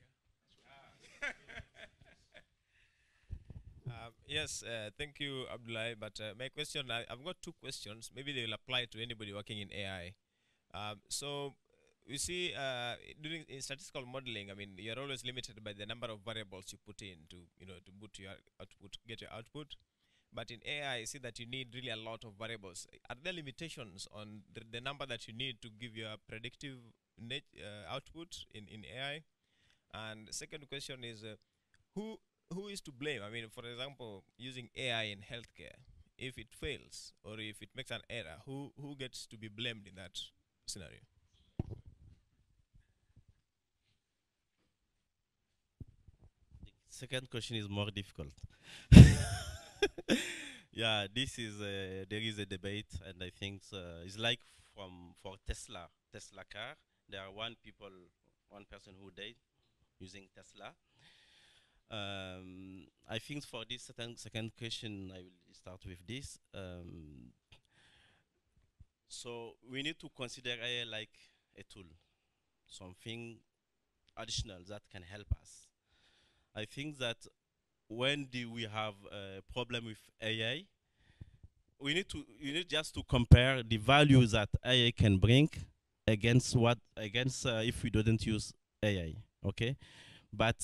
Yes, thank you, Abdullah. But my question, I've got two questions. Maybe they will apply to anybody working in AI. So you see, in statistical modeling, I mean, you're always limited by the number of variables you put in to, to put your output, get your output. But in AI, I see that you need really a lot of variables. Are there limitations on the number that you need to give your predictive output in AI? And the second question is, who is to blame? I mean, for example, using AI in healthcare, if it fails or if it makes an error, who gets to be blamed in that scenario? The second question is more difficult. Yeah, this is there is a debate, and I think it's like for Tesla car. There are one person who died using Tesla. I think for this second question, I will start with this. So we need to consider AI like a tool, something additional that can help us. I think that when we have a problem with AI, you need just to compare the value that AI can bring against if we didn't use AI. Okay, but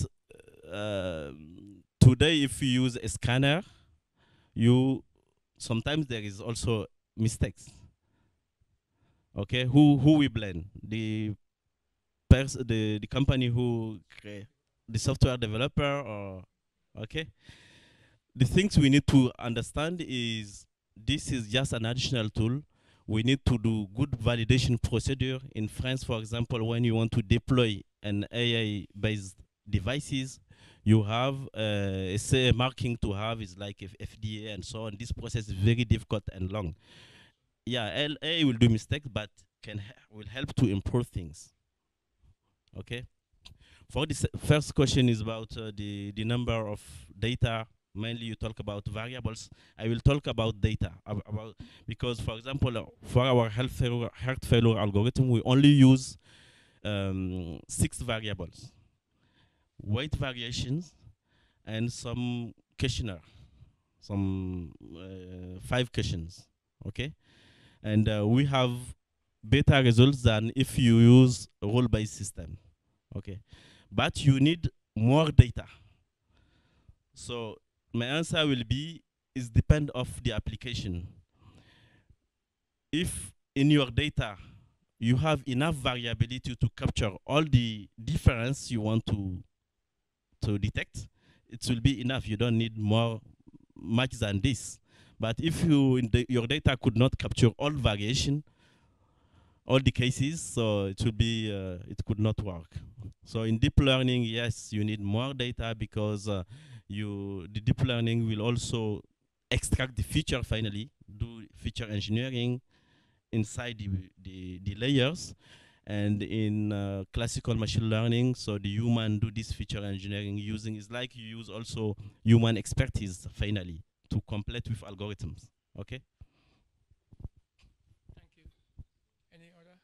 today if you use a scanner, sometimes there is also mistakes. Okay, who we blame? The company who create the software developer, or okay? The things we need to understand is this is just an additional tool. We need to do good validation procedure. In France, for example, when you want to deploy an AI-based devices, you have a CE marking to have is like FDA and so on. This process is very difficult and long. Yeah, AI will do mistakes, but will help to improve things. Okay. For this first question is about the number of data. Mainly, you talk about variables. I will talk about data about because, for example, for our heart failure algorithm, we only use 6 variables: weight variations and some questionnaire, some 5 questions. Okay, and we have better results than if you use a role-based system. Okay, but you need more data. So my answer will be is depend of the application. If in your data you have enough variability to capture all the difference you want to detect, it will be enough. You don't need much than this. But if your data could not capture all variation, all the cases, so it will be it could not work. So in deep learning, yes, you need more data because the deep learning will also extract the feature finally, do feature engineering inside the layers. And in classical machine learning, so the human do this feature engineering using, it's like you use also human expertise finally to complete with algorithms. Okay? Thank you. Any other?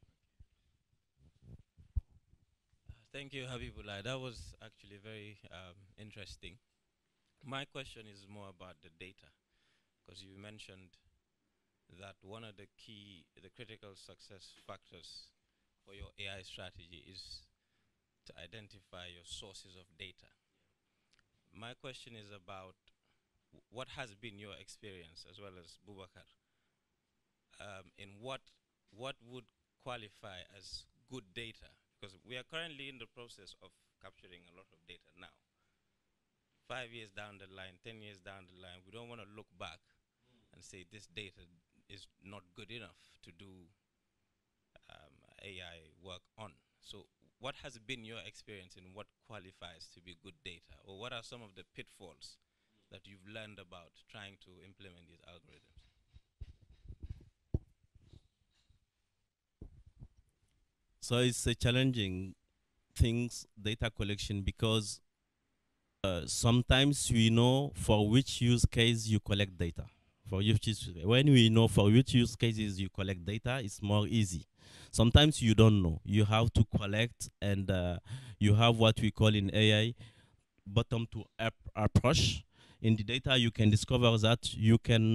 Thank you, Habibullah. That was actually very interesting. My question is more about the data, because you mentioned that one of the critical success factors for your AI strategy is to identify your sources of data. My question is about what has been your experience, as well as Boubacar, in what would qualify as good data? Because we are currently in the process of capturing a lot of data now. 5 years down the line, 10 years down the line, we don't want to look back and say this data is not good enough to do AI work on. So what has been your experience in what qualifies to be good data? Or what are some of the pitfalls that you've learned about trying to implement these algorithms? So it's a challenging things, data collection, because sometimes we know for which use case you collect data. When we know for which use cases you collect data, it's more easy. Sometimes you don't know. You have to collect, and you have what we call in AI bottom-to-up approach. In the data, you can discover that you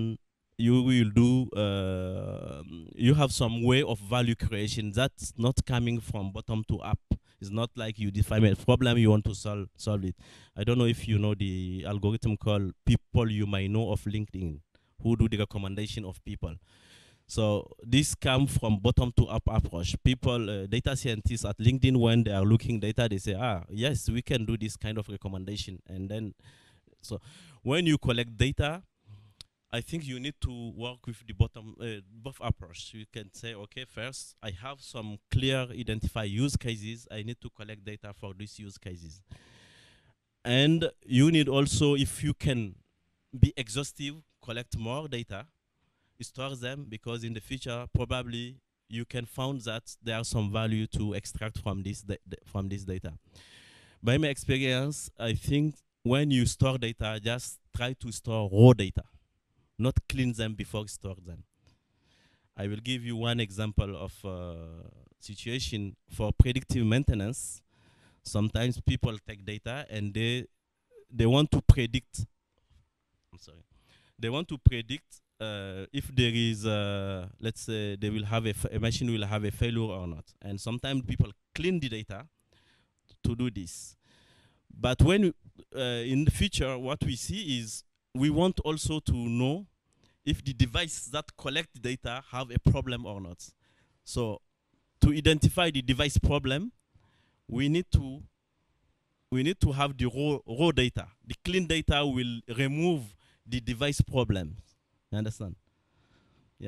have some way of value creation that's not coming from bottom to up. It's not like you define a problem, you want to solve it. I don't know if you know the algorithm called People You Might Know of LinkedIn, who do the recommendation of people. So this comes from bottom to up approach. People, data scientists at LinkedIn, when they are looking data, they say, yes, we can do this kind of recommendation. And then, so when you collect data, I think you need to work with the both approach. You can say, okay, first, I have some clear identified use cases. I need to collect data for these use cases. And you need also, if you can be exhaustive, collect more data, store them, because in the future, probably you can find that there are some value to extract from this data. By my experience, I think when you store data, just try to store raw data, not clean them before store them. I will give you one example of situation for predictive maintenance. Sometimes people take data and they want to predict. They want to predict if there is, let's say, they will have a machine will have a failure or not. And sometimes people clean the data to do this. But when in the future, what we see is we want also to know if the device that collect data have a problem or not. So to identify the device problem, we need to have the raw data. The clean data will remove the device problems. You understand? Yeah.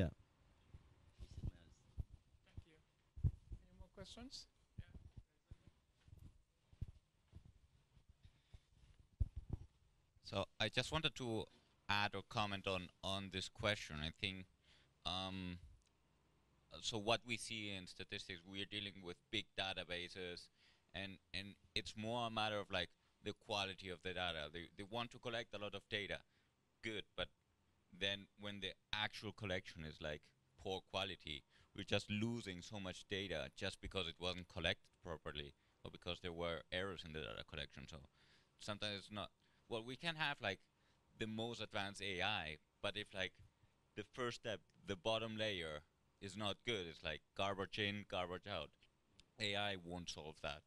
Thank you. Any more questions? So I just wanted to add or comment on this question. I think so what we see in statistics, we are dealing with big databases, and it's more a matter of like the quality of the data. They want to collect a lot of data, good, but then when the actual collection is like poor quality, we're just losing so much data just because it wasn't collected properly or because there were errors in the data collection. So sometimes it's not, well, we can have like the most advanced AI, but if like the first step, the bottom layer is not good, it's like garbage in, garbage out, AI won't solve that.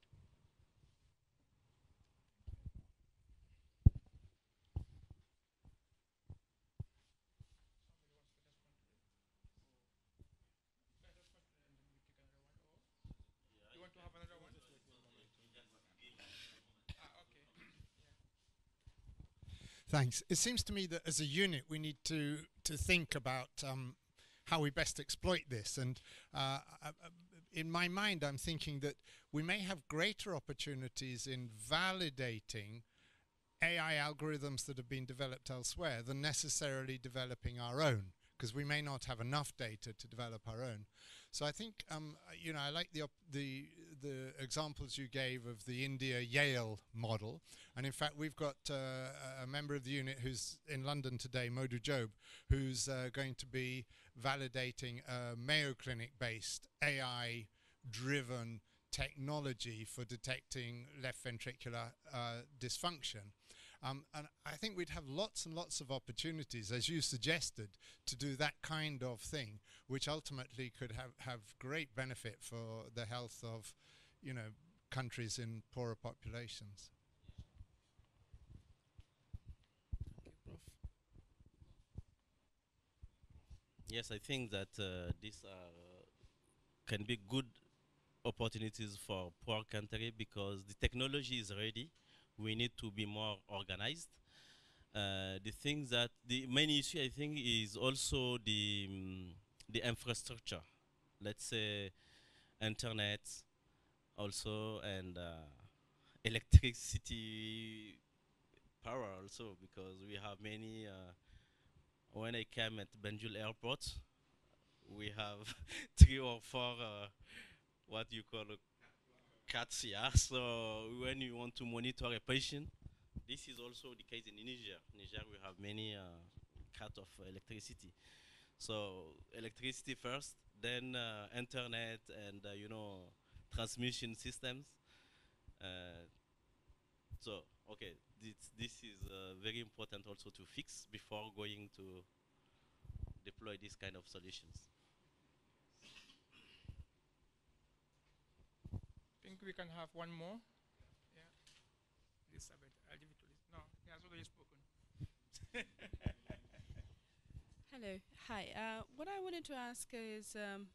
You want to have another one? Okay. Thanks. It seems to me that as a unit, we need to think about how we best exploit this. And in my mind, I'm thinking that we may have greater opportunities in validating AI algorithms that have been developed elsewhere than necessarily developing our own, because we may not have enough data to develop our own. So I think, you know, I like the examples you gave of the India-Yale model. And in fact, we've got a member of the unit who's in London today, Modu Job, who's going to be validating a Mayo Clinic-based AI-driven technology for detecting left ventricular dysfunction. And I think we'd have lots and lots of opportunities, as you suggested, to do that kind of thing, which ultimately could have great benefit for the health of, you know, countries in poorer populations. Yes, I think that these can be good opportunities for poor country because the technology is ready. We need to be more organized. The things that the main issue I think is also the infrastructure. Let's say internet also and electricity power also because we have many. When I came at Banjul Airport, we have 3 or 4 what you call cats, yeah. So when you want to monitor a patient, this is also the case in Niger. Niger, we have many cut of electricity. So electricity first, then internet and you know transmission systems. Uh, so okay, this is very important also to fix before going to deploy this kind of solutions. I think we can have one more. Yeah. Elizabeth, I'll give it to Liz. No, he has already spoken. Hello. Hi. What I wanted to ask is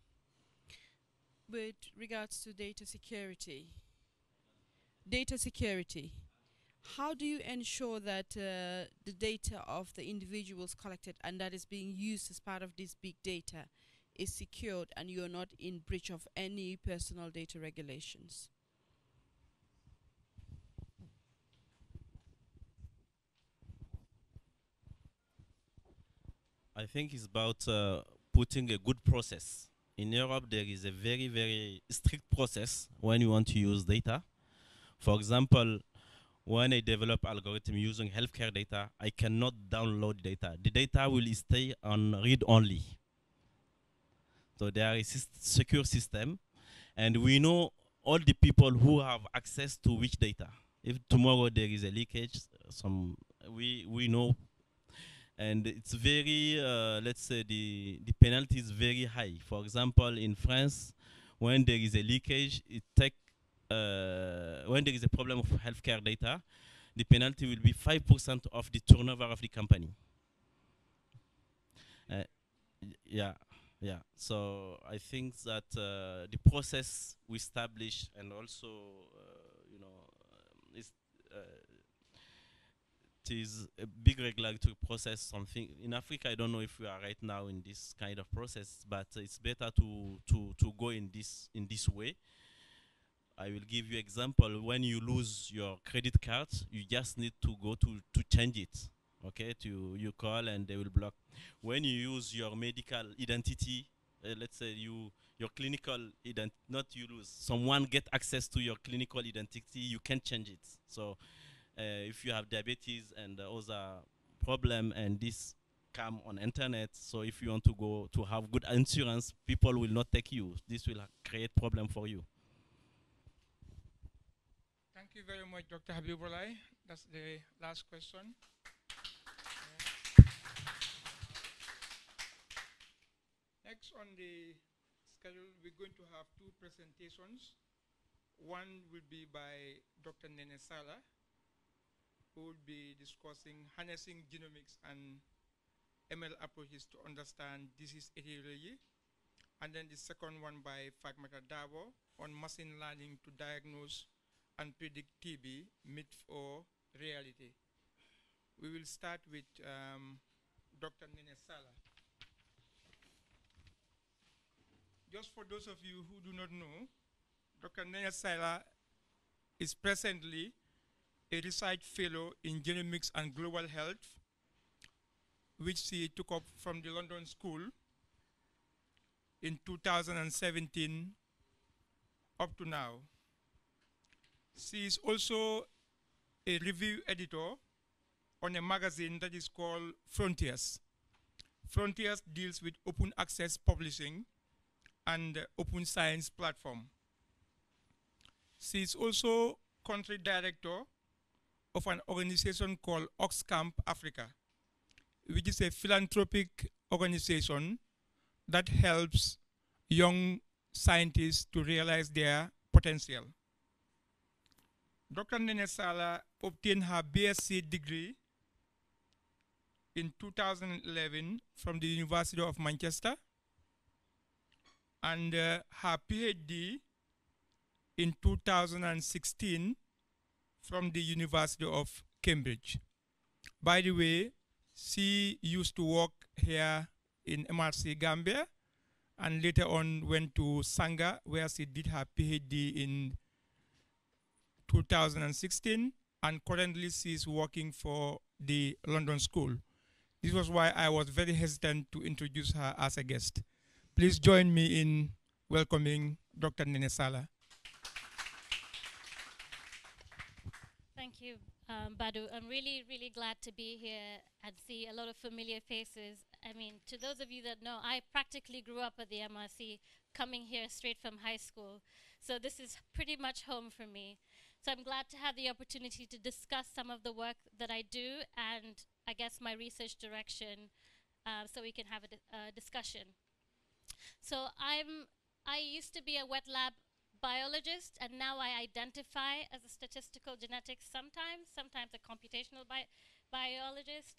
with regards to data security. Data security. How do you ensure that the data of the individuals collected and that is being used as part of this big data is secured and you're not in breach of any personal data regulations? I think it's about putting a good process. In Europe, there is a very, very strict process when you want to use data. For example, when I develop algorithm using healthcare data, I cannot download data. The data will stay on read-only. So there is a secure system, and we know all the people who have access to which data. If tomorrow there is a leakage, we know, and it's very, let's say the penalty is very high. For example, in France, when there is a leakage, when there is a problem of healthcare data, the penalty will be 5% of the turnover of the company. Yeah, yeah. So I think that the process we establish and also, you know, it is a big regulatory process. Something in Africa, I don't know if we are right now in this kind of process, but it's better to go in this way. I will give you example. When you lose your credit card, you just need to go to change it. Okay, you call and they will block. When you use your medical identity let's say your clinical not you lose, someone get access to your clinical identity, you can change it. So if you have diabetes and other problem and this come on internet, so if you want to go to have good insurance, people will not take you. This will create problem for you. Thank you very much, Dr. Habibullah. That's the last question. Next on the schedule, we're going to have two presentations. One will be by Dr. Nene Sala, who will be discussing harnessing genomics and ML approaches to understand disease etiology. And then the second one by Fagmata Dabo on machine learning to diagnose and predict TB, myth or reality. We will start with Dr. Nene Sala. Just for those of you who do not know, Dr. Nene Sala is presently a research fellow in genomics and global health, which she took up from the London School in 2017 up to now. She is also a review editor on a magazine that is called Frontiers. Frontiers deals with open access publishing and open science platform. She is also country director of an organization called Oxcamp Africa, which is a philanthropic organization that helps young scientists to realize their potential. Dr. Nene Sala obtained her BSc degree in 2011 from the University of Manchester and her PhD in 2016 from the University of Cambridge. By the way, she used to work here in MRC Gambia and later on went to Sanga where she did her PhD in 2016 and currently she is working for the London School. This was why I was very hesitant to introduce her as a guest. Please join me in welcoming Dr. Nene Sala. Thank you, Badu. I'm really, really glad to be here and see a lot of familiar faces. I mean, to those of you that know, I practically grew up at the MRC, coming here straight from high school. So this is pretty much home for me. So I'm glad to have the opportunity to discuss some of the work that I do and I guess my research direction so we can have a discussion. So I used to be a wet lab biologist, and now I identify as a statistical genetics sometimes a computational biologist.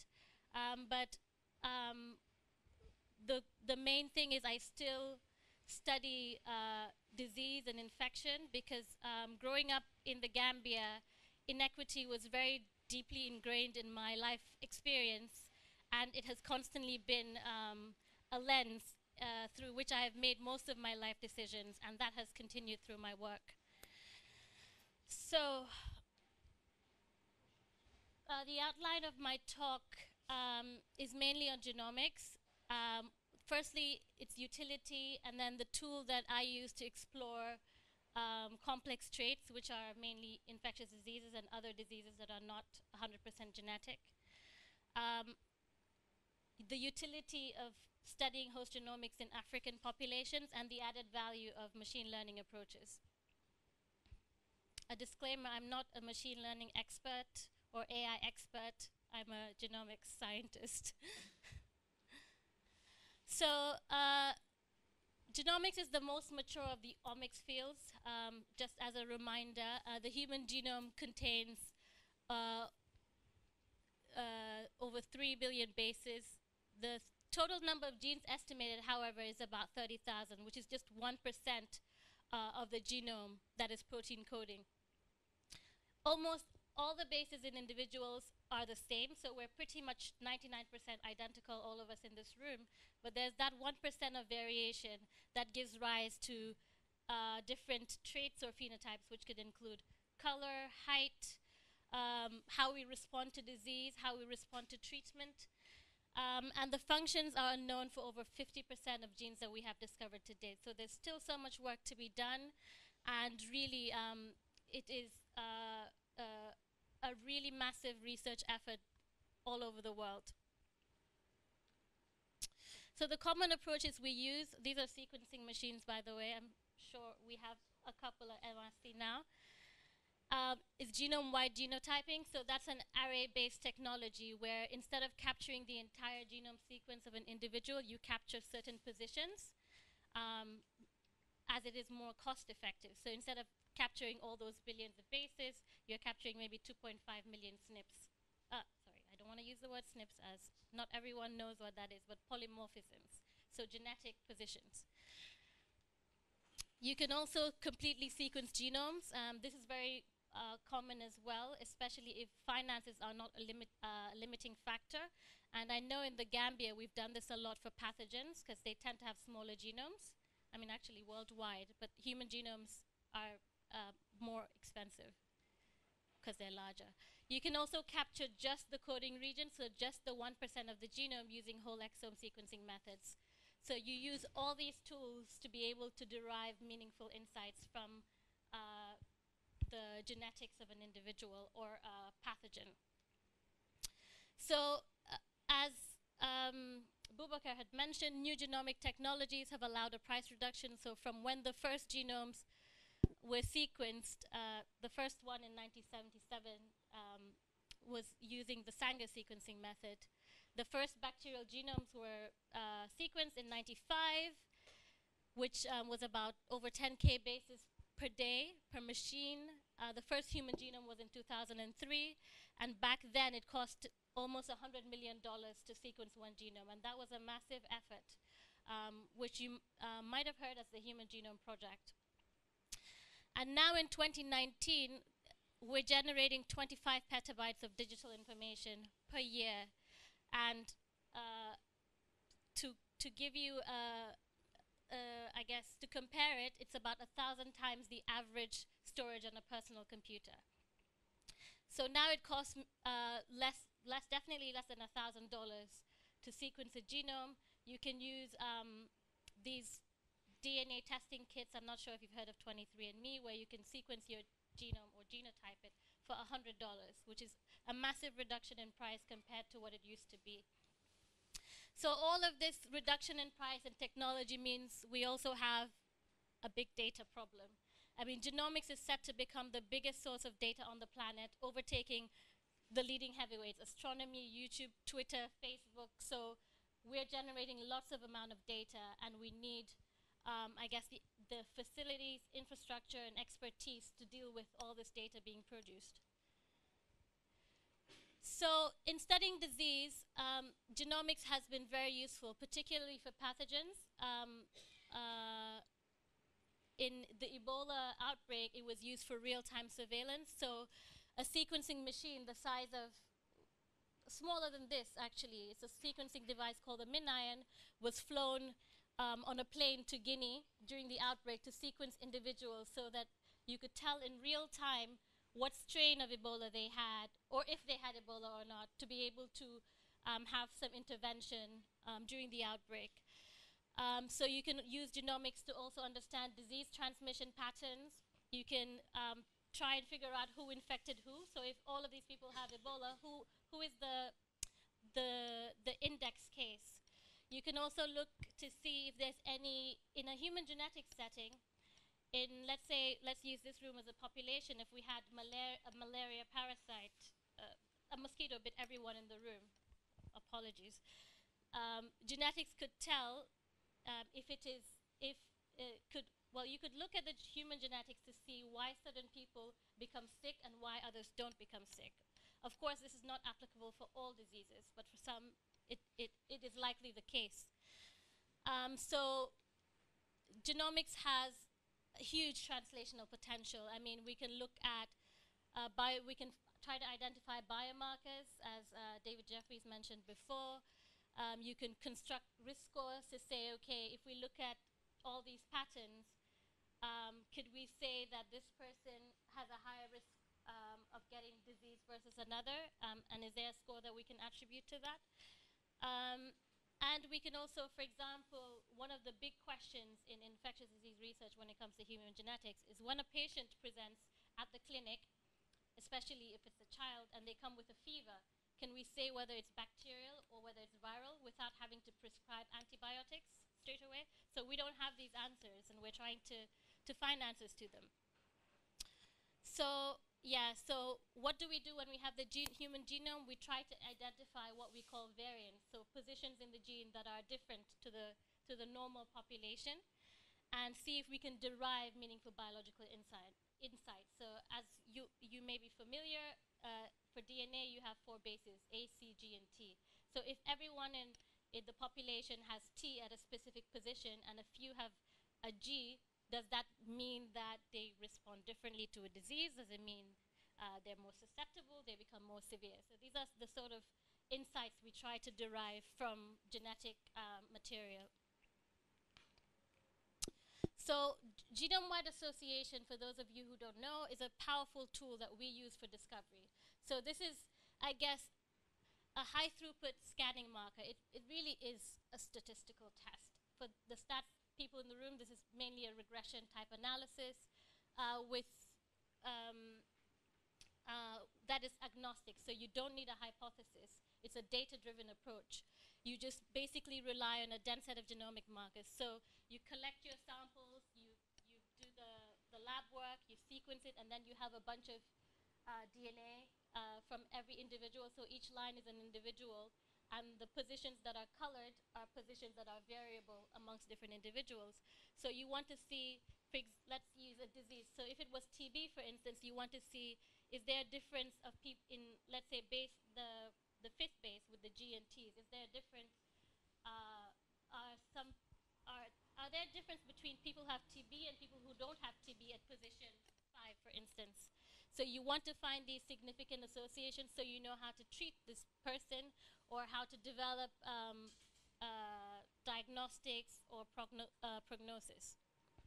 The main thing is I still study disease and infection because growing up in the Gambia, inequity was very deeply ingrained in my life experience, and it has constantly been a lens through which I have made most of my life decisions, and that has continued through my work. So the outline of my talk is mainly on genomics. Firstly, its utility, and then the tool that I use to explore complex traits, which are mainly infectious diseases and other diseases that are not 100% genetic. The utility of studying host genomics in African populations and the added value of machine learning approaches. A disclaimer, I'm not a machine learning expert or AI expert. I'm a genomics scientist. So genomics is the most mature of the omics fields. Just as a reminder, the human genome contains over 3 billion bases. The total number of genes estimated, however, is about 30,000, which is just 1% of the genome that is protein coding. Almost all the bases in individuals are the same, so we're pretty much 99% identical, all of us in this room, but there's that 1% of variation that gives rise to different traits or phenotypes, which could include color, height, how we respond to disease, how we respond to treatment. And the functions are unknown for over 50% of genes that we have discovered to date. So there's still so much work to be done. And really, it is a really massive research effort all over the world. So the common approaches we use, these are sequencing machines, by the way. I'm sure we have a couple at MRC now. Is genome-wide genotyping. So that's an array-based technology where instead of capturing the entire genome sequence of an individual, you capture certain positions as it is more cost-effective. So instead of capturing all those billions of bases, you're capturing maybe 2.5 million SNPs. Sorry, I don't want to use the word SNPs as not everyone knows what that is, but polymorphisms, so genetic positions. You can also completely sequence genomes. This is very common as well, especially if finances are not a limiting factor. And I know in the Gambia, we've done this a lot for pathogens because they tend to have smaller genomes. I mean, actually worldwide, but human genomes are more expensive because they're larger. You can also capture just the coding region, so just the 1% of the genome using whole exome sequencing methods. So you use all these tools to be able to derive meaningful insights from the genetics of an individual or a pathogen. So as Boubacar had mentioned, new genomic technologies have allowed a price reduction. So from when the first genomes were sequenced, the first one in 1977 was using the Sanger sequencing method. The first bacterial genomes were sequenced in 95, which was about over 10K bases per day per machine. The first human genome was in 2003, and back then it cost almost $100 million to sequence one genome, and that was a massive effort, which you might have heard as the Human Genome Project. And now in 2019, we're generating 25 petabytes of digital information per year, and to give you I guess, to compare it, it's about 1,000 times the average storage on a personal computer. So now it costs definitely less than $1,000 to sequence a genome. You can use these DNA testing kits. I'm not sure if you've heard of 23andMe, where you can sequence your genome or genotype it for $100, which is a massive reduction in price compared to what it used to be. So all of this reduction in price and technology means we also have a big data problem. I mean, genomics is set to become the biggest source of data on the planet, overtaking the leading heavyweights, astronomy, YouTube, Twitter, Facebook. So we're generating lots of amount of data, and we need, I guess, the facilities, infrastructure, and expertise to deal with all this data being produced. So in studying disease, genomics has been very useful, particularly for pathogens. In the Ebola outbreak, it was used for real-time surveillance. So a sequencing machine the size of, smaller than this actually, it's a sequencing device called a MinION, was flown on a plane to Guinea during the outbreak to sequence individuals so that you could tell in real time what strain of Ebola they had, or if they had Ebola or not, to be able to have some intervention during the outbreak. So you can use genomics to also understand disease transmission patterns. You can try and figure out who infected who. So if all of these people have Ebola, who is the index case? You can also look to see if there's any, in a human genetics setting, let's use this room as a population. If we had a malaria parasite, a mosquito bit everyone in the room, apologies. Genetics could tell well, you could look at the human genetics to see why certain people become sick and why others don't become sick. Of course, this is not applicable for all diseases, but for some, it is likely the case. So genomics has a huge translational potential. I mean, we can look at, we can try to identify biomarkers, as David Jeffries mentioned before. You can construct risk scores to say, okay, if we look at all these patterns, could we say that this person has a higher risk of getting disease versus another? And is there a score that we can attribute to that? And we can also, for example, one of the big questions in infectious disease research when it comes to human genetics is when a patient presents at the clinic, especially if it's a child, and they come with a fever, can we say whether it's bacterial or whether it's viral without having to prescribe antibiotics straight away? So we don't have these answers, and we're trying to find answers to them. So yeah, so what do we do when we have the human genome? We try to identify what we call variants, so positions in the gene that are different to the normal population, and see if we can derive meaningful biological insight. So as you may be familiar, for DNA you have 4 bases, A, C, G, and T. So if everyone in the population has T at a specific position and a few have a G, does that mean that they respond differently to a disease? Does it mean they're more susceptible, they become more severe? So these are the sort of insights we try to derive from genetic material. So genome-wide association, for those of you who don't know, is a powerful tool that we use for discovery. So this is, I guess, a high-throughput scanning marker. It really is a statistical test. For the stats people in the room, this is mainly a regression type analysis that is agnostic. So you don't need a hypothesis. It's a data-driven approach. You just basically rely on a dense set of genomic markers. So you collect your samples, you do the lab work, you sequence it, and then you have a bunch of DNA from every individual. So each line is an individual, and the positions that are colored are positions that are variable amongst different individuals. So you want to see, let's use a disease. So if it was TB, for instance, you want to see, is there a difference of people in, let's say, the fifth base with the G and T's? Is there a difference? Are there a difference between people who have TB and people who don't have TB at position 5, for instance? So you want to find these significant associations so you know how to treat this person or how to develop diagnostics or prognosis.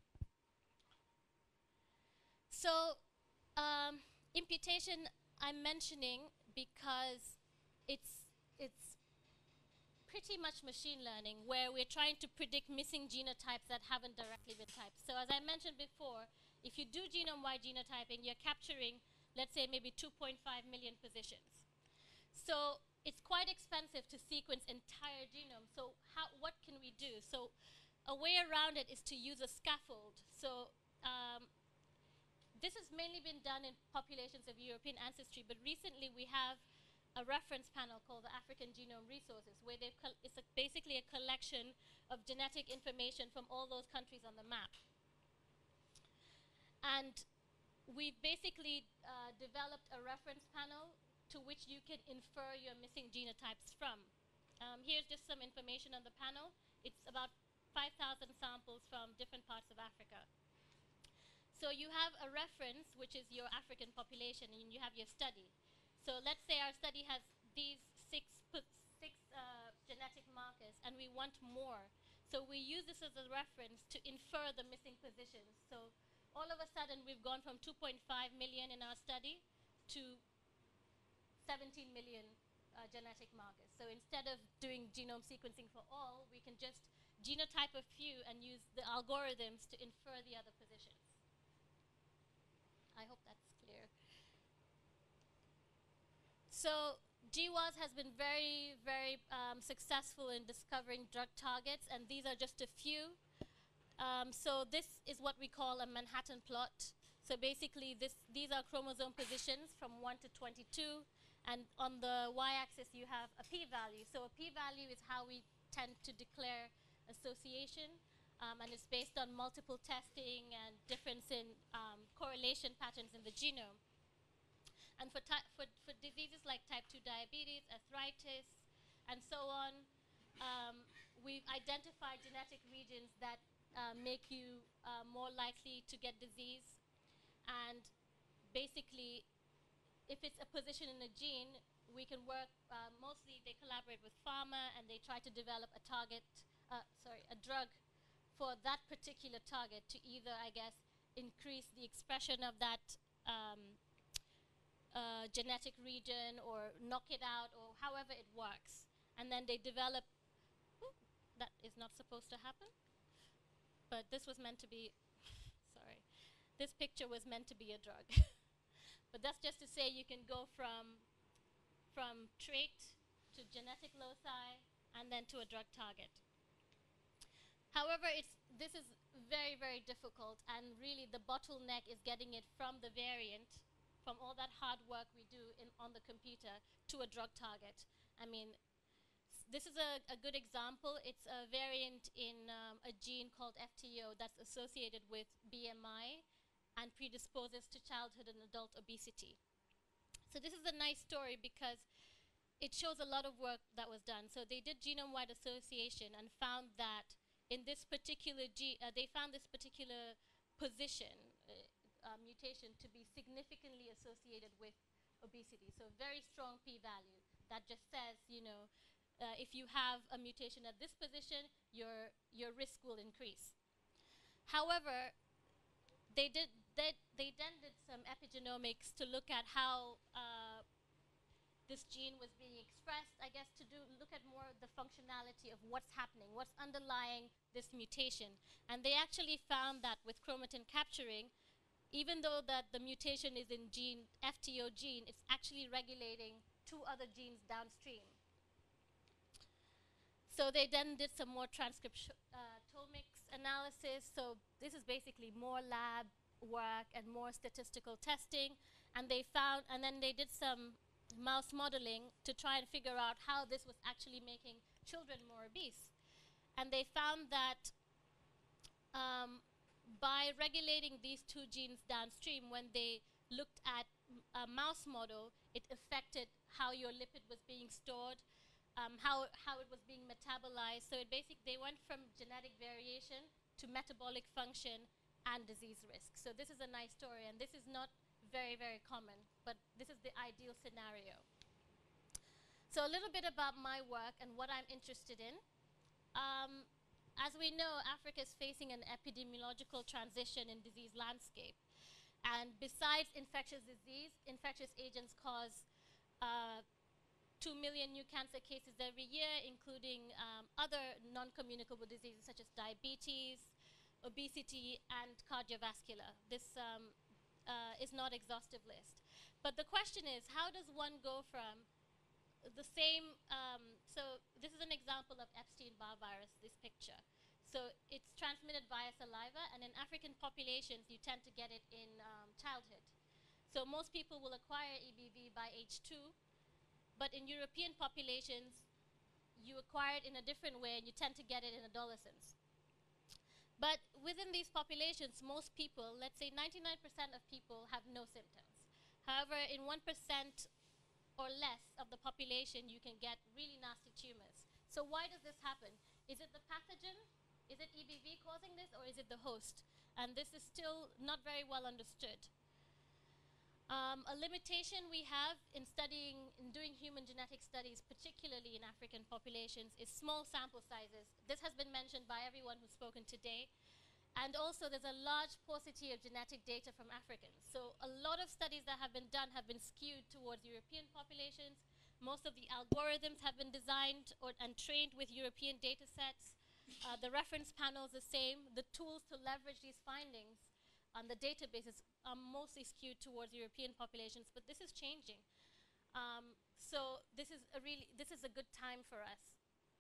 So imputation I'm mentioning because it's pretty much machine learning, where we're trying to predict missing genotypes that haven't directly been typed. So as I mentioned before, if you do genome-wide genotyping, you're capturing, let's say, maybe 2.5 million positions. So it's quite expensive to sequence entire genomes. So what can we do? So a way around it is to use a scaffold. So this has mainly been done in populations of European ancestry, but recently we have a reference panel called the African Genome Resources, where it's basically a collection of genetic information from all those countries on the map. And we've basically developed a reference panel to which you can infer your missing genotypes from. Here's just some information on the panel. It's about 5,000 samples from different parts of Africa. So you have a reference, which is your African population, and you have your study. So let's say our study has these six genetic markers, and we want more. So we use this as a reference to infer the missing positions. So all of a sudden, we've gone from 2.5 million in our study to 17 million genetic markers. So instead of doing genome sequencing for all, we can just genotype a few and use the algorithms to infer the other positions. I hope that's clear. So GWAS has been very, very successful in discovering drug targets, and these are just a few. So this is what we call a Manhattan plot. So basically, these are chromosome positions from 1 to 22, and on the y-axis you have a p-value. So a p-value is how we tend to declare association, and it's based on multiple testing and difference in correlation patterns in the genome. And for diseases like type 2 diabetes, arthritis, and so on, we've identified genetic regions that make you more likely to get disease. And basically, if it's a position in a gene, we can work, mostly they collaborate with pharma, and they try to develop a drug for that particular target to either, I guess, increase the expression of that genetic region or knock it out, or however it works. and then they develop, that is not supposed to happen, but this was meant to be, sorry, this picture was meant to be a drug. But that's just to say you can go from trait to genetic loci and then to a drug target. However, this is very, very difficult, and really the bottleneck is getting it from the variant, from all that hard work we do on the computer, to a drug target. I mean, this is a good example. It's a variant in a gene called FTO that's associated with BMI and predisposes to childhood and adult obesity. So this is a nice story because it shows a lot of work that was done. So they did genome-wide association and found that in this particular gene, they found this particular position, mutation, to be significantly associated with obesity. So very strong p-value that just says, if you have a mutation at this position, your risk will increase. However, they then did some epigenomics to look at how this gene was being expressed, I guess, to look at more of the functionality of what's happening, what's underlying this mutation. And they actually found that with chromatin capturing, even though that the mutation is in FTO gene, it's actually regulating 2 other genes downstream. So they then did some more transcriptomics analysis. So this is basically more lab work and more statistical testing. And then they did some mouse modeling to try and figure out how this was actually making children more obese. And they found that by regulating these 2 genes downstream, when they looked at a mouse model, it affected how your lipid was being stored, how it was being metabolized. So they went from genetic variation to metabolic function and disease risk. So this is a nice story, and this is not very, very common, but this is the ideal scenario. So a little bit about my work and what I'm interested in. As we know, Africa is facing an epidemiological transition in disease landscape. And besides infectious disease, infectious agents cause 2 million new cancer cases every year, including other non-communicable diseases such as diabetes, obesity, and cardiovascular. This is not exhaustive list. But the question is, how does one go from the same, so this is an example of Epstein-Barr virus, this picture. So it's transmitted via saliva, and in African populations, you tend to get it in childhood. So most people will acquire EBV by age 2, but in European populations, you acquire it in a different way, and you tend to get it in adolescence. But within these populations, most people, let's say 99% of people, have no symptoms. However, in 1% or less of the population, you can get really nasty tumors. So why does this happen? Is it the pathogen? Is it EBV causing this, or is it the host? And this is still not very well understood. A limitation we have in doing human genetic studies, particularly in African populations, is small sample sizes. This has been mentioned by everyone who's spoken today. And also, there's a large paucity of genetic data from Africans. So a lot of studies that have been done have been skewed towards European populations. Most of the algorithms have been designed and trained with European data sets. The reference panel is the same. The tools to leverage these findings on the databases are mostly skewed towards European populations, but this is changing. So this is a good time for us.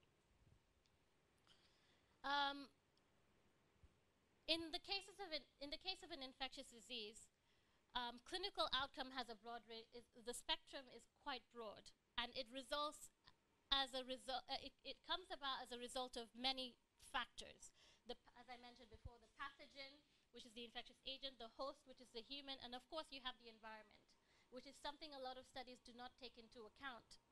In the case of an infectious disease, clinical outcome has a broad the spectrum is quite broad, and it results as a result. It comes about as a result of many factors. As I mentioned before, the pathogen, which is the infectious agent, the host, which is the human, and of course you have the environment, which is something a lot of studies do not take into account.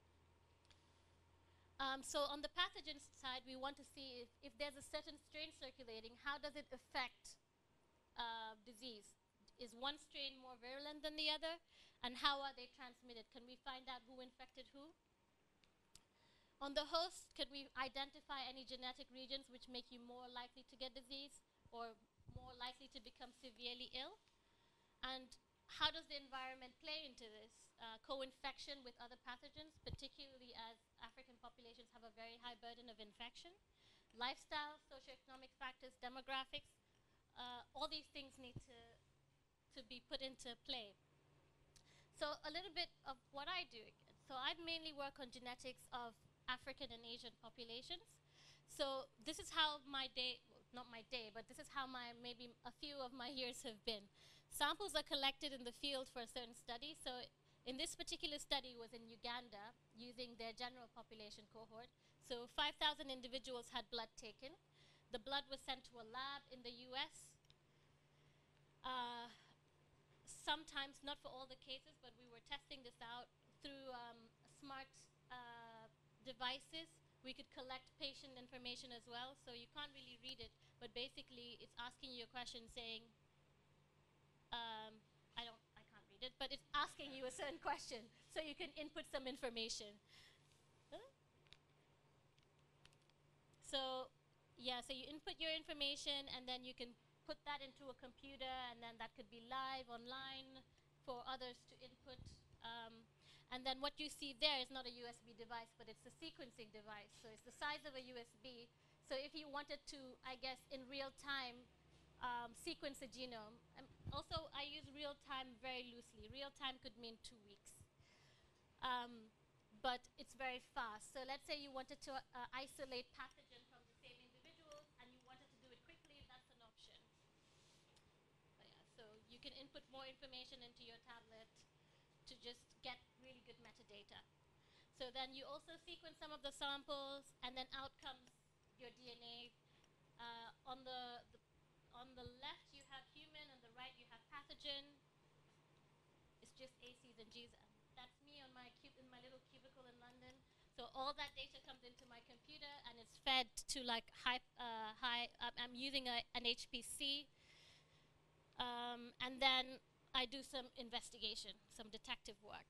So on the pathogen side, we want to see if there's a certain strain circulating, how does it affect disease? Is one strain more virulent than the other? And how are they transmitted? Can we find out who infected who? On the host, could we identify any genetic regions which make you more likely to get disease or more likely to become severely ill? And how does the environment play into this? Co-infection with other pathogens, particularly as African populations have a very high burden of infection. Lifestyle, socioeconomic factors, demographics, all these things need to be put into play. So a little bit of what I do. So I mainly work on genetics of African and Asian populations. So this is how my day, well, not my day, but this is how maybe a few of my years have been. Samples are collected in the field for a certain study. So in this particular study was in Uganda using their general population cohort. So 5,000 individuals had blood taken. The blood was sent to a lab in the US. Sometimes, not for all the cases, but we were testing this out through smart devices. We could collect patient information as well, so you can't really read it, but basically it's asking you a question saying, I can't read it, but it's asking you a certain question, so you can input some information. So, yeah, so you input your information, and then you can put that into a computer, and then that could be live online for others to input. And then what you see there is not a USB device, but it's a sequencing device. So it's the size of a USB. So if you wanted to, I guess, in real time, sequence a genome. Also, I use real time very loosely. Real time could mean 2 weeks. But it's very fast. So let's say you wanted to isolate pathogen from the same individuals, and you wanted to do it quickly, that's an option. But yeah, so you can input more information into your tablet to just get really good metadata. So then you also sequence some of the samples, and then out comes your DNA. On the left you have human, on the right you have pathogen. It's just ACs and Gs. That's me on in my little cubicle in London. So all that data comes into my computer, and it's fed to like I'm using an HPC, and then I do some investigation, some detective work.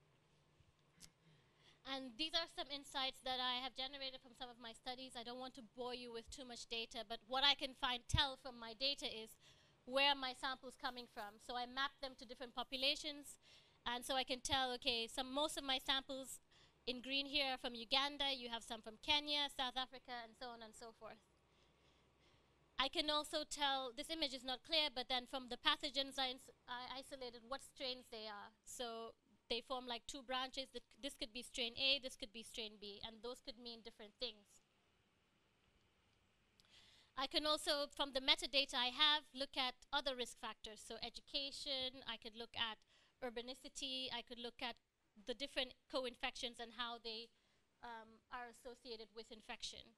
And these are some insights that I have generated from some of my studies. I don't want to bore you with too much data, but what I can tell from my data is where my sample's coming from. So I map them to different populations, and so I can tell, okay, most of my samples in green here are from Uganda, you have some from Kenya, South Africa, and so on and so forth. I can also tell, this image is not clear, but then from the pathogens I isolated what strains they are. So they form like 2 branches. This could be strain A, this could be strain B, and those could mean different things. I can also, from the metadata I have, look at other risk factors. So education, I could look at urbanicity, I could look at the different co-infections and how they are associated with infection.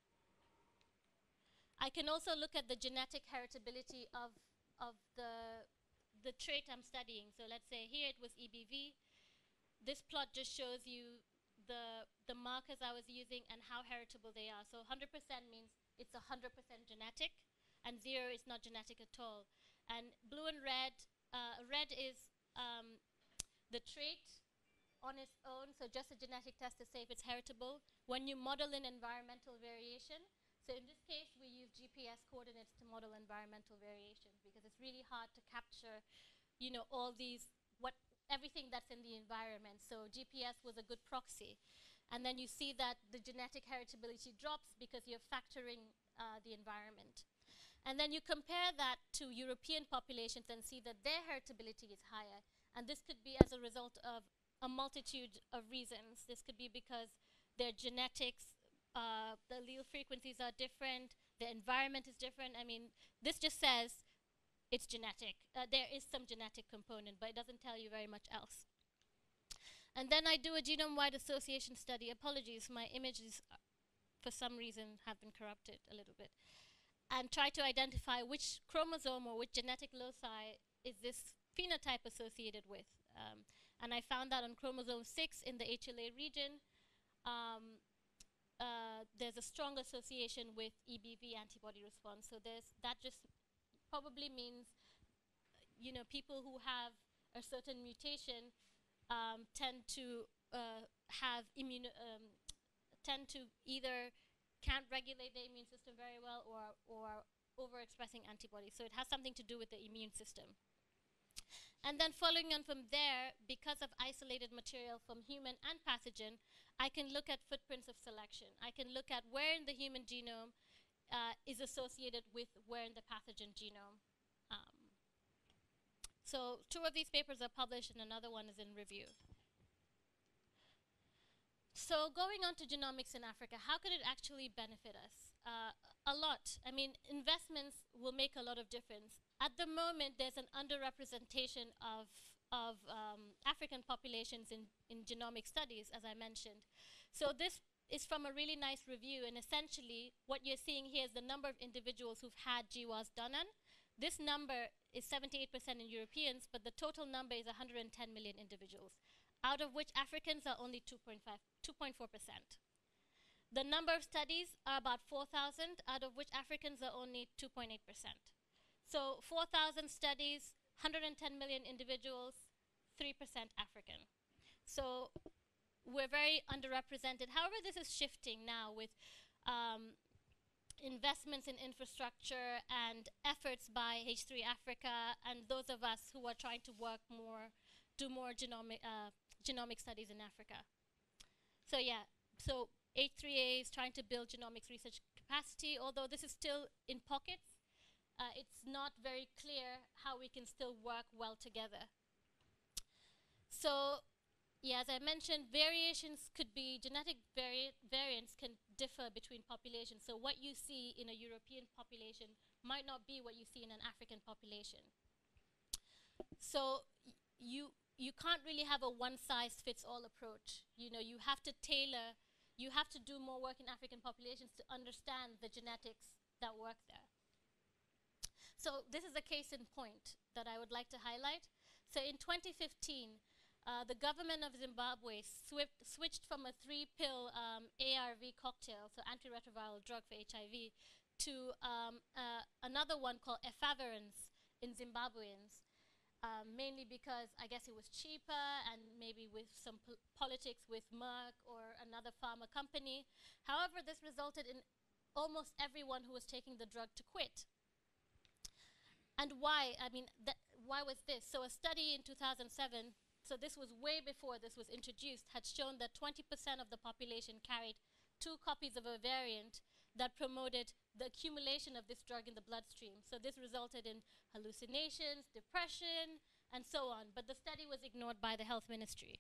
I can also look at the genetic heritability of the trait I'm studying. So let's say here it was EBV. This plot just shows you the markers I was using and how heritable they are. So 100% means it's 100% genetic, and 0 is not genetic at all. And blue and red, red is the trait on its own, so just a genetic test to say if it's heritable. When you model in environmental variation, so in this case we use GPS coordinates to model environmental variation because it's really hard to capture, you know, all these, everything that's in the environment. So GPS was a good proxy. And then you see that the genetic heritability drops because you're factoring the environment. And then you compare that to European populations and see that their heritability is higher. And this could be as a result of a multitude of reasons. This could be because their genetics, the allele frequencies are different, the environment is different. I mean, this just says it's genetic. There is some genetic component, but it doesn't tell you very much else. And then I do a genome-wide association study. Apologies, my images, for some reason, have been corrupted a little bit. And try to identify which chromosome or which genetic loci is this phenotype associated with. And I found that on chromosome 6 in the HLA region, there's a strong association with EBV antibody response. So that just probably means, you know, people who have a certain mutation tend to tend to either can't regulate the immune system very well or overexpressing antibodies. So it has something to do with the immune system. And then following on from there, because of isolated material from human and pathogen, I can look at footprints of selection. I can look at where in the human genome is associated with where in the pathogen genome. So 2 of these papers are published and another one is in review. So going on to genomics in Africa, how could it actually benefit us? A lot. I mean, investments will make a lot of difference. At the moment, there's an underrepresentation of African populations in genomic studies, as I mentioned. So this is from a really nice review, and essentially what you're seeing here is the number of individuals who've had GWAS done on. This number is 78% in Europeans, but the total number is 110 million individuals, out of which Africans are only 2.4%. The number of studies are about 4,000, out of which Africans are only 2.8%. So 4,000 studies, 110 million individuals, 3% African. So we're very underrepresented. However, this is shifting now with investments in infrastructure and efforts by H3 Africa and those of us who are trying to work more, do more genomic studies in Africa. So yeah, so H3A is trying to build genomics research capacity, although this is still in pockets. It's not very clear how we can still work well together. So yeah, as I mentioned, variations could be, genetic variants can differ between populations. So what you see in a European population might not be what you see in an African population. So you can't really have a one-size-fits-all approach. You know, you have to tailor, you have to do more work in African populations to understand the genetics that work there. So this is a case in point that I would like to highlight. So in 2015, the government of Zimbabwe switched from a 3-pill ARV cocktail, so antiretroviral drug for HIV, to another one called efavirenz in Zimbabweans, mainly because I guess it was cheaper and maybe with some politics with Merck or another pharma company. However, this resulted in almost everyone who was taking the drug to quit. And why? I mean, why was this? So a study in 2007, so this was way before this was introduced, had shown that 20% of the population carried 2 copies of a variant that promoted the accumulation of this drug in the bloodstream. So this resulted in hallucinations, depression, and so on. But the study was ignored by the health ministry.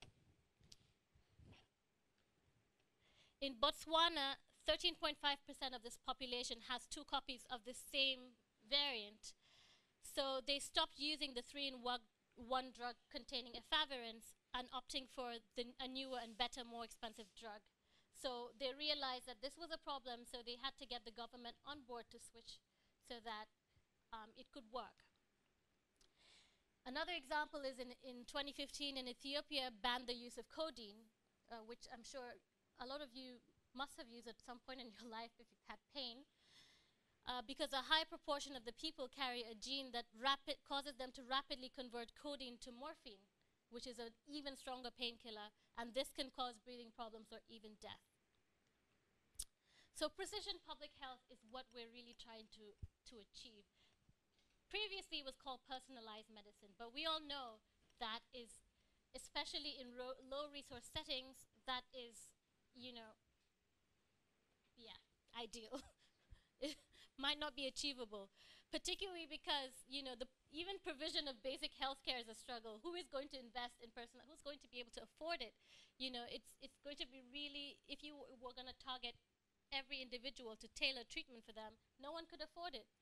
In Botswana, 13.5% of this population has 2 copies of the same variant. So they stopped using the 3-in-1 drug containing efavirenz and opting for a newer and better, more expensive drug. So they realized that this was a problem, so they had to get the government on board to switch so that it could work. Another example is in 2015 in Ethiopia banned the use of codeine, which I'm sure a lot of you must have used at some point in your life if you've had pain. Because a high proportion of the people carry a gene that causes them to rapidly convert codeine to morphine, which is an even stronger painkiller, and this can cause breathing problems or even death. So precision public health is what we're really trying to achieve. Previously it was called personalized medicine, but we all know that is, especially in low resource settings, that is, you know, yeah, ideal. It might not be achievable, particularly because, you know, even provision of basic healthcare is a struggle. Who is going to invest in personal, who's going to be able to afford it? You know, it's going to be really, if you were going to target every individual to tailor treatment for them, no one could afford it.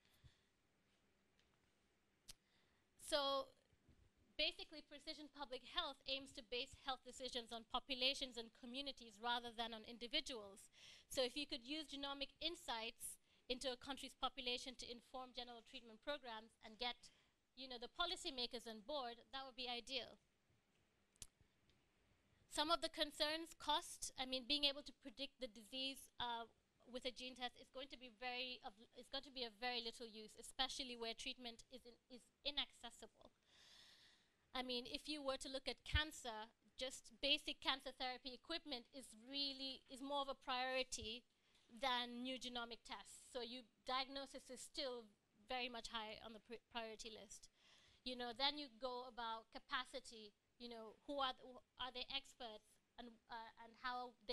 So basically, precision public health aims to base health decisions on populations and communities rather than on individuals. So if you could use genomic insights into a country's population to inform general treatment programs and get, you know, the policymakers on board, that would be ideal. Some of the concerns, cost. I mean, being able to predict the disease with a gene test is going to be of very little use, especially where treatment is inaccessible. I mean, if you were to look at cancer, just basic cancer therapy equipment is more of a priority than new genomic tests. So diagnosis is still very much high on the priority list. You know, then you go about capacity. You know, who are they experts, and how are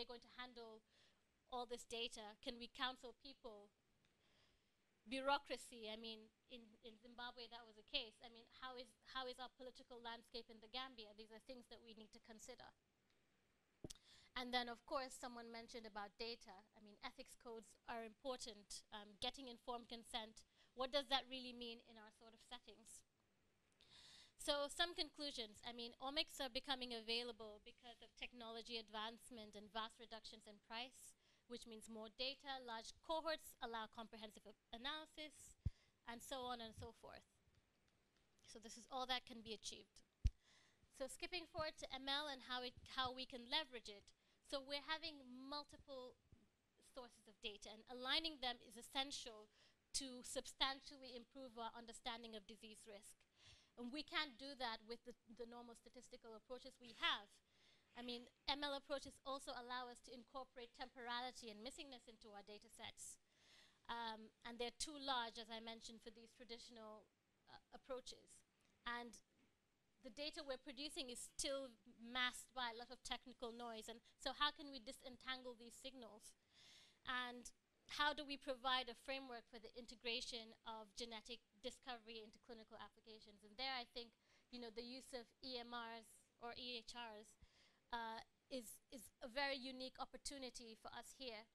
we're going to handle all this data? Can we counsel people? Bureaucracy, I mean, in Zimbabwe that was the case. I mean, how is our political landscape in the Gambia? These are things that we need to consider. And then, of course, someone mentioned about data. I mean, ethics codes are important. Getting informed consent, what does that really mean in our sort of settings? So some conclusions. I mean, omics are becoming available because of technology advancement and vast reductions in price, which means more data, large cohorts allow comprehensive analysis, and so on and so forth. So this is all that can be achieved. So skipping forward to ML and how we can leverage it. So we're having multiple sources of data, and aligning them is essential to substantially improve our understanding of disease risk. And we can't do that with the normal statistical approaches we have. I mean, ML approaches also allow us to incorporate temporality and missingness into our data sets. And they're too large, as I mentioned, for these traditional approaches. And the data we're producing is still masked by a lot of technical noise. And so how can we disentangle these signals? And how do we provide a framework for the integration of genetic discovery into clinical applications? And there, I think, you know, the use of EMRs or EHRs is a very unique opportunity for us here.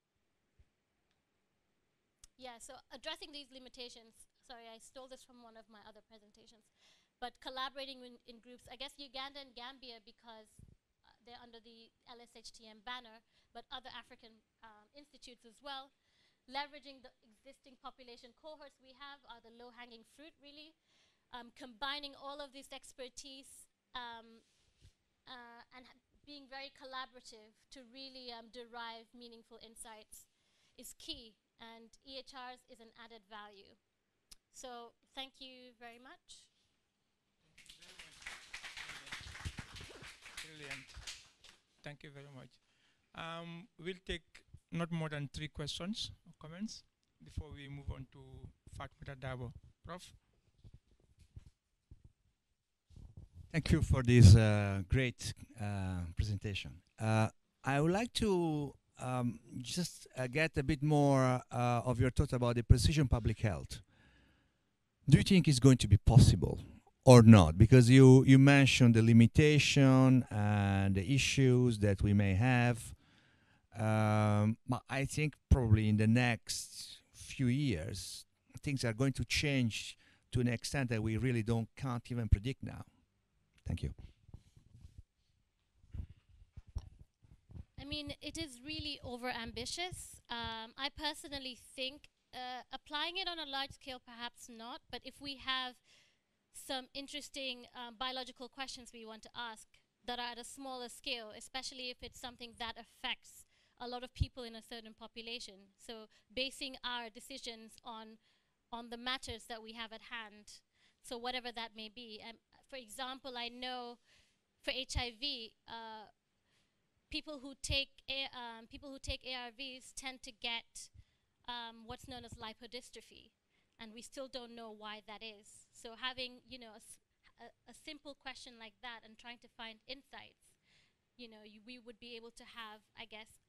Yeah, so addressing these limitations, sorry, I stole this from one of my other presentations, but collaborating in groups, I guess Uganda and Gambia, because they're under the LSHTM banner, but other African institutes as well. Leveraging the existing population cohorts we have are the low-hanging fruit, really. Combining all of this expertise and being very collaborative to really derive meaningful insights is key, and EHRs is an added value. So thank you very much. Brilliant. Thank you very much. We'll take not more than 3 questions or comments before we move on to Fatmata Dabo. Prof? Thank you for this great presentation. I would like to just get a bit more of your thought about the precision public health. Do you think it's going to be possible or not? Because you mentioned the limitation and the issues that we may have. But I think probably in the next few years, things are going to change to an extent that we really can't even predict now. Thank you. I mean, it is really over-ambitious. I personally think applying it on a large scale, perhaps not, but if we have some interesting biological questions we want to ask that are at a smaller scale, especially if it's something that affects a lot of people in a certain population. So basing our decisions on the matters that we have at hand, so whatever that may be. For example, I know for HIV, people who take ARVs tend to get what's known as lipodystrophy, and we still don't know why that is. So having, you know, a simple question like that and trying to find insights, you know, we would be able to have, I guess,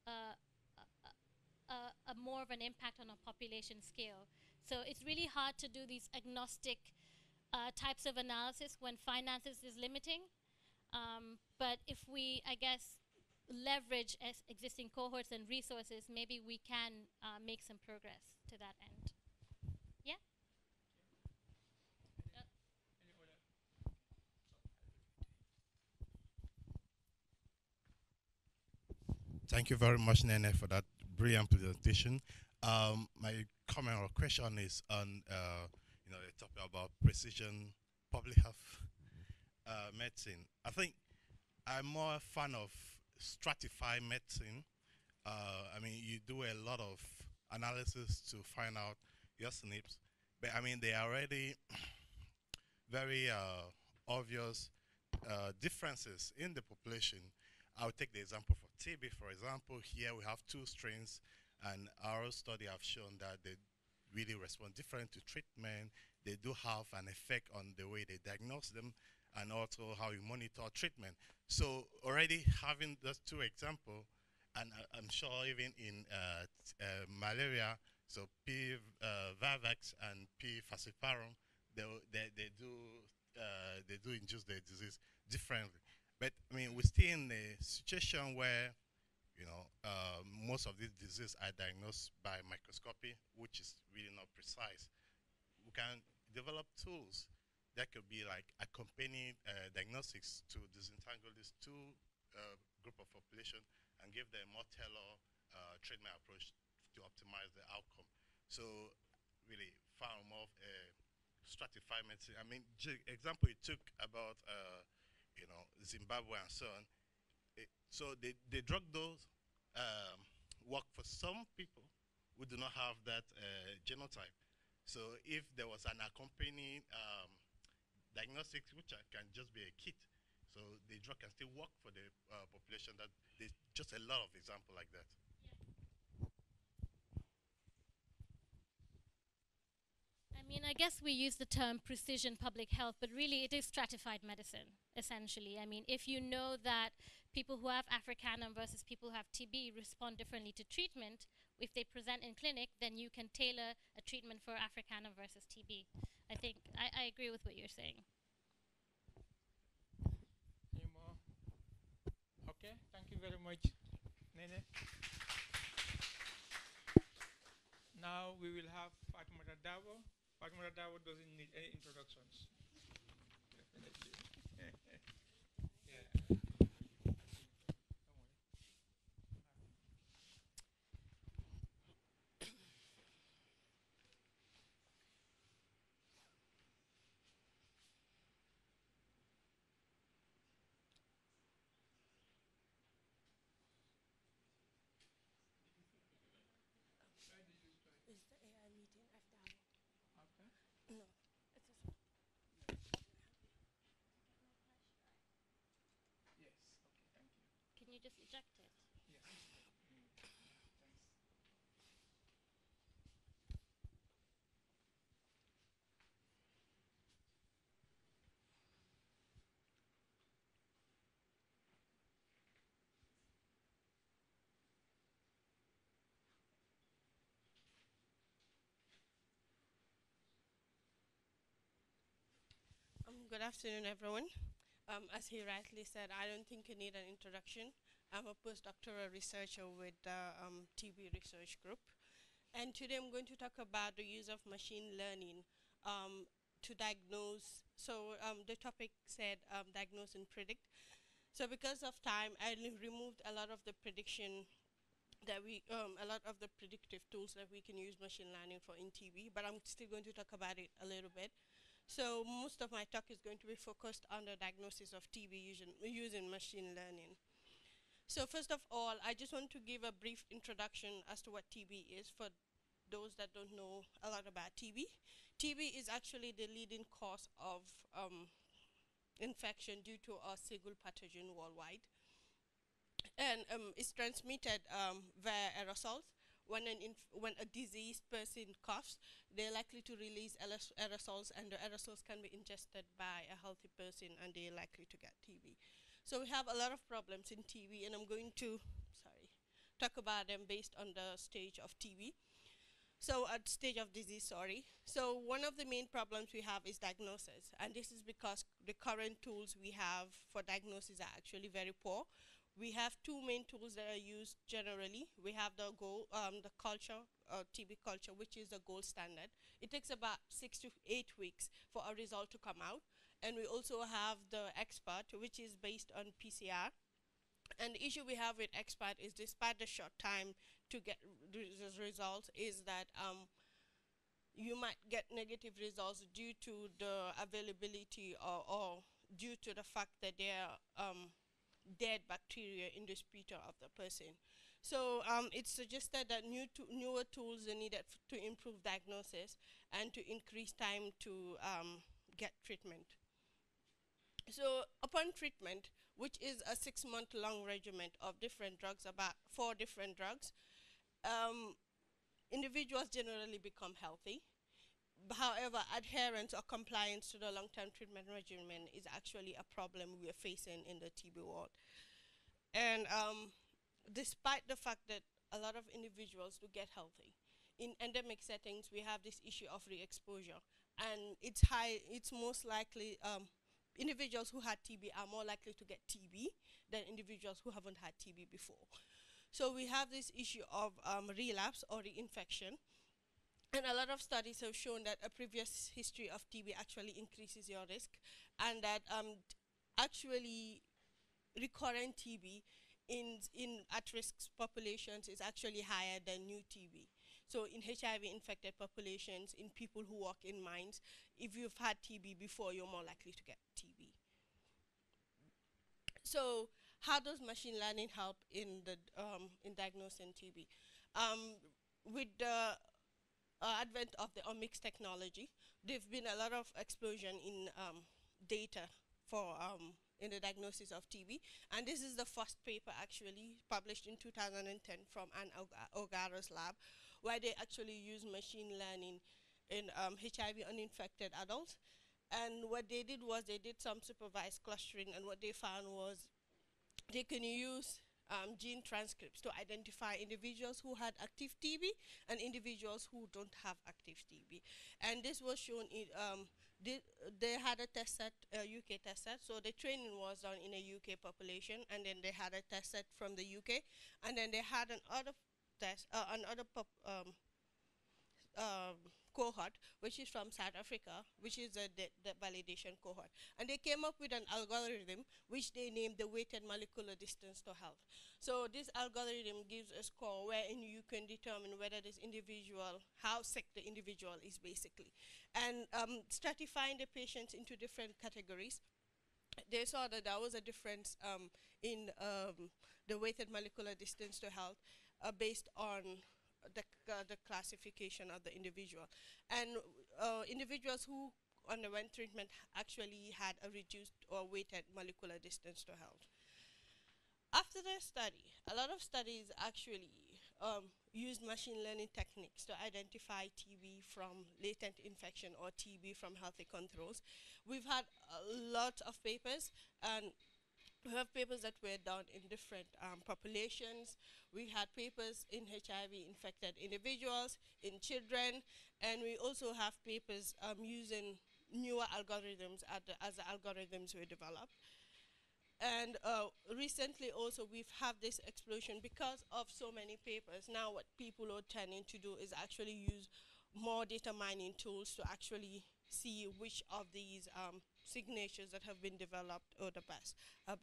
a more of an impact on a population scale. So it's really hard to do these agnostic types of analysis when finances is limiting. But if we, I guess, leverage existing cohorts and resources, maybe we can make some progress to that end. Yeah? Thank you very much, Nene, for that brilliant presentation. My comment or question is on, you know, the topic about precision public health medicine. I think I'm more a fan of stratified medicine. I mean, you do a lot of analysis to find out your SNPs, but I mean, they are already very obvious differences in the population. I'll take the example for TB, for example. Here we have 2 strains, and our study have shown that they really respond different to treatment. They do have an effect on the way they diagnose them, and also how you monitor treatment. So already having those 2 examples, and I'm sure even in malaria, so P. Vivax and P. falciparum, they do induce the disease differently. But I mean, we're still in a situation where, you know, most of these diseases are diagnosed by microscopy, which is really not precise. We can develop tools that could be like accompanying diagnostics to disentangle these two group of population and give them more tailored treatment approach to optimize the outcome. So really far more of a stratified medicine. I mean, example you took about you know, Zimbabwe and so on. So the drug dose work for some people who do not have that genotype. So if there was an accompanying diagnostics, which can just be a kit, so the drug can still work for the population. That there's just a lot of examples like that. I mean, I guess we use the term precision public health, but really it is stratified medicine, essentially. I mean, if you know that people who have Africanum versus people who have TB respond differently to treatment, if they present in clinic, then you can tailor a treatment for Africanum versus TB. I think I agree with what you're saying. Any more? Okay, thank you very much, Nene. Now we will have Fatima Dawo. Fatima Dawo doesn't need any introductions. Definitely. Yeah. Is the AI meeting I've done? Okay. No. It's a Yes. Okay. Thank you. Can you just eject it? Yes. Thanks. Good afternoon, everyone. As he rightly said, I don't think you need an introduction. I'm a postdoctoral researcher with the TB research group. And today I'm going to talk about the use of machine learning to diagnose. So the topic said diagnose and predict. So because of time, I removed a lot of the prediction that a lot of the predictive tools that we can use machine learning for in TB, but I'm still going to talk about it a little bit. So most of my talk is going to be focused on the diagnosis of TB using machine learning. So first of all, I just want to give a brief introduction as to what TB is for those that don't know a lot about TB. TB is actually the leading cause of infection due to a single pathogen worldwide. And it's transmitted via aerosols. When a diseased person coughs, they're likely to release aerosols, and the aerosols can be ingested by a healthy person, and they're likely to get TB. So we have a lot of problems in TB, and I'm going to, talk about them based on the stage of TB. So at stage of disease, So one of the main problems we have is diagnosis, and this is because the current tools we have for diagnosis are actually very poor. We have two main tools that are used generally. We have the TB culture, which is the gold standard. It takes about 6 to 8 weeks for a result to come out. And we also have the expert, which is based on PCR. And the issue we have with expert is, despite the short time to get these results, is that you might get negative results due to the availability or due to the fact that there are dead bacteria in the sputum of the person. So it's suggested that newer tools are needed to improve diagnosis and to increase time to get treatment. So upon treatment, which is a 6-month-long regimen of different drugs, about 4 different drugs, individuals generally become healthy. However, adherence or compliance to the long-term treatment regimen is actually a problem we are facing in the TB world. And despite the fact that a lot of individuals do get healthy, in endemic settings, we have this issue of re-exposure. And it's most likely, individuals who had TB are more likely to get TB than individuals who haven't had TB before. So we have this issue of relapse or reinfection. And a lot of studies have shown that a previous history of TB actually increases your risk, and that actually recurrent TB in at-risk populations is actually higher than new TB. So in HIV-infected populations, in people who work in mines, if you've had TB before, you're more likely to get TB. So how does machine learning help in in diagnosing TB? With the advent of the omics technology, there've been a lot of explosion in data for in the diagnosis of TB, and this is the first paper actually published in 2010 from Anne O'Gara's lab, where they actually use machine learning in HIV uninfected adults. And what they did was they did some supervised clustering, and what they found was they can use gene transcripts to identify individuals who had active TB and individuals who don't have active TB. And this was shown in, they had a test set, a UK test set, so the training was done in a UK population, and then they had a test set from the UK, and then they had another test, cohort, which is from South Africa, which is the validation cohort. And they came up with an algorithm which they named the weighted molecular distance to health. So this algorithm gives a score wherein you can determine whether this individual, how sick the individual is basically. And stratifying the patients into different categories, they saw that there was a difference in the weighted molecular distance to health based on the classification of the individual. And individuals who underwent treatment actually had a reduced or weighted molecular distance to health. After the study, a lot of studies actually used machine learning techniques to identify TB from latent infection or TB from healthy controls. We've had a lot of papers, and we have papers that were done in different populations. We had papers in HIV-infected individuals, in children, and we also have papers using newer algorithms as the algorithms were developed. And recently also we've had this explosion because of so many papers. Now what people are tending to do is actually use more data mining tools to actually see which of these signatures that have been developed are the best.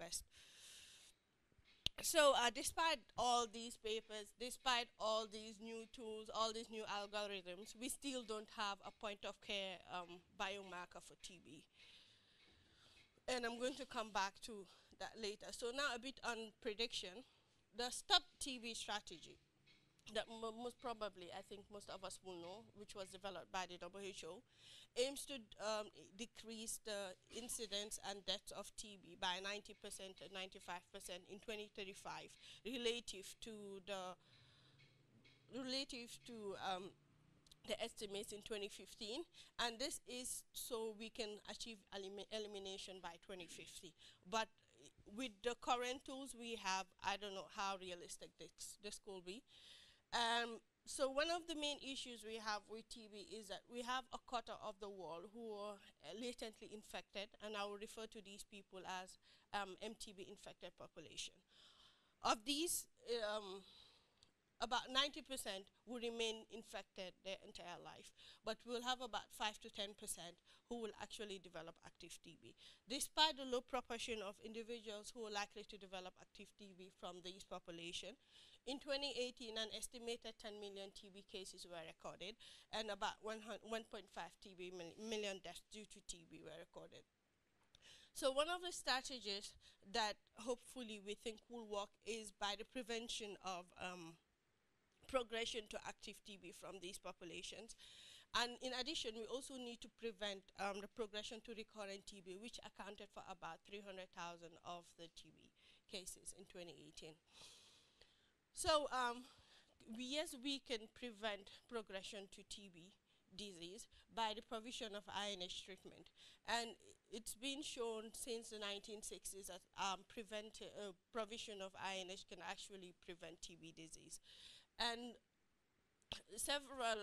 So despite all these papers, despite all these new tools, all these new algorithms, we still don't have a point of care biomarker for TB. And I'm going to come back to that later. So now a bit on prediction. The Stop TB strategy that most probably, I think most of us will know, which was developed by the WHO, aims to decrease the incidence and deaths of TB by 90% and 95% in 2035 relative to the estimates in 2015, and this is so we can achieve elimination by 2050. But with the current tools we have, I don't know how realistic this will be. So one of the main issues we have with TB is that we have a quarter of the world who are latently infected, and I will refer to these people as MTB infected population. Of these, about 90% will remain infected their entire life, but we'll have about 5 to 10% who will actually develop active TB. Despite the low proportion of individuals who are likely to develop active TB from this population, in 2018, an estimated 10 million TB cases were recorded, and about 1.5 million deaths due to TB were recorded. So one of the strategies that hopefully we think will work is by the prevention of progression to active TB from these populations. And in addition, we also need to prevent the progression to recurrent TB, which accounted for about 300,000 of the TB cases in 2018. So yes, we can prevent progression to TB disease by the provision of INH treatment. And it's been shown since the 1960s that provision of INH can actually prevent TB disease. And several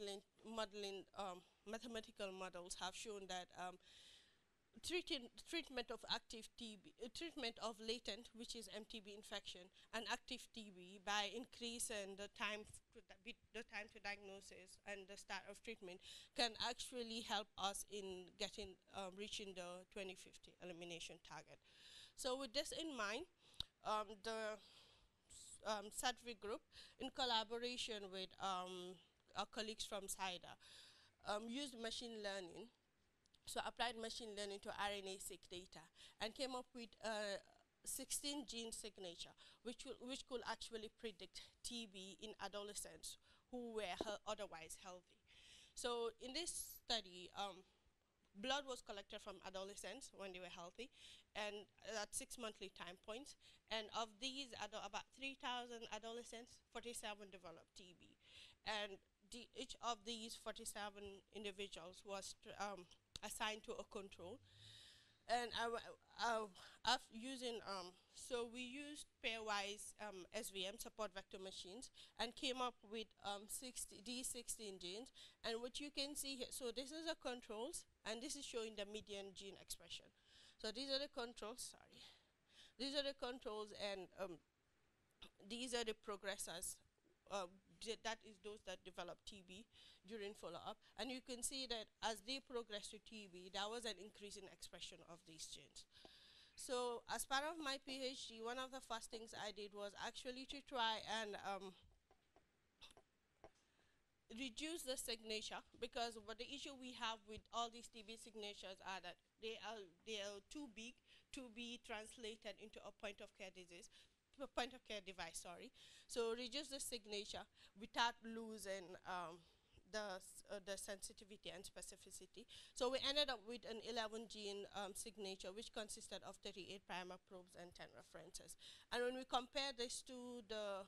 mathematical models have shown that treatment of active TB, treatment of latent, which is MTB infection, and active TB by increasing the time to diagnosis and the start of treatment can actually help us in reaching the 2050 elimination target. So with this in mind, the SATV group, in collaboration with our colleagues from SIDA, used machine learning, so applied machine learning to RNA-seq data, and came up with 16 gene signature, which could actually predict TB in adolescents who were otherwise healthy. So in this study, blood was collected from adolescents when they were healthy, and at 6 monthly time points. And of these, about 3,000 adolescents, 47 developed TB. And each of these 47 individuals was assigned to a control. And after using, so we used pairwise SVM, support vector machines, and came up with these 16 genes. And what you can see here, so this is the controls, and this is showing the median gene expression. So these are the controls, sorry. These are the controls, and these are the progressors. That is those that develop TB during follow-up. And you can see that as they progress to TB, there was an increase in expression of these genes. So as part of my PhD, one of the first things I did was actually to try and reduce the signature, because what the issue we have with all these TB signatures are that they are too big to be translated into a point of care device, sorry. So reduce the signature without losing the sensitivity and specificity. So we ended up with an 11 gene signature, which consisted of 38 primer probes and 10 references. And when we compare this to the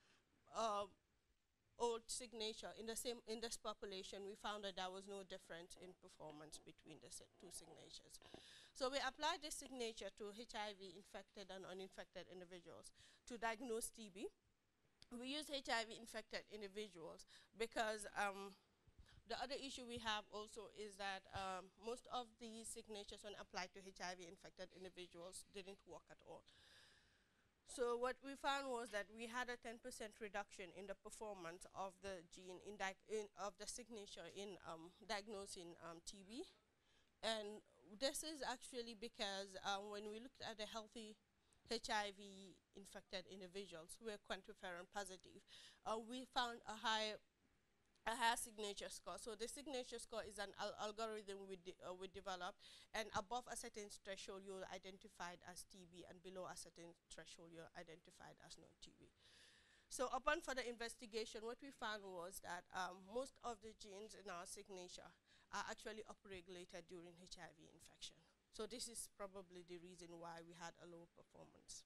old signature in this population, we found that there was no difference in performance between the two signatures. So we applied this signature to HIV-infected and uninfected individuals to diagnose TB. We use HIV-infected individuals because the other issue we have also is that most of these signatures, when applied to HIV-infected individuals, didn't work at all. So what we found was that we had a 10% reduction in the performance of the gene of the signature in diagnosing TB. And this is actually because when we looked at the healthy HIV-infected individuals who were quantiferin positive, we found a higher signature score. So the signature score is an algorithm we developed, and above a certain threshold you're identified as TB, and below a certain threshold you're identified as non-TB. So upon further investigation, what we found was that most of the genes in our signature are actually upregulated during HIV infection. So this is probably the reason why we had a low performance.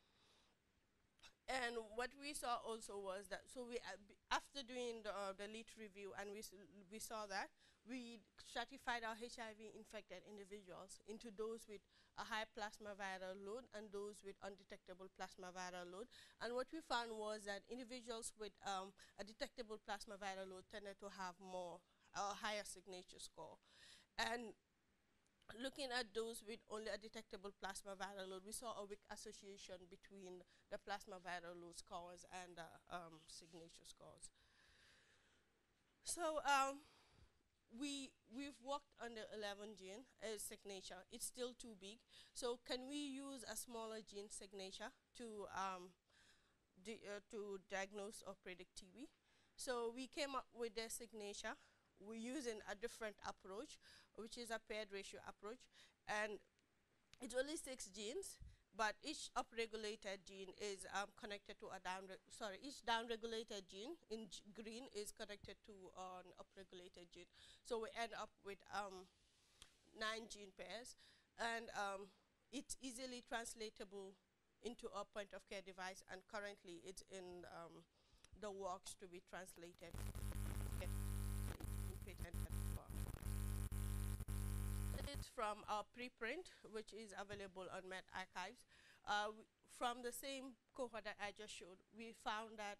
And what we saw also was that, so we, after doing the lead review, and we saw that, we stratified our HIV-infected individuals into those with a high plasma viral load and those with undetectable plasma viral load. And what we found was that individuals with a detectable plasma viral load tended to have higher signature score. And looking at those with only a detectable plasma viral load, we saw a weak association between the plasma viral load scores and the signature scores. So we've worked on the 11 gene signature. It's still too big. So can we use a smaller gene signature to diagnose or predict TB? So we came up with the signature. We're using a different approach, which is a paired ratio approach. And it's only 6 genes, but each upregulated gene is connected to a each downregulated gene in green is connected to an upregulated gene. So we end up with 9 gene pairs, and it's easily translatable into a point of care device, and currently it's in the works to be translated patented for. It's from our preprint, which is available on Met Archives. From the same cohort that I just showed, we found that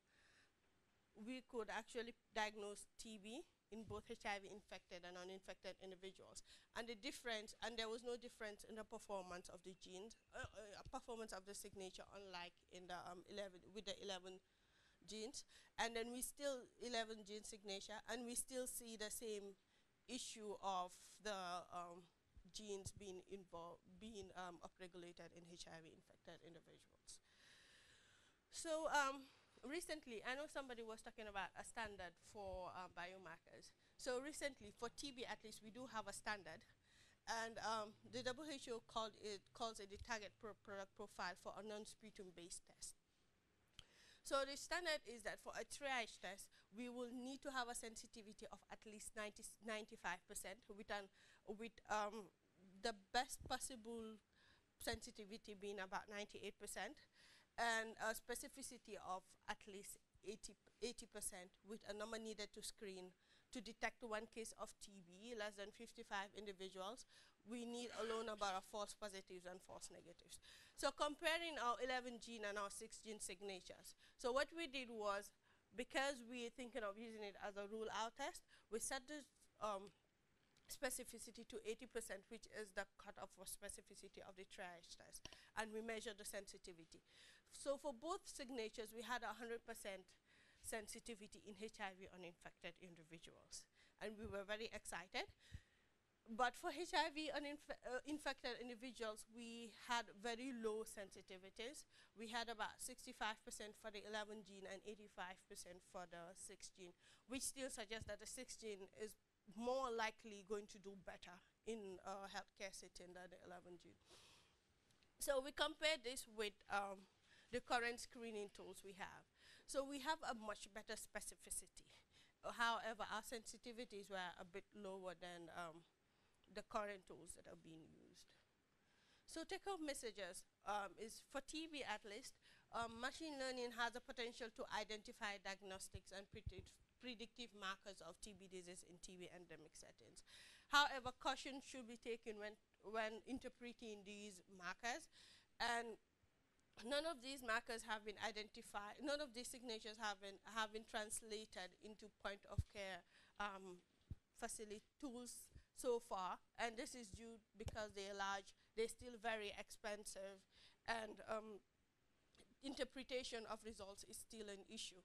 we could actually diagnose TB in both HIV-infected and uninfected individuals. And the difference, and there was no difference in the performance of the genes, performance of the signature, unlike in the 11 genes. And then we still, 11 gene signature, and we still see the same issue of the genes being upregulated in HIV-infected individuals. So recently, I know somebody was talking about a standard for biomarkers. So recently, for TB at least, we do have a standard. And the WHO calls it the target product profile for a non-sputum-based test. So the standard is that for a triage test, we will need to have a sensitivity of at least 95%, with the best possible sensitivity being about 98%, and a specificity of at least 80%, with a number needed to screen to detect one case of TB, less than 55 individuals. We need a low number of false positives and false negatives. So comparing our 11 gene and our 6 gene signatures. So what we did was, because we're thinking of using it as a rule-out test, we set the specificity to 80%, which is the cutoff for specificity of the triage test, and we measured the sensitivity. So for both signatures, we had 100% sensitivity in HIV uninfected individuals, and we were very excited. But for HIV infected individuals, we had very low sensitivities. We had about 65% for the 11 gene and 85% for the 6 gene, which still suggests that the 6 gene is more likely going to do better in a healthcare setting than the 11 gene. So we compared this with the current screening tools we have. So we have a much better specificity. However, our sensitivities were a bit lower than the current tools that are being used. So take-home messages is, for TB at least, machine learning has the potential to identify diagnostics and predictive markers of TB disease in TB endemic settings. However, caution should be taken when interpreting these markers, and none of these markers have been identified, none of these signatures have been translated into point-of-care facility tools so far, and this is due because they're large, they're still very expensive, and interpretation of results is still an issue.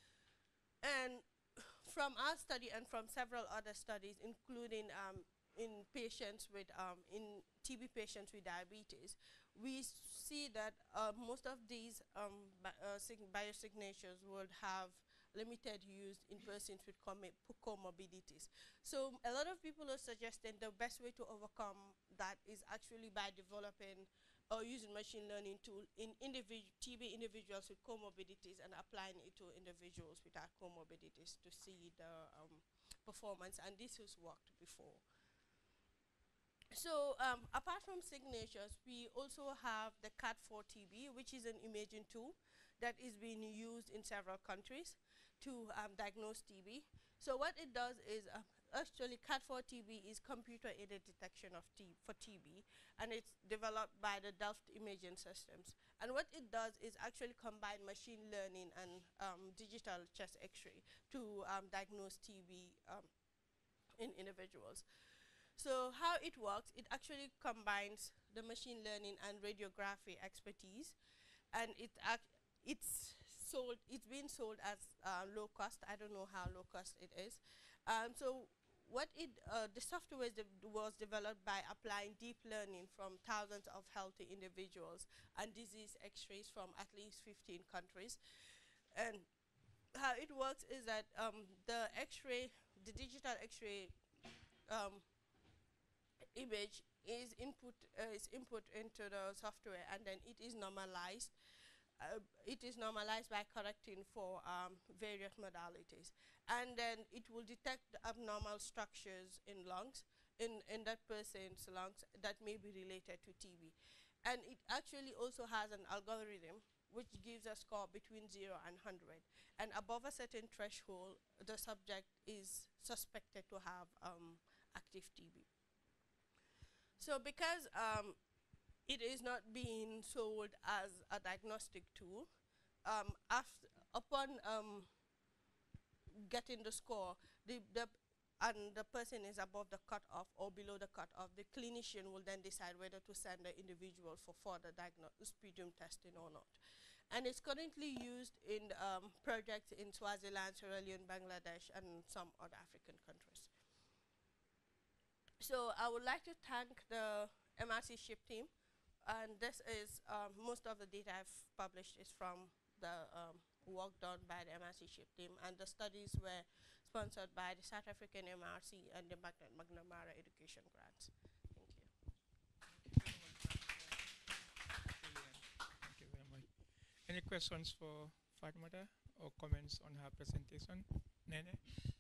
And from our study and from several other studies, including in patients with in TB patients with diabetes, we see that most of these biosignatures would have limited use in persons with comorbidities. So a lot of people are suggesting the best way to overcome that is actually by developing or using machine learning tool in TB individuals with comorbidities and applying it to individuals without comorbidities to see the performance, and this has worked before. So apart from signatures, we also have the CAD4TB, which is an imaging tool that is being used in several countries to diagnose TB. So what it does is, actually CAD4TB is computer-aided detection of for TB, and it's developed by the Delft Imaging Systems. And what it does is actually combine machine learning and digital chest X-ray to diagnose TB in individuals. So how it works, it actually combines the machine learning and radiography expertise, and it's being sold as low cost. I don't know how low cost it is. So what the software was developed by applying deep learning from thousands of healthy individuals and disease X-rays from at least 15 countries. And how it works is that the X-ray, the digital X-ray image is input into the software, and then it is normalized. It is normalized by correcting for various modalities, and then it will detect the abnormal structures in lungs, in that person's lungs, that may be related to TB. And it actually also has an algorithm which gives a score between 0 and 100. And above a certain threshold, the subject is suspected to have active TB. So because it is not being sold as a diagnostic tool, upon getting the score, and the person is above the cutoff or below the cutoff, the clinician will then decide whether to send the individual for further sputum testing or not. And it's currently used in projects in Swaziland, Sierra Leone, Bangladesh, and some other African countries. So I would like to thank the MRC SHIP team. And this is, most of the data I've published is from the work done by the MRC SHIP team, and the studies were sponsored by the South African MRC and the McNamara Education Grants. Thank you. Thank you very much. Any questions for Fatmata or comments on her presentation? Nene?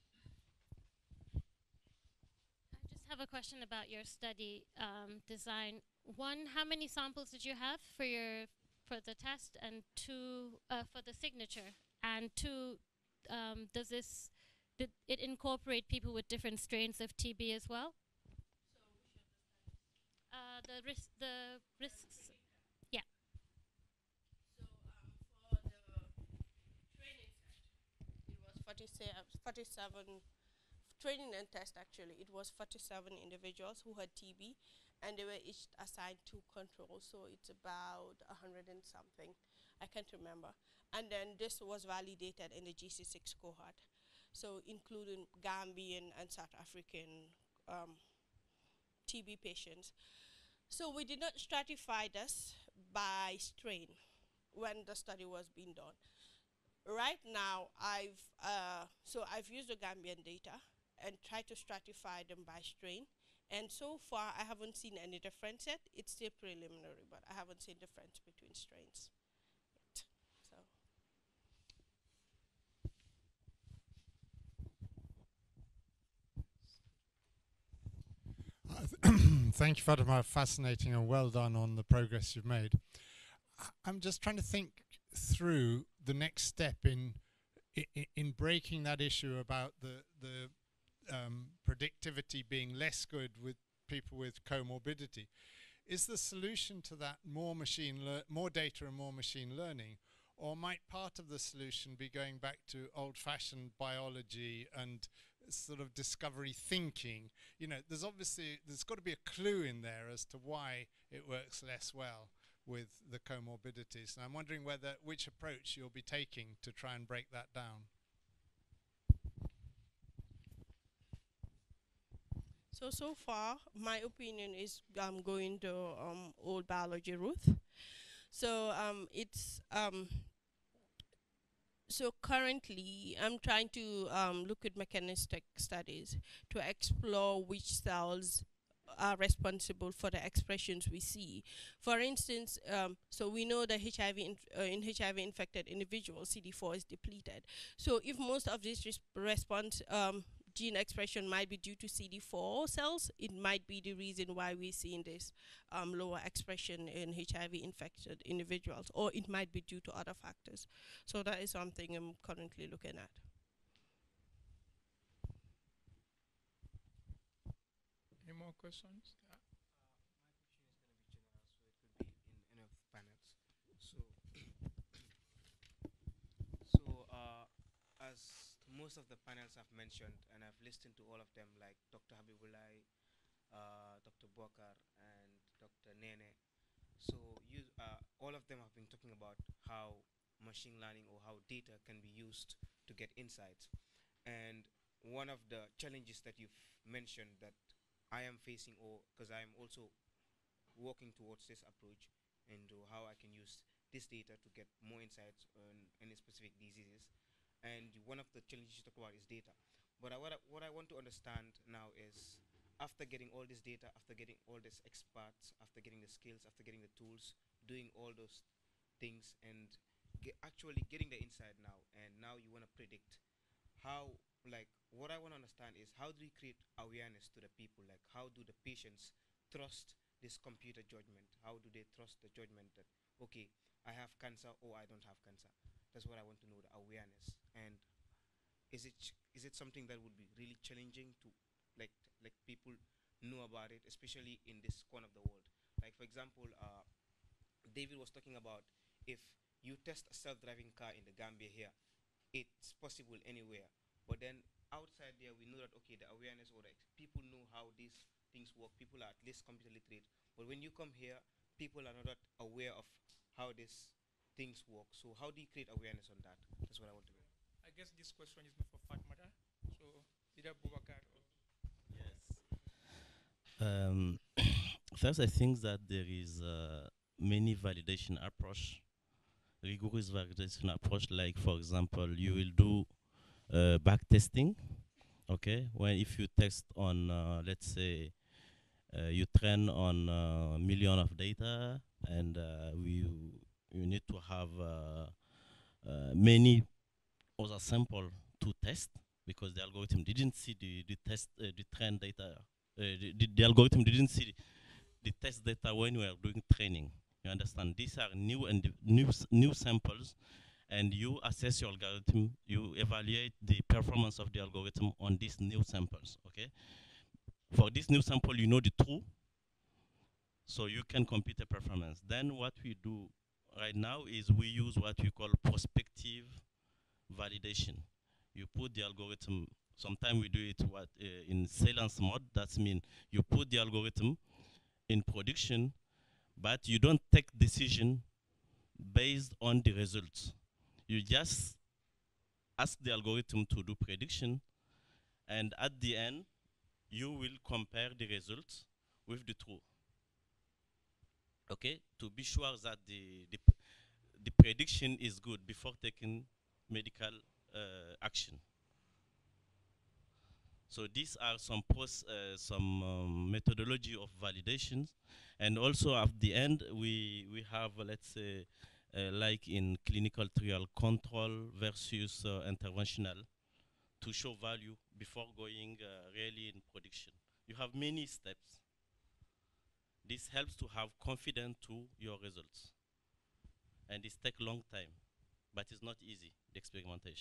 I just have a question about your study design. One, how many samples did you have for the test, and two, for the signature? And two, did it incorporate people with different strains of TB as well? The risks, yeah. So for the training set, it was 47 training and test actually. It was 47 individuals who had TB, and they were each assigned 2 controls, so it's about 100 and something. I can't remember. And then this was validated in the GC6 cohort, so including Gambian and South African TB patients. So we did not stratify this by strain when the study was being done. Right now, I've used the Gambian data and tried to stratify them by strain. And so far, I haven't seen any difference yet. It's still preliminary, but I haven't seen difference between strains yet. Thank you, Fatima. Fascinating and well done on the progress you've made. I'm just trying to think through the next step in breaking that issue about the predictivity being less good with people with comorbidity. Is the solution to that more data and more machine learning, or might part of the solution be going back to old-fashioned biology and sort of discovery thinking? You know, there's got to be a clue in there as to why it works less well with the comorbidities. And I'm wondering which approach you'll be taking to try and break that down. So far, my opinion is going the old biology route. So so currently, I'm trying to look at mechanistic studies to explore which cells are responsible for the expressions we see. For instance, so we know that in HIV-infected individuals, CD4 is depleted. So if most of this response gene expression might be due to CD4 cells, it might be the reason why we're seeing this lower expression in HIV-infected individuals, or it might be due to other factors. So that is something I'm currently looking at. Any more questions? As most of the panels have mentioned, and I've listened to all of them, like Dr. Habibullah, Dr. Bokar, and Dr. Nene. So all of them have been talking about how machine learning or how data can be used to get insights. And one of the challenges that you've mentioned that I am facing, or because I am also working towards this approach into how I can use this data to get more insights on any specific diseases. And one of the challenges you talk about is data. But what I want to understand now is, after getting all this data, after getting all these experts, after getting the skills, after getting the tools, doing all those things, and actually getting the insight now, and now you want to predict how, like, what I want to understand is, how do we create awareness to the people? Like, how do the patients trust this computer judgment? How do they trust the judgment that, okay, I have cancer or I don't have cancer. That's what I want to know, the awareness. And is it something that would be really challenging to like people know about it, especially in this corner of the world? Like for example, David was talking about if you test a self-driving car in the Gambia here, it's possible anywhere. But then outside there, we know that okay, the awareness or the people know how these things work. People are at least computer literate. But when you come here, people are not aware of how these things work. So how do you create awareness on that? That's what I want to know. I guess this question is more for Fatmata. So either Bubakar or First, I think that there is many validation approach, rigorous validation approach. Like for example, you will do back testing. Okay, when if you test on let's say you train on million of data, and you need to have many other sample to test, because the algorithm didn't see the test the train data. The algorithm didn't see the test data when we are doing training. You understand? These are new and new samples, and you assess your algorithm. You evaluate the performance of the algorithm on these new samples. Okay. For this new sample, you know the true, so you can compute the performance. Then what we do right now is we use what we call prospective validation. You put the algorithm, sometimes we do it in silence mode. That means you put the algorithm in production, but you don't take decision based on the results. You just ask the algorithm to do prediction, and at the end, you will compare the results with the true. Okay, to be sure that the prediction is good before taking medical action. So these are some methodology of validations, and also at the end we have let's say like in clinical trial control versus interventional, to show value before going really in production. You have many steps. This helps to have confidence to your results, and this take long time, but it's not easy, the experimentation.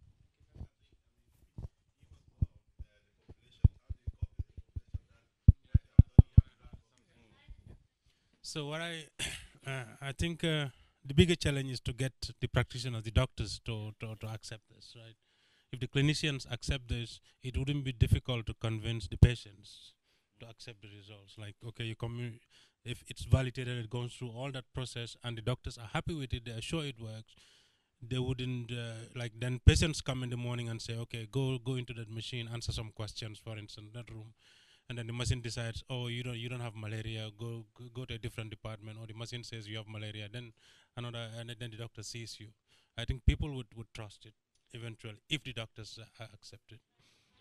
So what I think the bigger challenge is to get the practitioners, the doctors, to accept this, right? If the clinicians accept this, it wouldn't be difficult to convince the patients to accept the results. Like, okay, if it's validated, it goes through all that process, and the doctors are happy with it, they are sure it works. They wouldn't like then patients come in the morning and say, okay, go into that machine, answer some questions, for instance, in that room. And then the machine decides, oh, you don't have malaria, go to a different department, or the machine says you have malaria, then and then the doctor sees you. I think people would trust it eventually if the doctors accept it.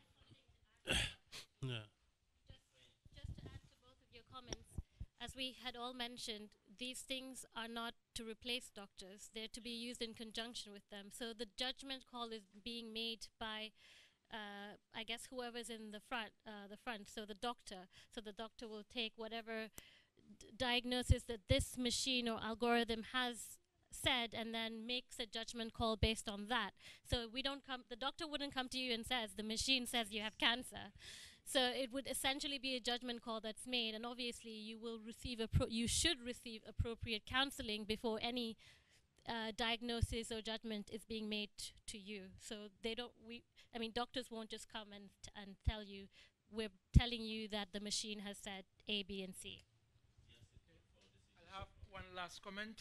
Yeah. Just to add to both of your comments, as we had all mentioned, these things are not to replace doctors. They're to be used in conjunction with them. So the judgment call is being made by I guess whoever's in the front, so the doctor. So the doctor will take whatever diagnosis that this machine or algorithm has said, and then makes a judgment call based on that. So the doctor wouldn't come to you and says, the machine says you have cancer. So it would essentially be a judgment call that's made, and obviously you will receive you should receive appropriate counseling before any diagnosis or judgment is being made to you. So doctors won't just come and tell you, we're telling you that the machine has said A, B, and C. I'll have one last comment.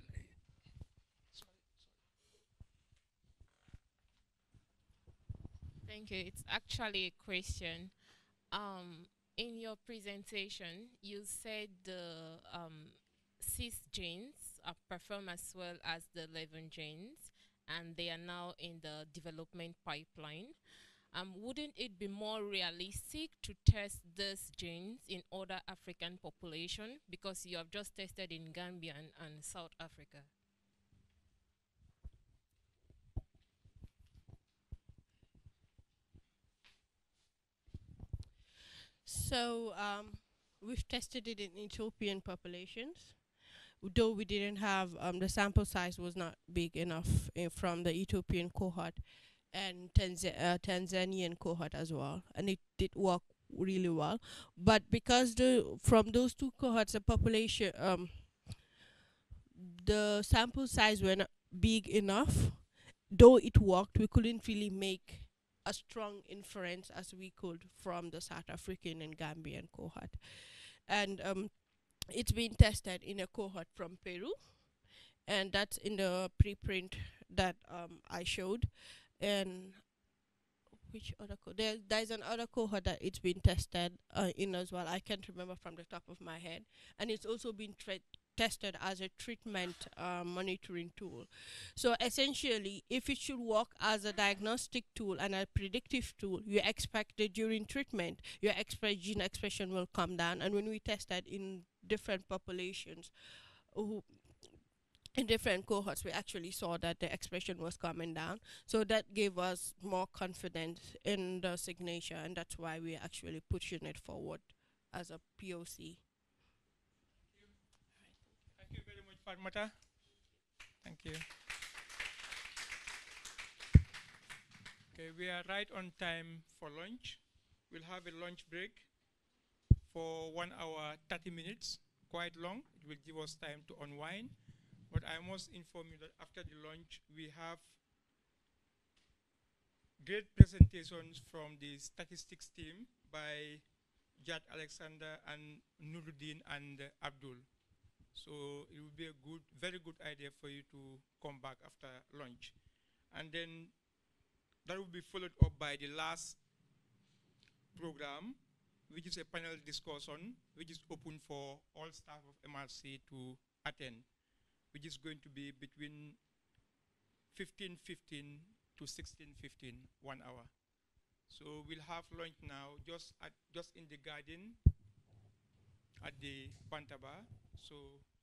Thank you. It's actually a question. In your presentation, you said the cis genes perform as well as the 11 genes, and they are now in the development pipeline. Wouldn't it be more realistic to test these genes in other African population, because you have just tested in Gambia and South Africa? So we've tested it in Ethiopian populations, though we didn't have, the sample size was not big enough from the Ethiopian cohort and Tanzanian cohort as well, and it did work really well. But because from those two cohorts, the population, the sample size were not big enough, though it worked, we couldn't really make a strong inference as we could from the South African and Gambian cohort. And it's been tested in a cohort from Peru, and that's in the preprint that I showed. And which other there's another cohort that it's been tested in as well. I can't remember from the top of my head. And it's also been tested as a treatment monitoring tool. So essentially, if it should work as a diagnostic tool and a predictive tool, you expect that during treatment, your gene expression will come down. And when we tested in different populations, in different cohorts, we actually saw that the expression was coming down. So that gave us more confidence in the signature, and that's why we're actually pushing it forward as a POC. Thank you very much, Fatmata. Thank you. Okay, we are right on time for lunch. We'll have a lunch break for 1 hour, 30 minutes, quite long. It will give us time to unwind. But I must inform you that after the lunch, we have great presentations from the statistics team by Jad Alexander and Nuruddin and Abdul. So it will be a very good idea for you to come back after lunch. And then that will be followed up by the last program, which is a panel discussion, which is open for all staff of MRC to attend, which is going to be between 15:15 to 16:15, 1 hour. So we'll have lunch now just in the garden at the Pantaba. So